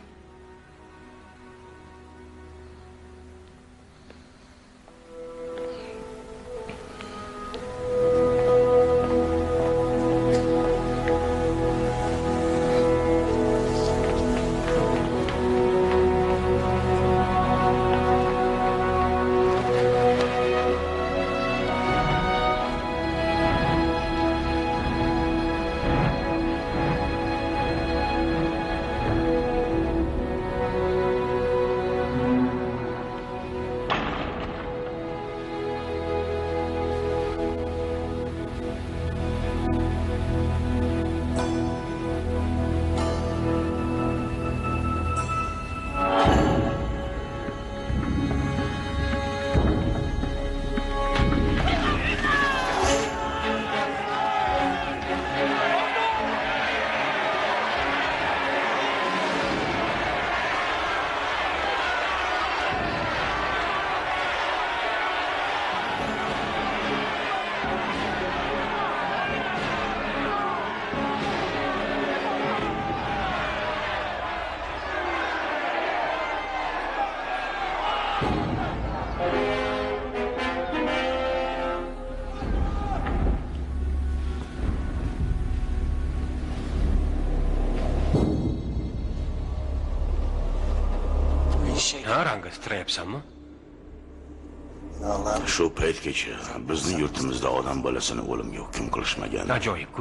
S1: Ha, ranga titrayapsanmi?
S3: Shu paytgacha bizning yurtimizda odam bolasini o'limga hukm qilishmagan.
S1: Ajoyib-ku.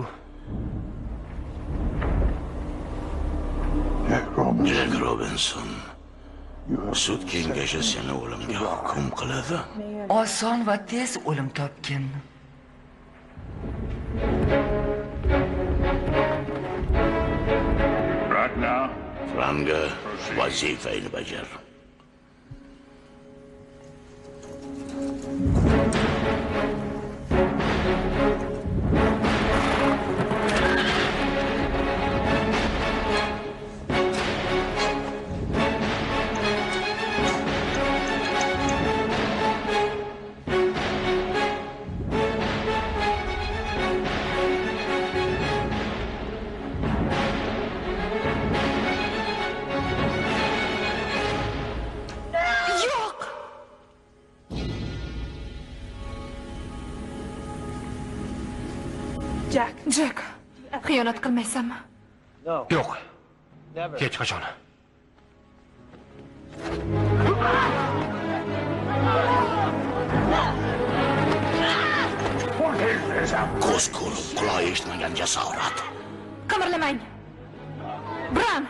S3: Jack Robinson. Sud kengashi seni o'limga hukm qiladi.
S2: Oson va tez o'lim topgin.
S3: Ranga vazifangni bajar.
S7: Jack, Jack, xiyonat qilmaysanmi?
S1: Yo'q. Hech qachon.
S3: Ko'z ko'rib, quloq eshitmagan jasorat.
S7: Qimirlamang. Bran.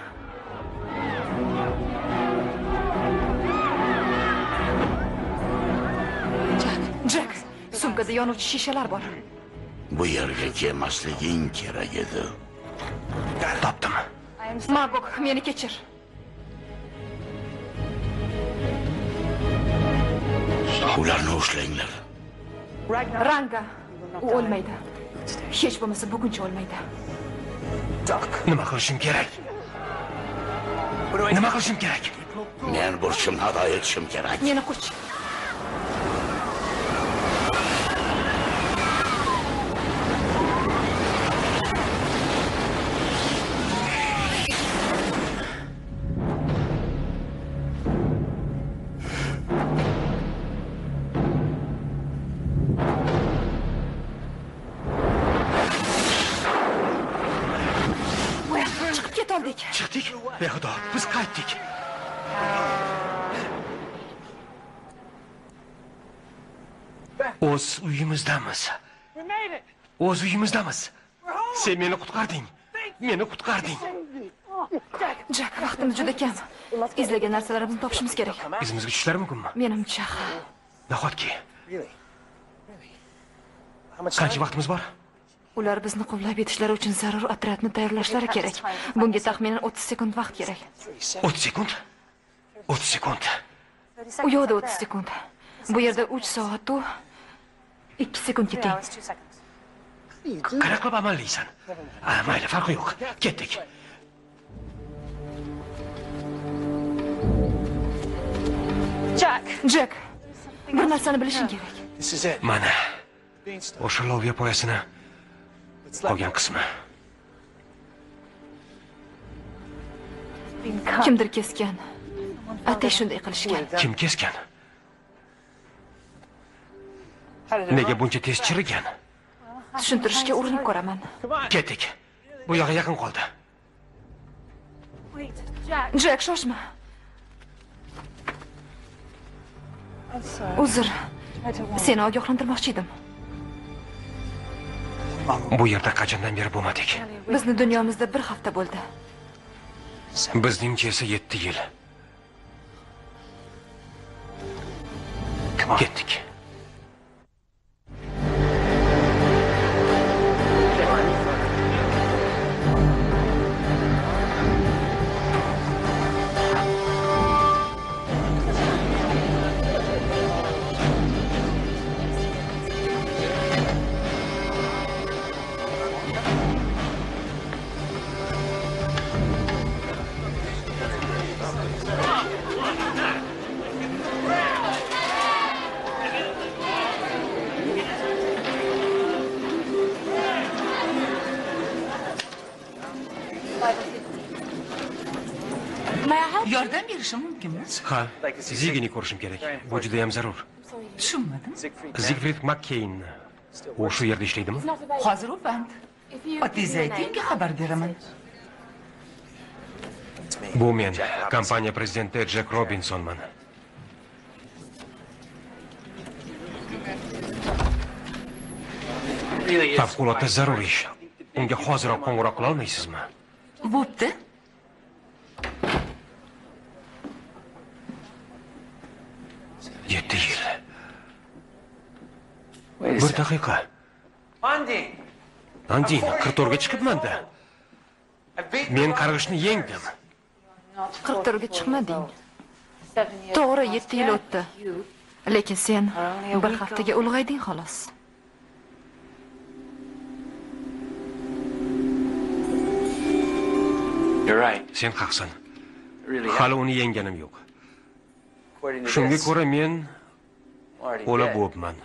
S7: Jack, Jack, sumkada yonuvchi shishalar bor.
S3: Bu yerga kelmasliging kerak edi.
S1: Topdim.
S7: Magok, meni kechir.
S3: Ularni ushlanglar.
S7: Ranga, u o'lmaydi. Hech bo'lmasa buguncha o'lmaydi.
S1: Nima qilishim kerak? Nima qilishim kerak?
S3: Men burchimni ado etishim kerak.
S7: Meni quch.
S1: Chiqdik. Bexudo, biz qaytdik. O'z uyimizdamiz. O'z uyimizdamiz. Sen meni qutqarding. Meni qutqarding.
S7: Jack, vaqtimiz juda kam. Izlagan narsalarimizni topishimiz kerak.
S1: Izimizga tushishlari mumkinmi?
S7: Menimcha.
S1: Nahotki? Qancha vaqtimiz bor?
S7: Ular bizni quvlab yetishlari uchun zarur otryadni tayyorlashlari kerak. Bunga taxminan o'ttiz sekund vaqt kerak.
S1: o'ttiz sekund? o'ttiz sekund.
S7: U yo'qda o'ttiz sekund. Bu yerda uch soat u ikki sekundga teng.
S1: Qanaqa qilib amallaysan? Ha, mayli, farqi yo'q. Ketdik.
S7: Jack, Jack. Bir narsani bilishing kerak.
S1: Mana o'sha loviya poyasini qolgan qismi.
S7: Kimdir kesgan. Atay shunday qilishgan.
S1: Kim kesgan? Nega buncha tez chirigan?
S7: Tushuntirishga urinib ko'raman.
S1: Ketdik. Bu yoqqa yaqin qoldi.
S7: Jack, shoshma. Uzr. Seni ogohlantirmoqchi edim.
S1: Bu yerda qachondan beri bo'lmadik.
S7: Bizni dunyomizda bir hafta bo'ldi.
S1: Bizningcha esa yetti yil. Ketdik.
S2: Yordam berishim mumkinmi?
S1: Ha, Zigini ko'rishim kerak. Bu juda ham zarur.
S2: Tushunmadim.
S1: Zigfrid Makkeyn. U shu yerda ishlaydimi?
S2: Hozir u band. Otingiz aytingga xabar beraman.
S1: Bu men, kompaniya prezidenti Jack Robinsonman. Favqulodda zarur ish. Unga hoziroq qo'ng'iroq qila olmaysizmi?
S2: Bo'pti.
S1: yetti yil. Bir daqiqa. Andin, qirq to'rtga chiqibman-da. Men qarg'ishni yengdim.
S7: qirq to'rtga chiqmading. To'g'ri, yetti yil o'tdi. Lekin sen bir haftaga ulg'ayding xolos.
S1: Sen haqsan. Hali uni yengganim yo'q. Shunga ko'ra men o'la bo'pman.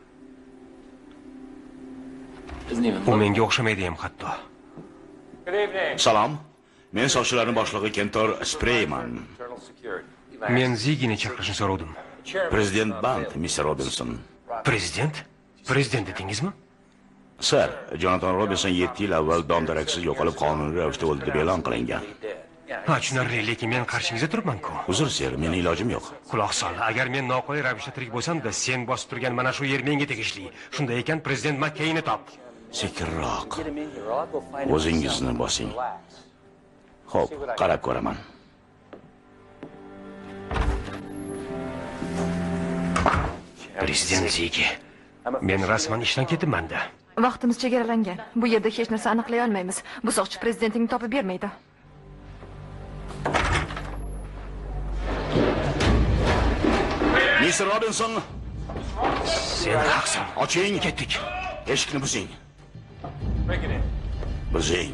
S1: U menga o'xshamaydi ham hatto.
S3: Salom. Men soqchilarning boshlig'i Kentor Spreyman.
S1: Men Zigini chaqirishni so'radim.
S3: Prezident Band, mister Robinson.
S1: Prezident? Prezident dedingizmi?
S3: Sir, Jonathan Robinson yetti yil avval dom-daraksiz yo'qolib qonuniy ravishda o'ldi deb e'lon qilingan.
S1: Ha, tushunarli, lekin men qarshingizda turibman-ku.
S3: Uzr, sir, mening ilojim yo'q.
S1: Quloq sol. Agar men noqulay ravishda tirik bo'lsam-da, sen bosib turgan mana shu yer menga tegishli. Shunday ekan, prezident Makkeyni top.
S3: Sekinroq. O'zingizni bosing. Xo'p, qarab ko'raman.
S1: Prezident Zigi. Men rasman ishdan ketibman-da.
S7: Vaqtimiz chegaralangan. Bu yerda hech narsa aniqlay olmaymiz. Bu soqchi prezidentni topib bermaydi.
S3: mister Robinson.
S1: Sen haqsan.
S3: Oching, ketdik. Eshikni buzing. Buzing.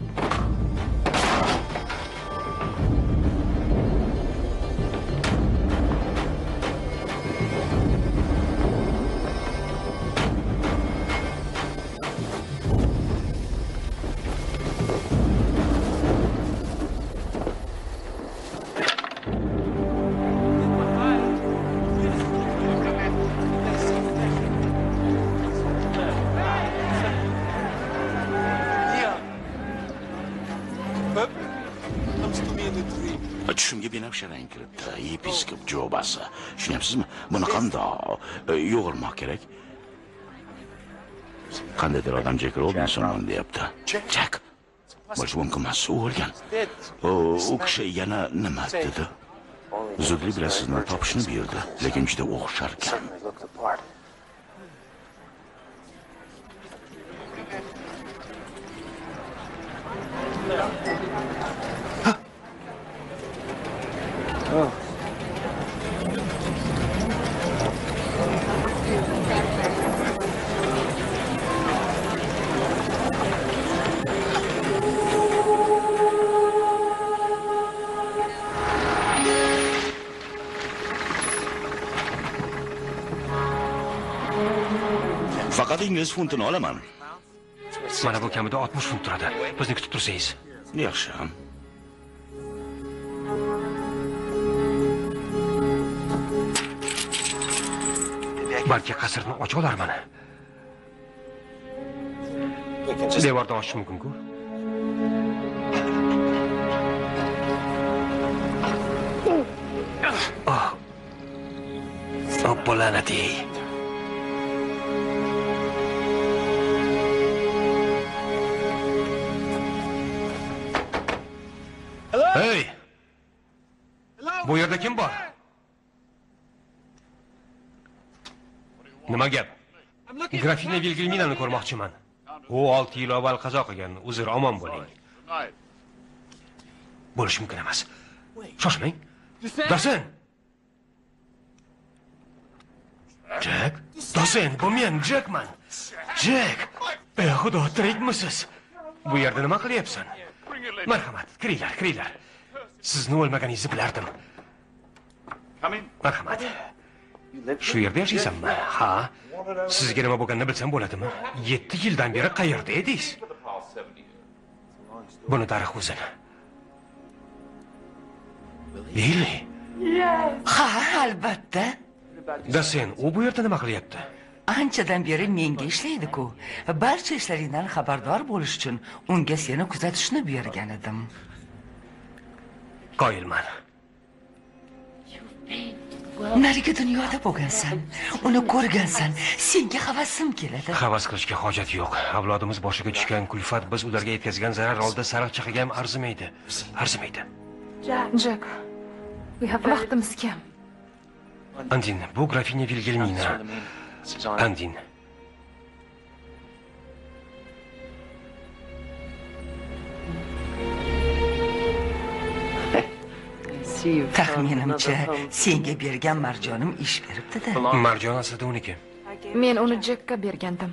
S3: Tushimga benafsharang kiribdi. Yepiskop jo'basi. Tushunyapsizmi? Buni qandoq yo'g'irmoq kerak? Qandaydir odam Jack Robinson deyapti. Jack. Bo'lishi mumkin emas, u o'lgan. U kishi yana nima dedi? Zudlik bilan sizni topishni buyurdi, lekin juda o'xshar ekan. Faqat ingliz funtini olaman.
S1: Mana bu kamida oltmish funt turadi. Bizni kutib tursangiz.
S3: Yaxshi.
S1: Balki qasrni ochib olarman. Devordan ochish mumkin-ku. Oh. Oppolanati. Hey! Bu yerda kim bor? Nima gap? Grafina Vilgelminani ko'rmoqchiman. U olti yil avval qazo qilgan. Uzr, omon bo'ling. Bo'lish mumkin emas. Shoshmang. Dosen. Jack, Dosen, bu men Jackman. Jack. Ey xudo, tirikmisiz? Bu yerda nima qilyapsan? Marhamat, kiringlar, kiringlar. Sizni o'lmaganingizni bilardim. Marhamat. Shu yerda yashaysanmi? Ha. Sizga nima bo'lganini bilsam bo'ladimi? yetti yildan beri qayerda edingiz? Buni tarix o'zin. Lili.
S2: Ha, albatta.
S1: Dasen, u bu yerda nima qilyapti?
S2: Anchadan beri menga ishlaydi-ku. Barcha ishlaringdan xabardor bo'lish uchun unga seni kuzatishni buyurgan edim.
S1: Qoyilman.
S2: Narigi dunyoda bo'lgansan, uni ko'rgansan, senga havasim keladi.
S1: Havas qilishga hojat yo'q. Avlodimiz boshiga tushgan kulfat biz ularga yetkazgan zarar oldida sariq chaqaga ham arzimaydi. Arzimaydi.
S7: Jack, vaqtimiz kam.
S1: Andin, bu grafinya Vilgelmina. Andin.
S2: Taxminimcha, senga bergan marjonim ish beribdi-da.
S1: Marjon aslida uniki.
S7: Men uni Jackka bergandim.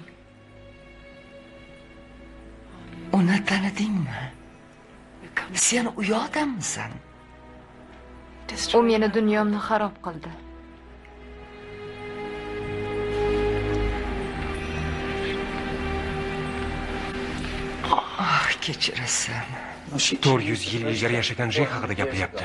S2: Uni tanidingmi? Sen u yoqdanmisan?
S7: U meni dunyomni xarob qildi.
S2: Ah, kechirasan.
S1: to'rt yuz yil ilgari yashagan Jek haqida gapiryapti.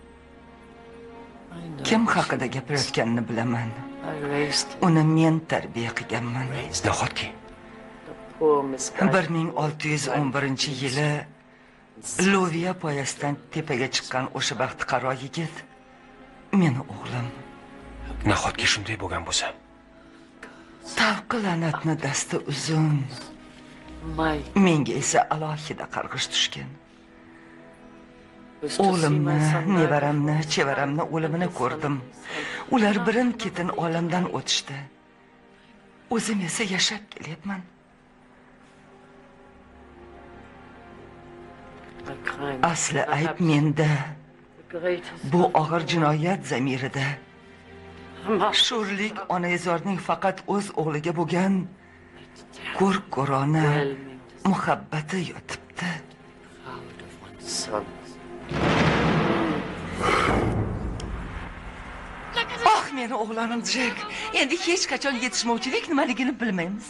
S2: Kim haqida gapirayotganini bilaman. Uni men tarbiya qilganman.
S1: Nahotki
S2: bir ming olti yuz o'n birinchi yili Loviya poyasidan tepaga chiqqan o'sha baxtiqaro yigit meni o'g'lim.
S1: Nahotki shunday bo'lgan bo'lsa?
S2: Tavqi la'natni dasti uzun. Menga esa alohida qarg'ish tushgan. O'g'limni, nevaramni, chevaramni o'limini ko'rdim. Ular birin-ketin olamdan o'tishdi. O'zim esa yashab kelyapman. Asli ayb menda. Bu og'ir jinoyat zamirida. Sho'rlik onaizorning faqat o'z o'g'liga bo'lgan ko'r-ko'rona muhabbati yotibdi. Oh, meni o'g'lonim Jack. Endi hech qachon yetishmovchilik nimaligini bilmaymiz.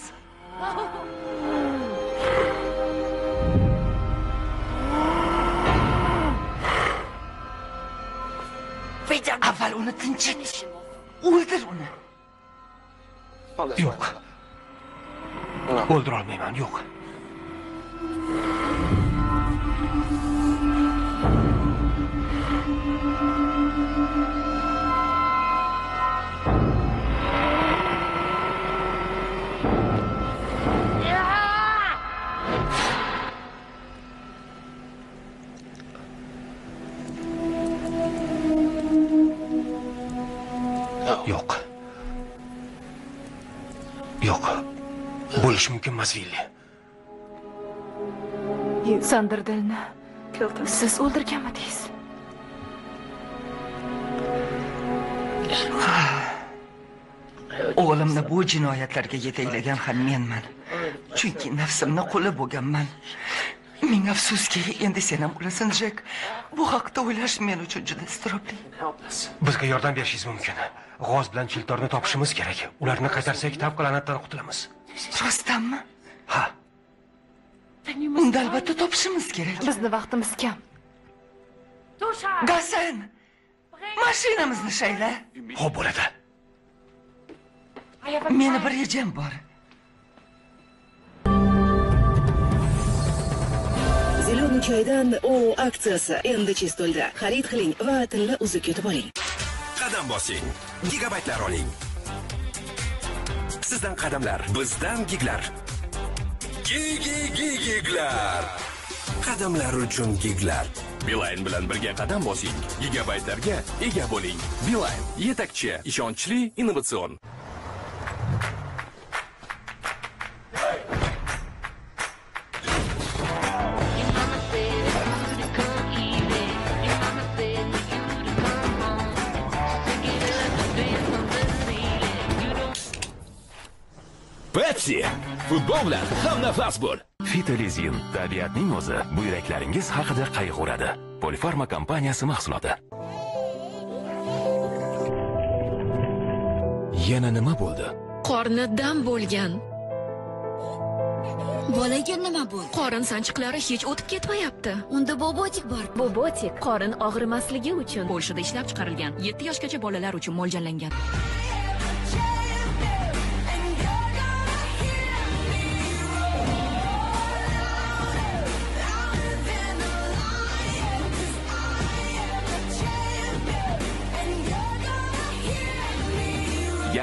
S2: Avval uni tinchit. O'ldir uni.
S1: Yo'q. O'ldira olmayman, yo'q. Yo'q. Yo'q. Bo'lish mumkin emas, Villi.
S7: Sandirdilni siz o'ldirganmidingiz?
S2: O'g'limni bu jinoyatlarga yetaklagan ham menman. Chunki nafsimni quli bo'lganman. Ming afsuski, endi sen ham o'lasan, Jack. Bu haqda o'ylash men uchun juda iztirobli.
S1: Bizga yordam berishingiz mumkin. G'oz bilan Chiltorni topishimiz kerak. Ularni qaytarsak, tavqi la'natdan qutulamiz.
S2: Rostdanmi?
S1: Ha.
S2: Unda albatta topishimiz kerak.
S7: Bizni vaqtimiz kam.
S2: Gasan, mashinamizni shayla.
S1: Xo'p bo'ladi.
S2: Meni bir rejam bor.
S4: Zilon choydan o aksiyasi endi Chistolda. Xarid qiling va tilla uzib ketib oling.
S14: Qadam bosing, gigabaytlar oling. Sizdan qadamlar, bizdan giglar. Gigi gigiglar. Qadamlar uchun giglar. Beeline bilan birga qadam bosing, gigabaytlarga ega bo'ling. Beeline yetakchi, ishonchli, innovatsion.
S5: Pepsi, futbol bilan ham nafas bo'l.
S8: Fitolizin, tabiatning o'zi buyraklaringiz haqida qayg'uradi. Polifarma kompaniyasi mahsuloti.
S5: Yana nima bo'ldi?
S15: Qorni dam bo'lgan.
S16: Bolaga nima bo'ldi?
S15: Qorin sanchiqlari hech o'tib ketmayapti.
S16: Unda bobotik bor.
S15: Bobotik qorin og'rimasligi uchun Polshada ishlab chiqarilgan, yetti yoshgacha bolalar uchun mo'ljallangan.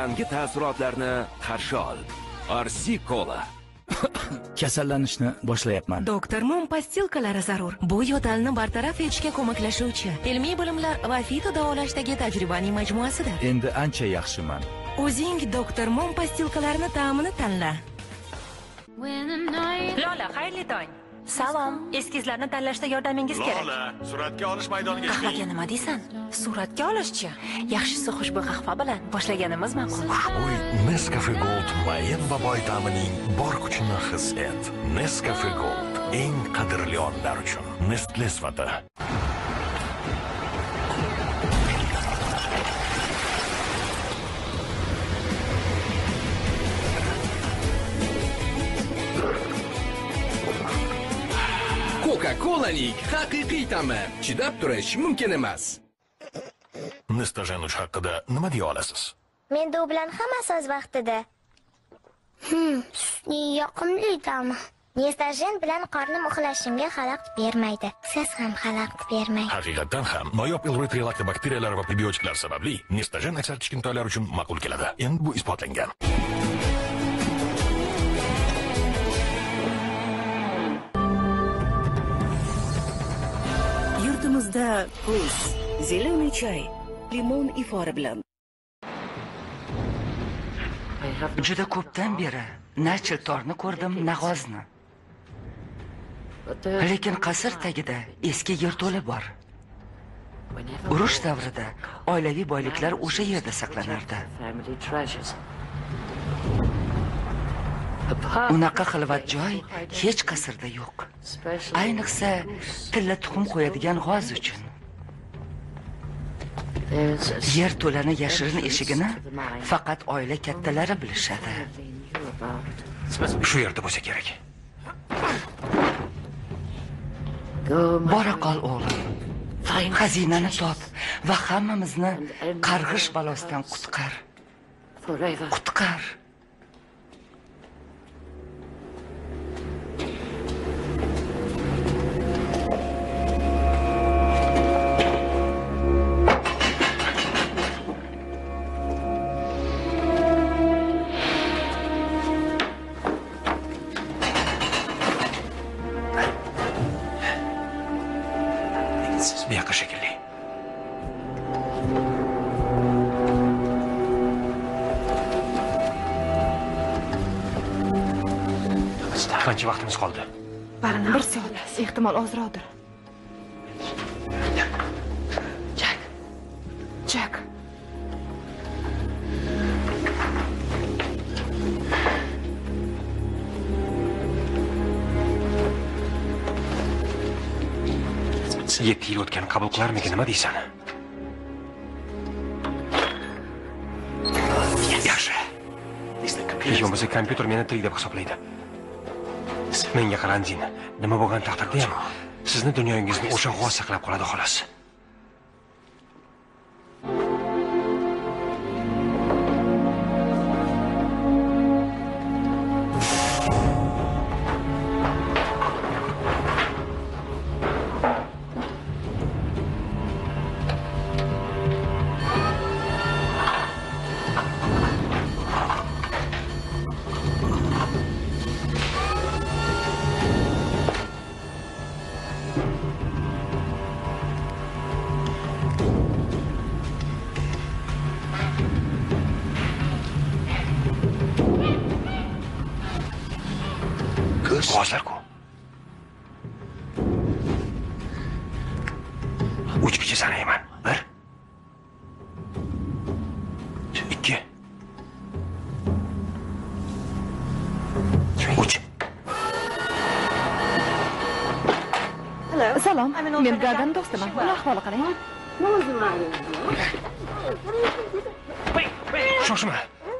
S14: yangi taassurotlarni qarshi ol. Arsi Cola.
S5: Kasallanishni boshlayapman.
S6: Doktor Mum pastilkalari zarur. Bu yo'talni bartaraf etishga ko'maklashuvchi ilmiy bilimlar va fito davolashdagi tajribaning majmuasidir.
S5: Endi ancha yaxshiman.
S6: O'zing Doktor Mum pastilkalarini ta'mini tanla. Lola, xayrli tong. Salom. Eskizlarni tanlashda yordamingiz kerak.
S3: Lola, suratga olish maydoniga
S6: Qahvaga nima deysan? Suratga olishchi? Yaxshisi xushbo'y qahva bilan boshlaganimiz ma'qul.
S8: Xushbo'y Nescafe Gold mayin va boy ta'mining bor kuchini his et. Nescafe Gold eng qadrli onlar uchun. Nestle sifati.
S14: Coca-Cola'ning haqiqiy ta'mi chidab turish mumkin emas.
S8: Nestagen uch haqida nima deya olasiz?
S13: Menda u bilan hammasi o'z vaqtida. Hmm, sutning yoqimli ta'mi. Nestagen bilan qornim uxlashimga xalaqit bermaydi. Siz ham xalaqit bermang.
S8: Haqiqatan ham noyob ilg'or laktobakteriyalar va probiotiklar sababli Nestagen aksar kichkintoylar uchun ma'qul keladi. Endi bu isbotlangan.
S4: Yurtimizda kuz, zelený choy, limon ifori bilan.
S2: Juda ko'pdan beri na chiltorni ko'rdim, na g'ozni. Lekin qasr tagida eski yerto'la bor. Urush davrida oilaviy boyliklar o'sha yerda saqlanardi. Unaqa xilvat joy hech qasrda yo'q. Ayniqsa tilla tuxum qo'yadigan g'oz uchun. Yerto'lani yashirin eshigini faqat oila kattalari bilishadi.
S1: Shu yerda bo'lsa kerak.
S2: Bora qol o'g'lim. Xazinani top va hammamizni qarg'ish balosidan qutqar. Qutqar.
S1: Bu yoqqa shekilli. Qancha vaqtimiz qoldi?
S7: Bir soat, ehtimol ozroqdir. Jak. Jak.
S1: yetti yil o'tgan qabul qilarmikin, nima deysan? Yaxshi. Bo'lmasa kompyuter meni tirik deb hisoblaydi. Menga qarangin, nima bo'lgan taqdirda ham sizni dunyoyingizni o'sha g'oz saqlab qoladi xolos. G'ozlar-ku. Uch picha sanayman. Bir. Ikki. Uch.
S7: Salom, men Gagan do'stiman. Uni ahvoli qarang.
S1: Shoshma.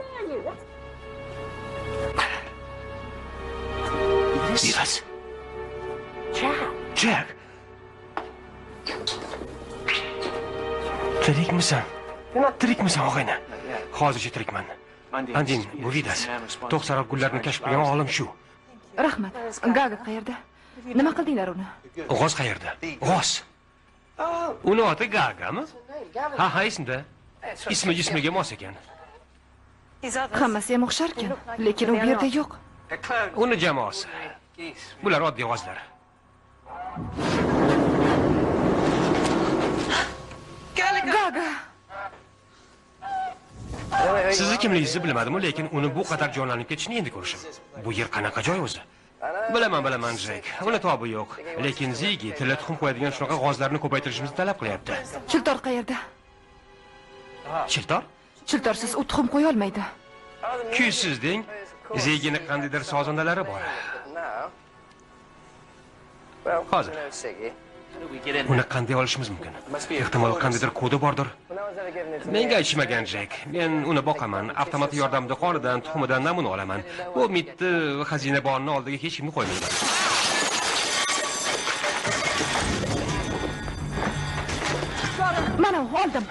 S1: Biraz. Jack. Jack. Tirikmisan? Tirikmisan og'ayni? Hozircha tirikman. Andin, bu Vidas. To'qsariq gullarni kashf qilgan olim shu.
S7: Rahmat. Gaga qayerda? Nima qildinglar uni?
S1: G'oz qayerda? G'oz. Uni oti Gagami? Ha, ha, esimda. Ismi jismiga mos ekan.
S7: Hammasi ham o'xshar ekan, lekin u bu yerda yo'q.
S1: Uni jamoasi. Bular oddiy g'ozlar.
S7: Gaga.
S1: Sizni kimligingizni bilmadim, lekin uni bu qadar jonlanib ketishini endi ko'rishim. Bu yer qanaqa joy o'zi? Bilaman, bilaman, Jek. Uni tobi yo'q. Lekin Zigi tilla tuxum qo'yadigan shunaqa g'ozlarni ko'paytirishimizni talab qilyapti.
S7: Chiltor qayerda?
S1: Chiltor?
S7: Chiltorsiz u tuxum qo'ya olmaydi.
S1: Kuysiz deng. Zigini qandaydir sozandalari bor. Hozir. Uni qanday olishimiz mumkin? Ehtimol qandaydir kodi bordir. Menga aytishmagan Jek. Men uni boqaman, avtomat yordamida qonidan, tuxumidan namuna olaman. Bu mitti xazina bonni oldiga hech kimni qo'ymayman.
S7: Mana oldim.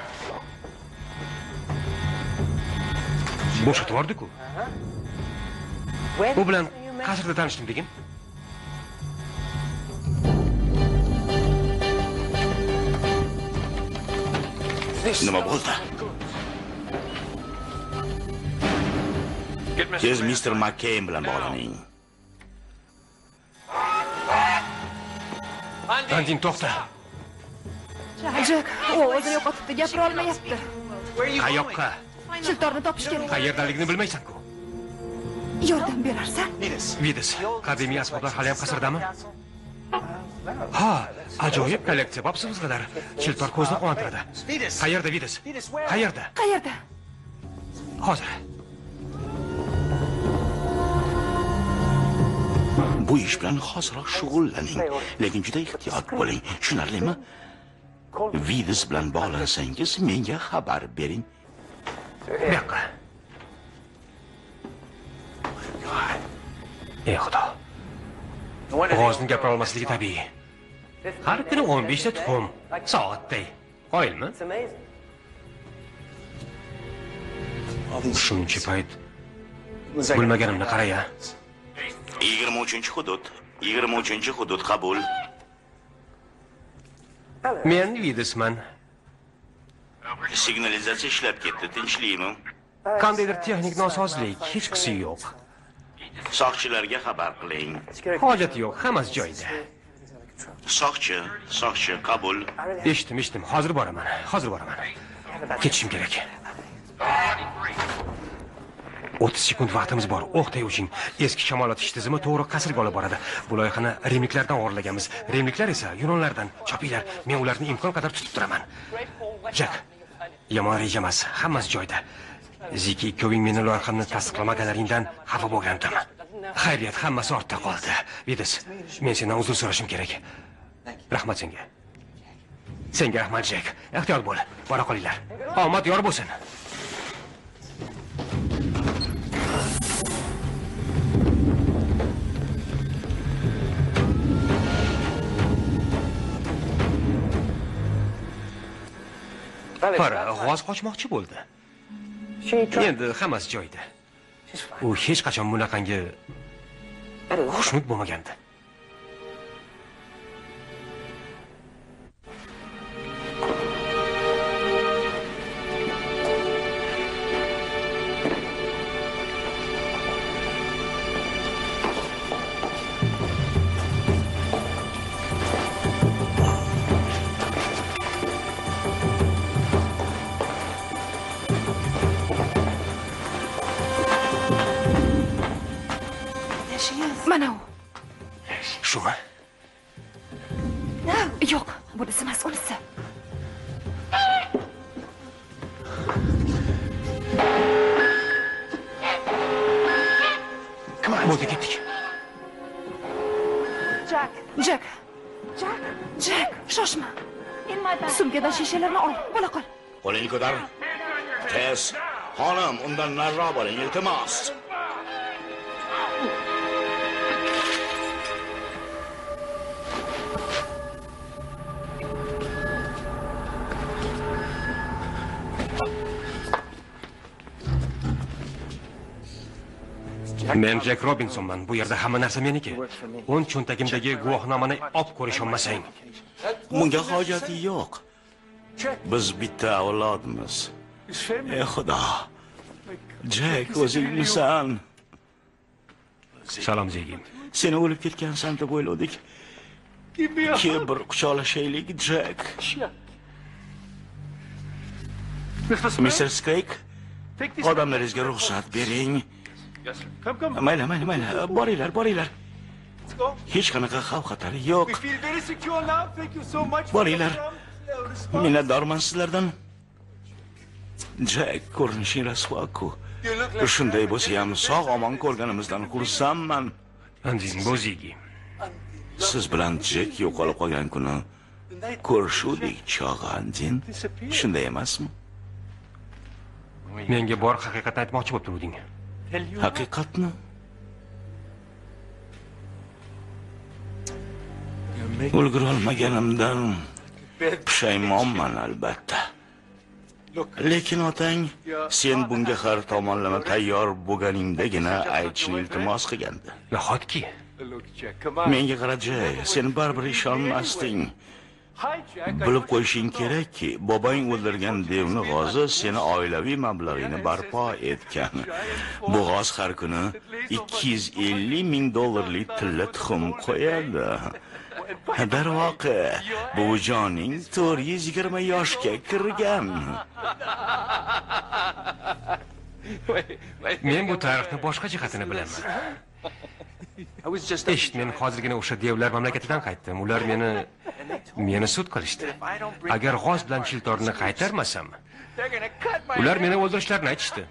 S1: Bo'shatib yubordi-ku. U bilan qasrda tanishdim degin.
S3: Nima bo'ldi? Tez mister Makkeyn bilan bog'laning.
S1: Andin, to'xta.
S7: Jek, u o'zini yo'qotibdi, gapira olmayapti.
S1: Qayoqqa?
S7: Chiltorni topish kerak.
S1: Qayerdaligini bilmaysan-ku.
S7: Yordam berarsan?
S1: Vides, qadimiy asboblar hali ham qasrdami? Ha, ajoyib kolleksiya bopsiz bizlar. Chiltor ko'zni quvontiradi. Qayerda Vides? Qayerda?
S7: Qayerda?
S1: Hozir.
S3: Bu ish bilan hozirroq shug'ullaning, lekin juda ehtiyot bo'ling. Tushunarlimi? Vides bilan bog'lansangiz, menga xabar bering.
S1: Bu yoqqa. Ey Xudo. G'ozning gapira olmasligi tabiiy. Har kuni o'n besh ta tuxum, soatday. Qoyilmi? Shuncha payt bilmaganimni qara-ya.
S3: yigirma uchinchi hudud, yigirma uchinchi hudud qabul.
S1: Men Videsman.
S3: Signalizatsiya ishlab ketdi, tinchlikmi?
S1: Qandaydir texnik nosozlik, hech qisi yo'q.
S3: Soqchilarga xabar qiling.
S1: Hojati yo'q, hammasi joyida.
S3: Soqchi, soqchi qabul.
S1: Eshitdim, eshitdim. Hozir boraman, hozir boraman. Ketishim kerak. o'ttiz sekund vaqtimiz bor. O'qday uching. Eski shamol otish tizimi to'g'ri qasrga olib boradi. Bu loyihani rimliklardan o'g'irlaganmiz. Rimliklar esa yunonlardan. Chopinglar, men ularni imkon qadar tutib turaman. Jak, yomon reja emas, hammasi joyida. Ziki, ikkoving meni loyihamni tasdiqlamagallaringdan xafa bo'lgandim. Xayriyat, hammasi ortda qoldi. Vides, men sendan uzr so'rashim kerak. Rahmat senga. Senga rahmat, Jak. Ehtiyot bo'l. Bora qolinglar. Omad yor bo'lsin. Qara, g'oz qochmoqchi bo'ldi. Endi hammasi joyida. U hech qachon bunaqangi xushnud bo'lmagandi.
S7: Mana u.
S1: Shumi?
S7: Yo'q, bunisi emas, unisi.
S1: Bo'ldi, ketdik.
S7: Jak, Jak. Jak, Jak, shoshma. Sumkadan shishalarni ol, bo'la qol.
S3: Qo'lingni ko'tar. Tez. Xonim, undan nariroq bo'ling, iltimos.
S1: Men Jack Robinsonman. Bu yerda hamma narsa meniki. o'n cho'ntagimdagi guvohnomani olib ko'rish olmasang.
S3: Bunga hojati yo'q. Biz bitta avlodmiz. Ey Xudo. Jack, o'zingmisan?
S1: Salom Zegi.
S3: Seni o'lib ketgansan deb o'yladik. Keyin bir quchoqlashaylik, Jack. mister Skayk, odamlaringizga ruxsat bering. Mayli, mayli, mayli, boringlar, boringlar. Hech qanaqa xavf-xatar yo'q. Boringlar. Minnatdorman sizlardan. Jack, ko'rinishing rasvo-ku. Shunday bo'lsa ham sog'-omon ko'rganimizdan xursandman.
S1: Andin Bozigi.
S3: Siz bilan Jack yo'qolib qolgan kuni ko'rishuvdik chog'andin. Shunday emasmi?
S1: Menga bor haqiqatni aytmoqchi bo'lib turding.
S3: Haqiqatni? Ulgura olmaganimdan pushaymonman albatta. Lekin otang sen bunga har tomonlama tayyor bo'lganingdagina aytishni iltimos qilgandi.
S1: Nahotki?
S3: Menga qara Jay, sen baribir ishonmasding. Bilib qo'yishing kerakki, bobong o'ldirgan devni g'ozi seni oilaviy mablag'ingni barpo etgan. Bu g'oz har kuni ikki yuz ellik ming dollarlik tilla tuxum qo'yadi. Darvoqe, buvijoning to'rt yuz yigirma yoshga kirgan.
S1: Men bu tarixni boshqa jihatini bilaman. Eshit, men hozirgina o'sha devlar mamlakatidan qaytdim. Ular meni meni sud qilishdi. Agar g'oz bilan chiltorni qaytarmasam, ular meni o'ldirishlarini aytishdi.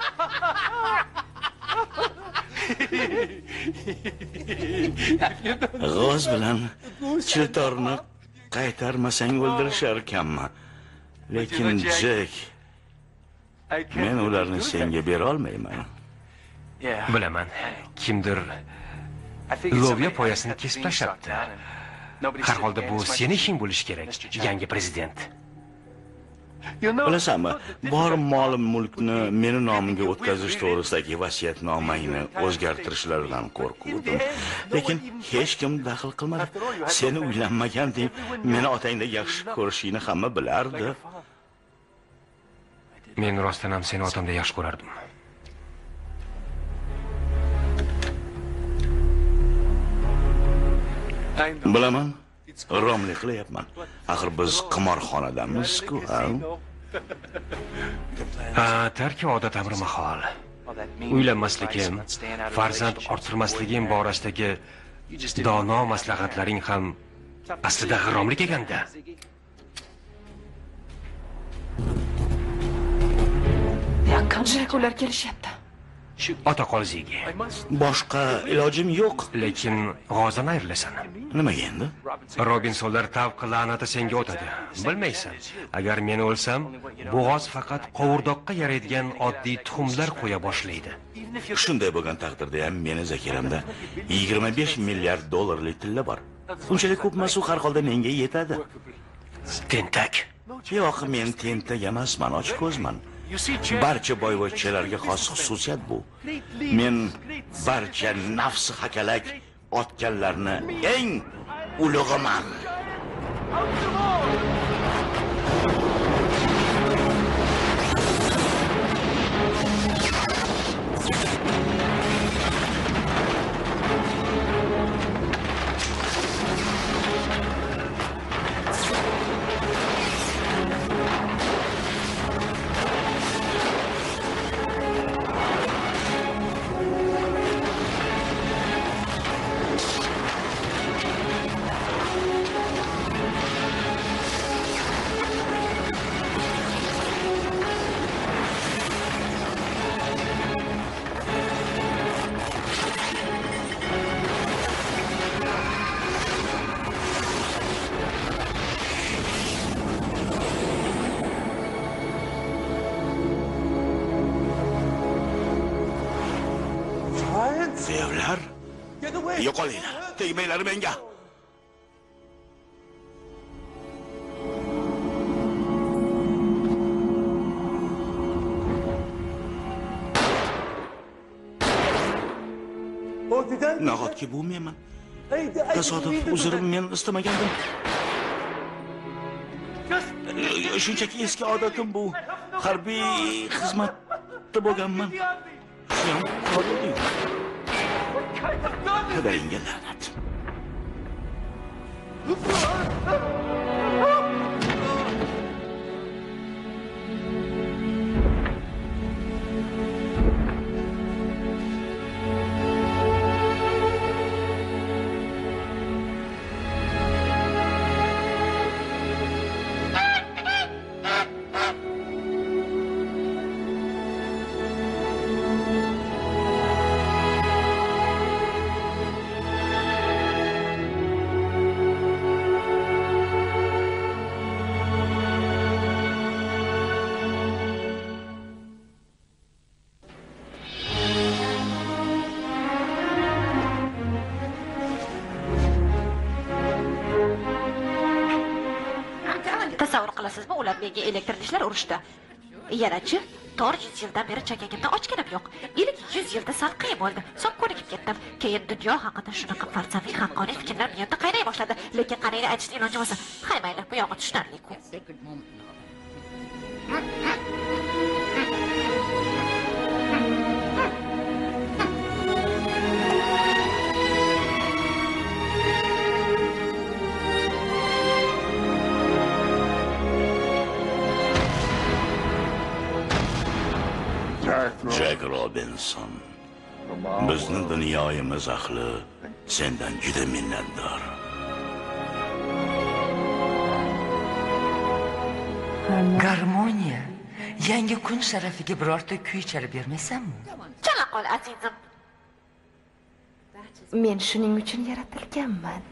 S3: G'oz bilan chiltorni qaytarmasang o'ldirishar ekanmi? Lekin Jack, men ularni senga bera olmayman.
S1: Bilaman, kimdir loviya poyasini kesib tashlabdi. Har holda bu sening ishing bo'lishi kerak, yangi prezident.
S3: Bilasanmi, bor mol mulkni meni nomimga o'tkazish to'g'risidagi vasiyatnomangni o'zgartirishlaridan qo'rquvdim. Lekin hech kim daxl qilmadi. Seni uylanmaganding, meni otangda yaxshi ko'rishingni hamma bilardi.
S1: Men rostdan ham seni otamda yaxshi ko'rardim.
S3: Bilaman, romlik qilyapman. Axir biz qimorxonadamiz-ku, ha?
S1: Ha, tarki odat amri mahol. Uylanmasligim, farzand orttirmasligim borasidagi dono maslahatlaring ham aslida g'irromlik ekanda.
S7: Jack, ular kelishyapti.
S1: Ota qol Zigi.
S3: Boshqa ilojim yo'q.
S1: Lekin g'ozdan ayrilasan.
S3: Nimaga endi?
S1: Robinsonlar tavq la'nati senga o'tadi. Bilmaysan. Agar men o'lsam, bu g'oz faqat qovurdoqqa yaraydigan oddiy tuxumlar qo'ya boshlaydi.
S3: Shunday bo'lgan taqdirda ham meni zakiramda yigirma besh milliard dollarlik tilla bor. Unchalik ko'p emas, har holda menga yetadi.
S1: Tentak.
S3: Yo'q, men tentak emasman, ochko'zman. Barcha boyvachchalarga xos xususiyat bu. Men barcha nafsi hakalak otganlarni eng ulug'iman. Devlar, yo'qolinglar, tegmanglar menga. Nahotki bu menman. Tasodif, uzrim, men istamagandim. Shunchaki eski odatim bu. Harbiy xizmat katta bo'lganman. Sen qoldik. Xudoyingga la'nat.
S12: Tasavvur qilasizmi, ular menga elektr idishlar urishdi. Yarachi, to'rt yuz yildan beri chakagimda ochganim yo'q. Ilk yuz yilda sal qiyin bo'ldi. So'ng ko'nikib ketdim. Keyin dunyo haqida shunaqa falsafiy, haqqoniy fikrlar miyamda qaynay boshladi. Lekin qaniyga aytishning iloji bo'lsa, hay mayli, bu yog'i tushunarli-ku.
S3: Jack Robinson. Bizning dunyomiz ahli sendan juda minnatdor.
S2: Garmoniya. Yangi kun sharafiga birorta kuy chalib bermaysanmi?
S12: Chala qol, azizim.
S7: Men shuning uchun yaratilganman.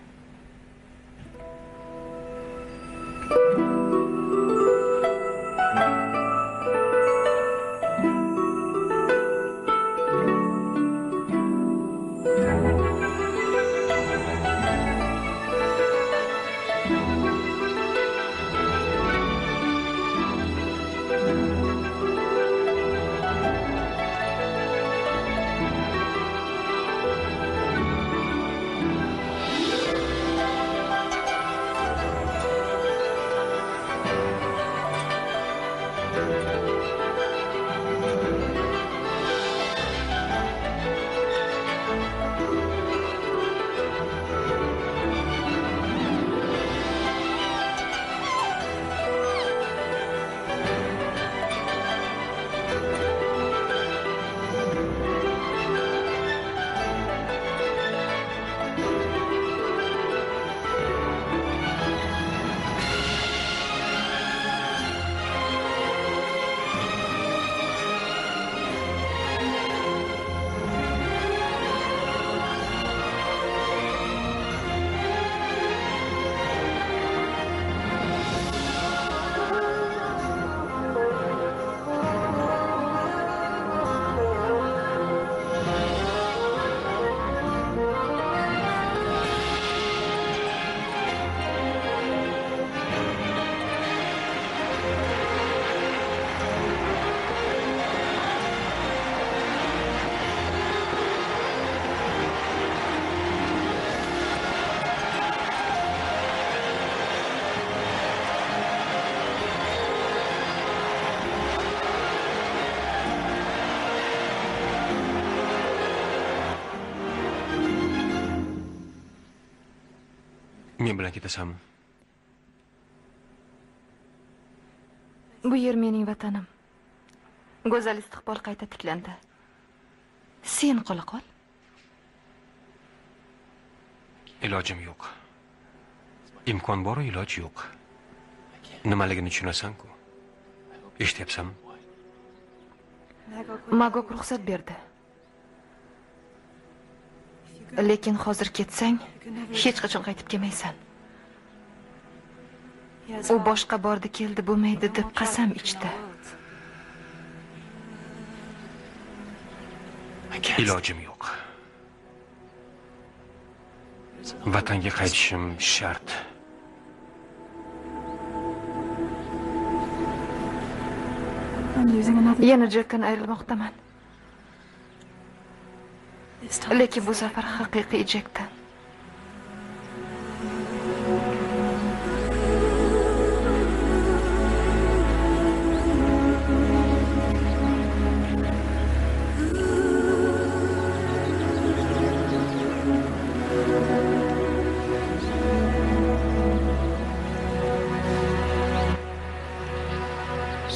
S1: Men bilan ketasanmi?
S7: Bu yer mening vatanim. Go'zal istiqbol qayta tiklandi. Sen qola qol.
S1: Ilojim yo'q. Imkon bor, iloj yo'q. Nimaligini tushunasan-ku. Eshityapsanmi?
S7: Magok ruxsat berdi. Lekin hozir ketsang, hech qachon qaytib kelmaysan. U boshqa bordi keldi bo'lmaydi deb qasam ichdi.
S1: Ilojim yo'q. Vatanga qaytishim shart.
S7: Yana Jackdan ayrilmoqdaman. Lekin bu safar haqiqiy Jackdan.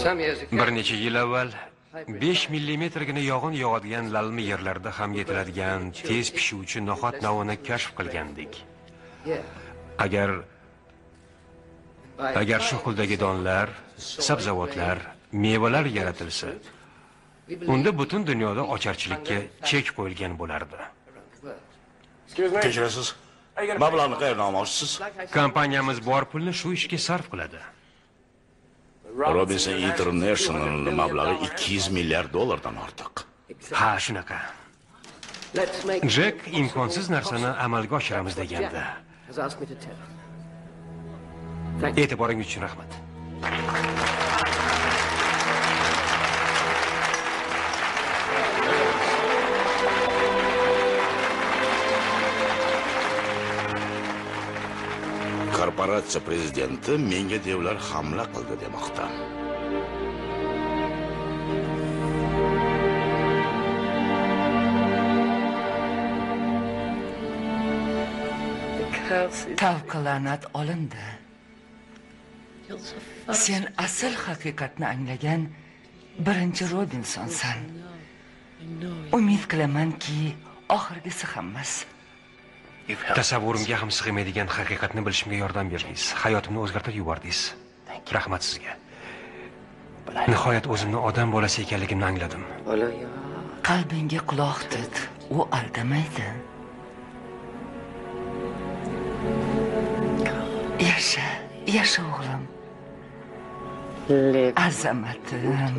S1: Bir necha yil avval besh millimetrgina yog'in yog'adigan lalmi yerlarda ham yetiladigan tez pishuvchi no'xat navini kashf qilgandik. Agar agar shu xildagi donlar, sabzavotlar, mevalar yaratilsa, unda butun dunyoda ocharchilikka chek qo'yilgan bo'lardi.
S3: Kechirasiz. Mablag'ni qayerdan olmoqchisiz?
S1: Kompaniyamiz bor pulni shu ishga sarf qiladi.
S3: Robinson International mablag'i ikki yuz milliard dollardan ortiq.
S1: Ha, shunaqa. Jack imkonsiz narsani amalga oshiramiz deganda. E'tiboringiz uchun rahmat.
S3: Korporatsiya prezidenti menga devlar hamla qildi demoqda.
S2: Tavqalanat olindi. Sen asl haqiqatni anglagan birinchi Robinsonsan. Umid qilamanki, oxirgisi hammas.
S1: Tasavvurimga ham sig'maydigan haqiqatni bilishimga yordam berdingiz. Hayotimni o'zgartirib yubordingiz. Rahmat sizga. Nihoyat o'zimni odam bolasi ekanligimni angladim.
S2: Qalbingga quloq tut, u aldamaydi. Yasha, yasha o'g'lim. Azamatim.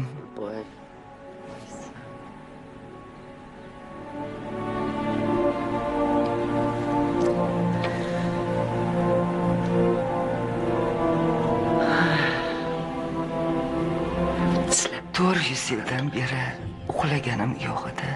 S2: to'rt yuz yildan beri uxlaganim yo'q edi.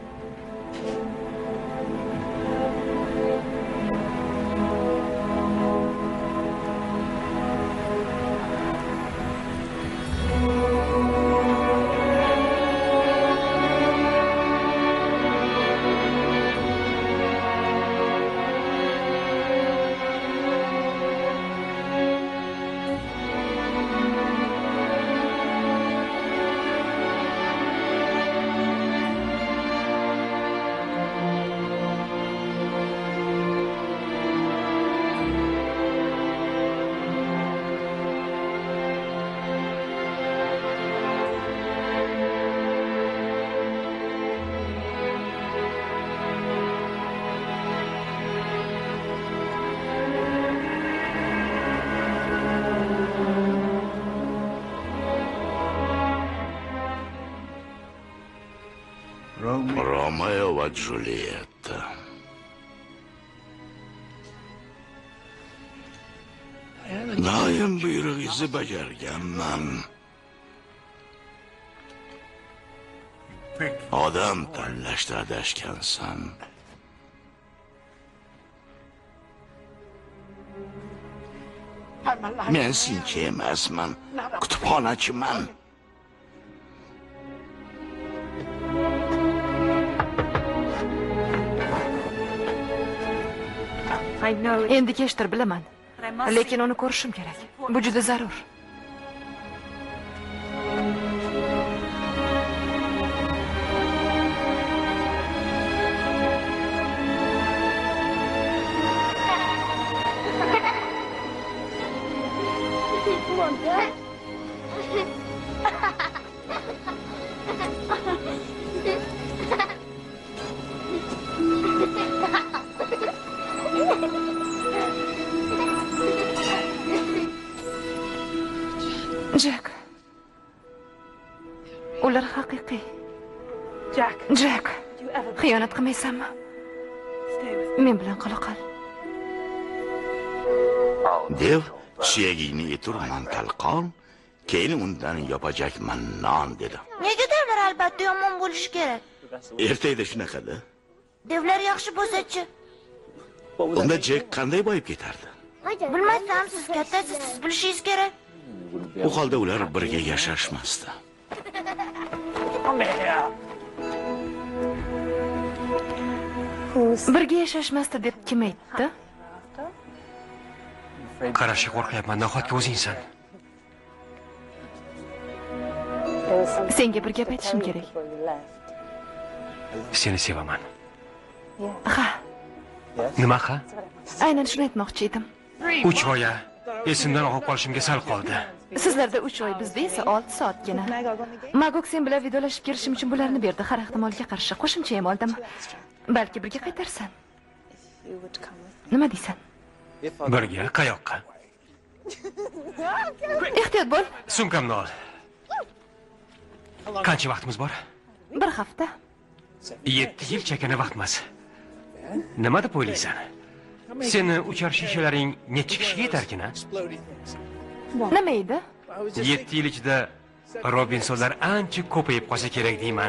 S3: Romeo va Julietta. Doim buyrug'ingizni bajarganman. Odam tanlashda adashgansan. Men sinchi emasman, kutubxonachiman.
S7: Endi kechtir bilaman. Lekin uni ko'rishim kerak. Bu juda zarur. Jack. Ular haqiqiy. Jack. Jack. Xiyonat qilmaysanmi? Men bilan qola qol.
S3: Dev suyagingni yetur mantalqon, keyin undan yopajakman non dedi.
S13: Nega devlar albatta yomon bo'lishi kerak?
S3: Ertayda shunaqada.
S13: Devlar yaxshi bo'lsa-chi?
S3: Unda Jack qanday boyib ketardi?
S13: Bilmasam, siz kattasiz, siz bilishingiz kerak.
S3: U holda ular birga yashashmasdi.
S7: Birga yashashmasdi deb kim aytdi?
S1: Qarashga qo'rqyapman, nahotki o'zingsan.
S7: Senga bir gap aytishim kerak.
S1: Seni sevaman.
S7: Ha,
S1: Nima ha?
S7: aynan shuni aytmoqchi edim.
S1: uch oya. Esimdan og'ib qolishimga sal qoldi.
S7: Sizlarda uch oy, bizda esa olti soatgina. Magok sen bilan vidolashib kelishim uchun bularni berdi. Har ehtimolga qarshi qo'shimcha ham oldim. Balki birga qaytarsan. Nima deysan?
S1: Birga qayoqqa?
S7: Ehtiyot bo'l.
S1: Sumkamni ol. Qancha vaqtimiz bor?
S7: Bir hafta.
S1: yetti yil chakana vaqt emas. Nima deb o'ylaysan? Seni uchar shishalaring necha kishiga yetarkin-a?
S7: Nima edi?
S1: yetti yil ichida Robinsonlar ancha ko'payib qolsa kerak deyman.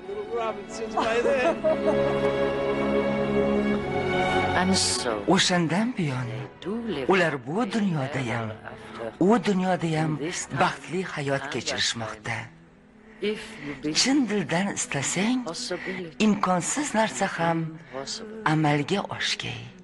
S2: O'shandan buyon ular bu dunyoda ham, u dunyoda ham baxtli hayot kechirishmoqda. Chin dildan istasang, imkonsiz narsa ham amalga oshgay.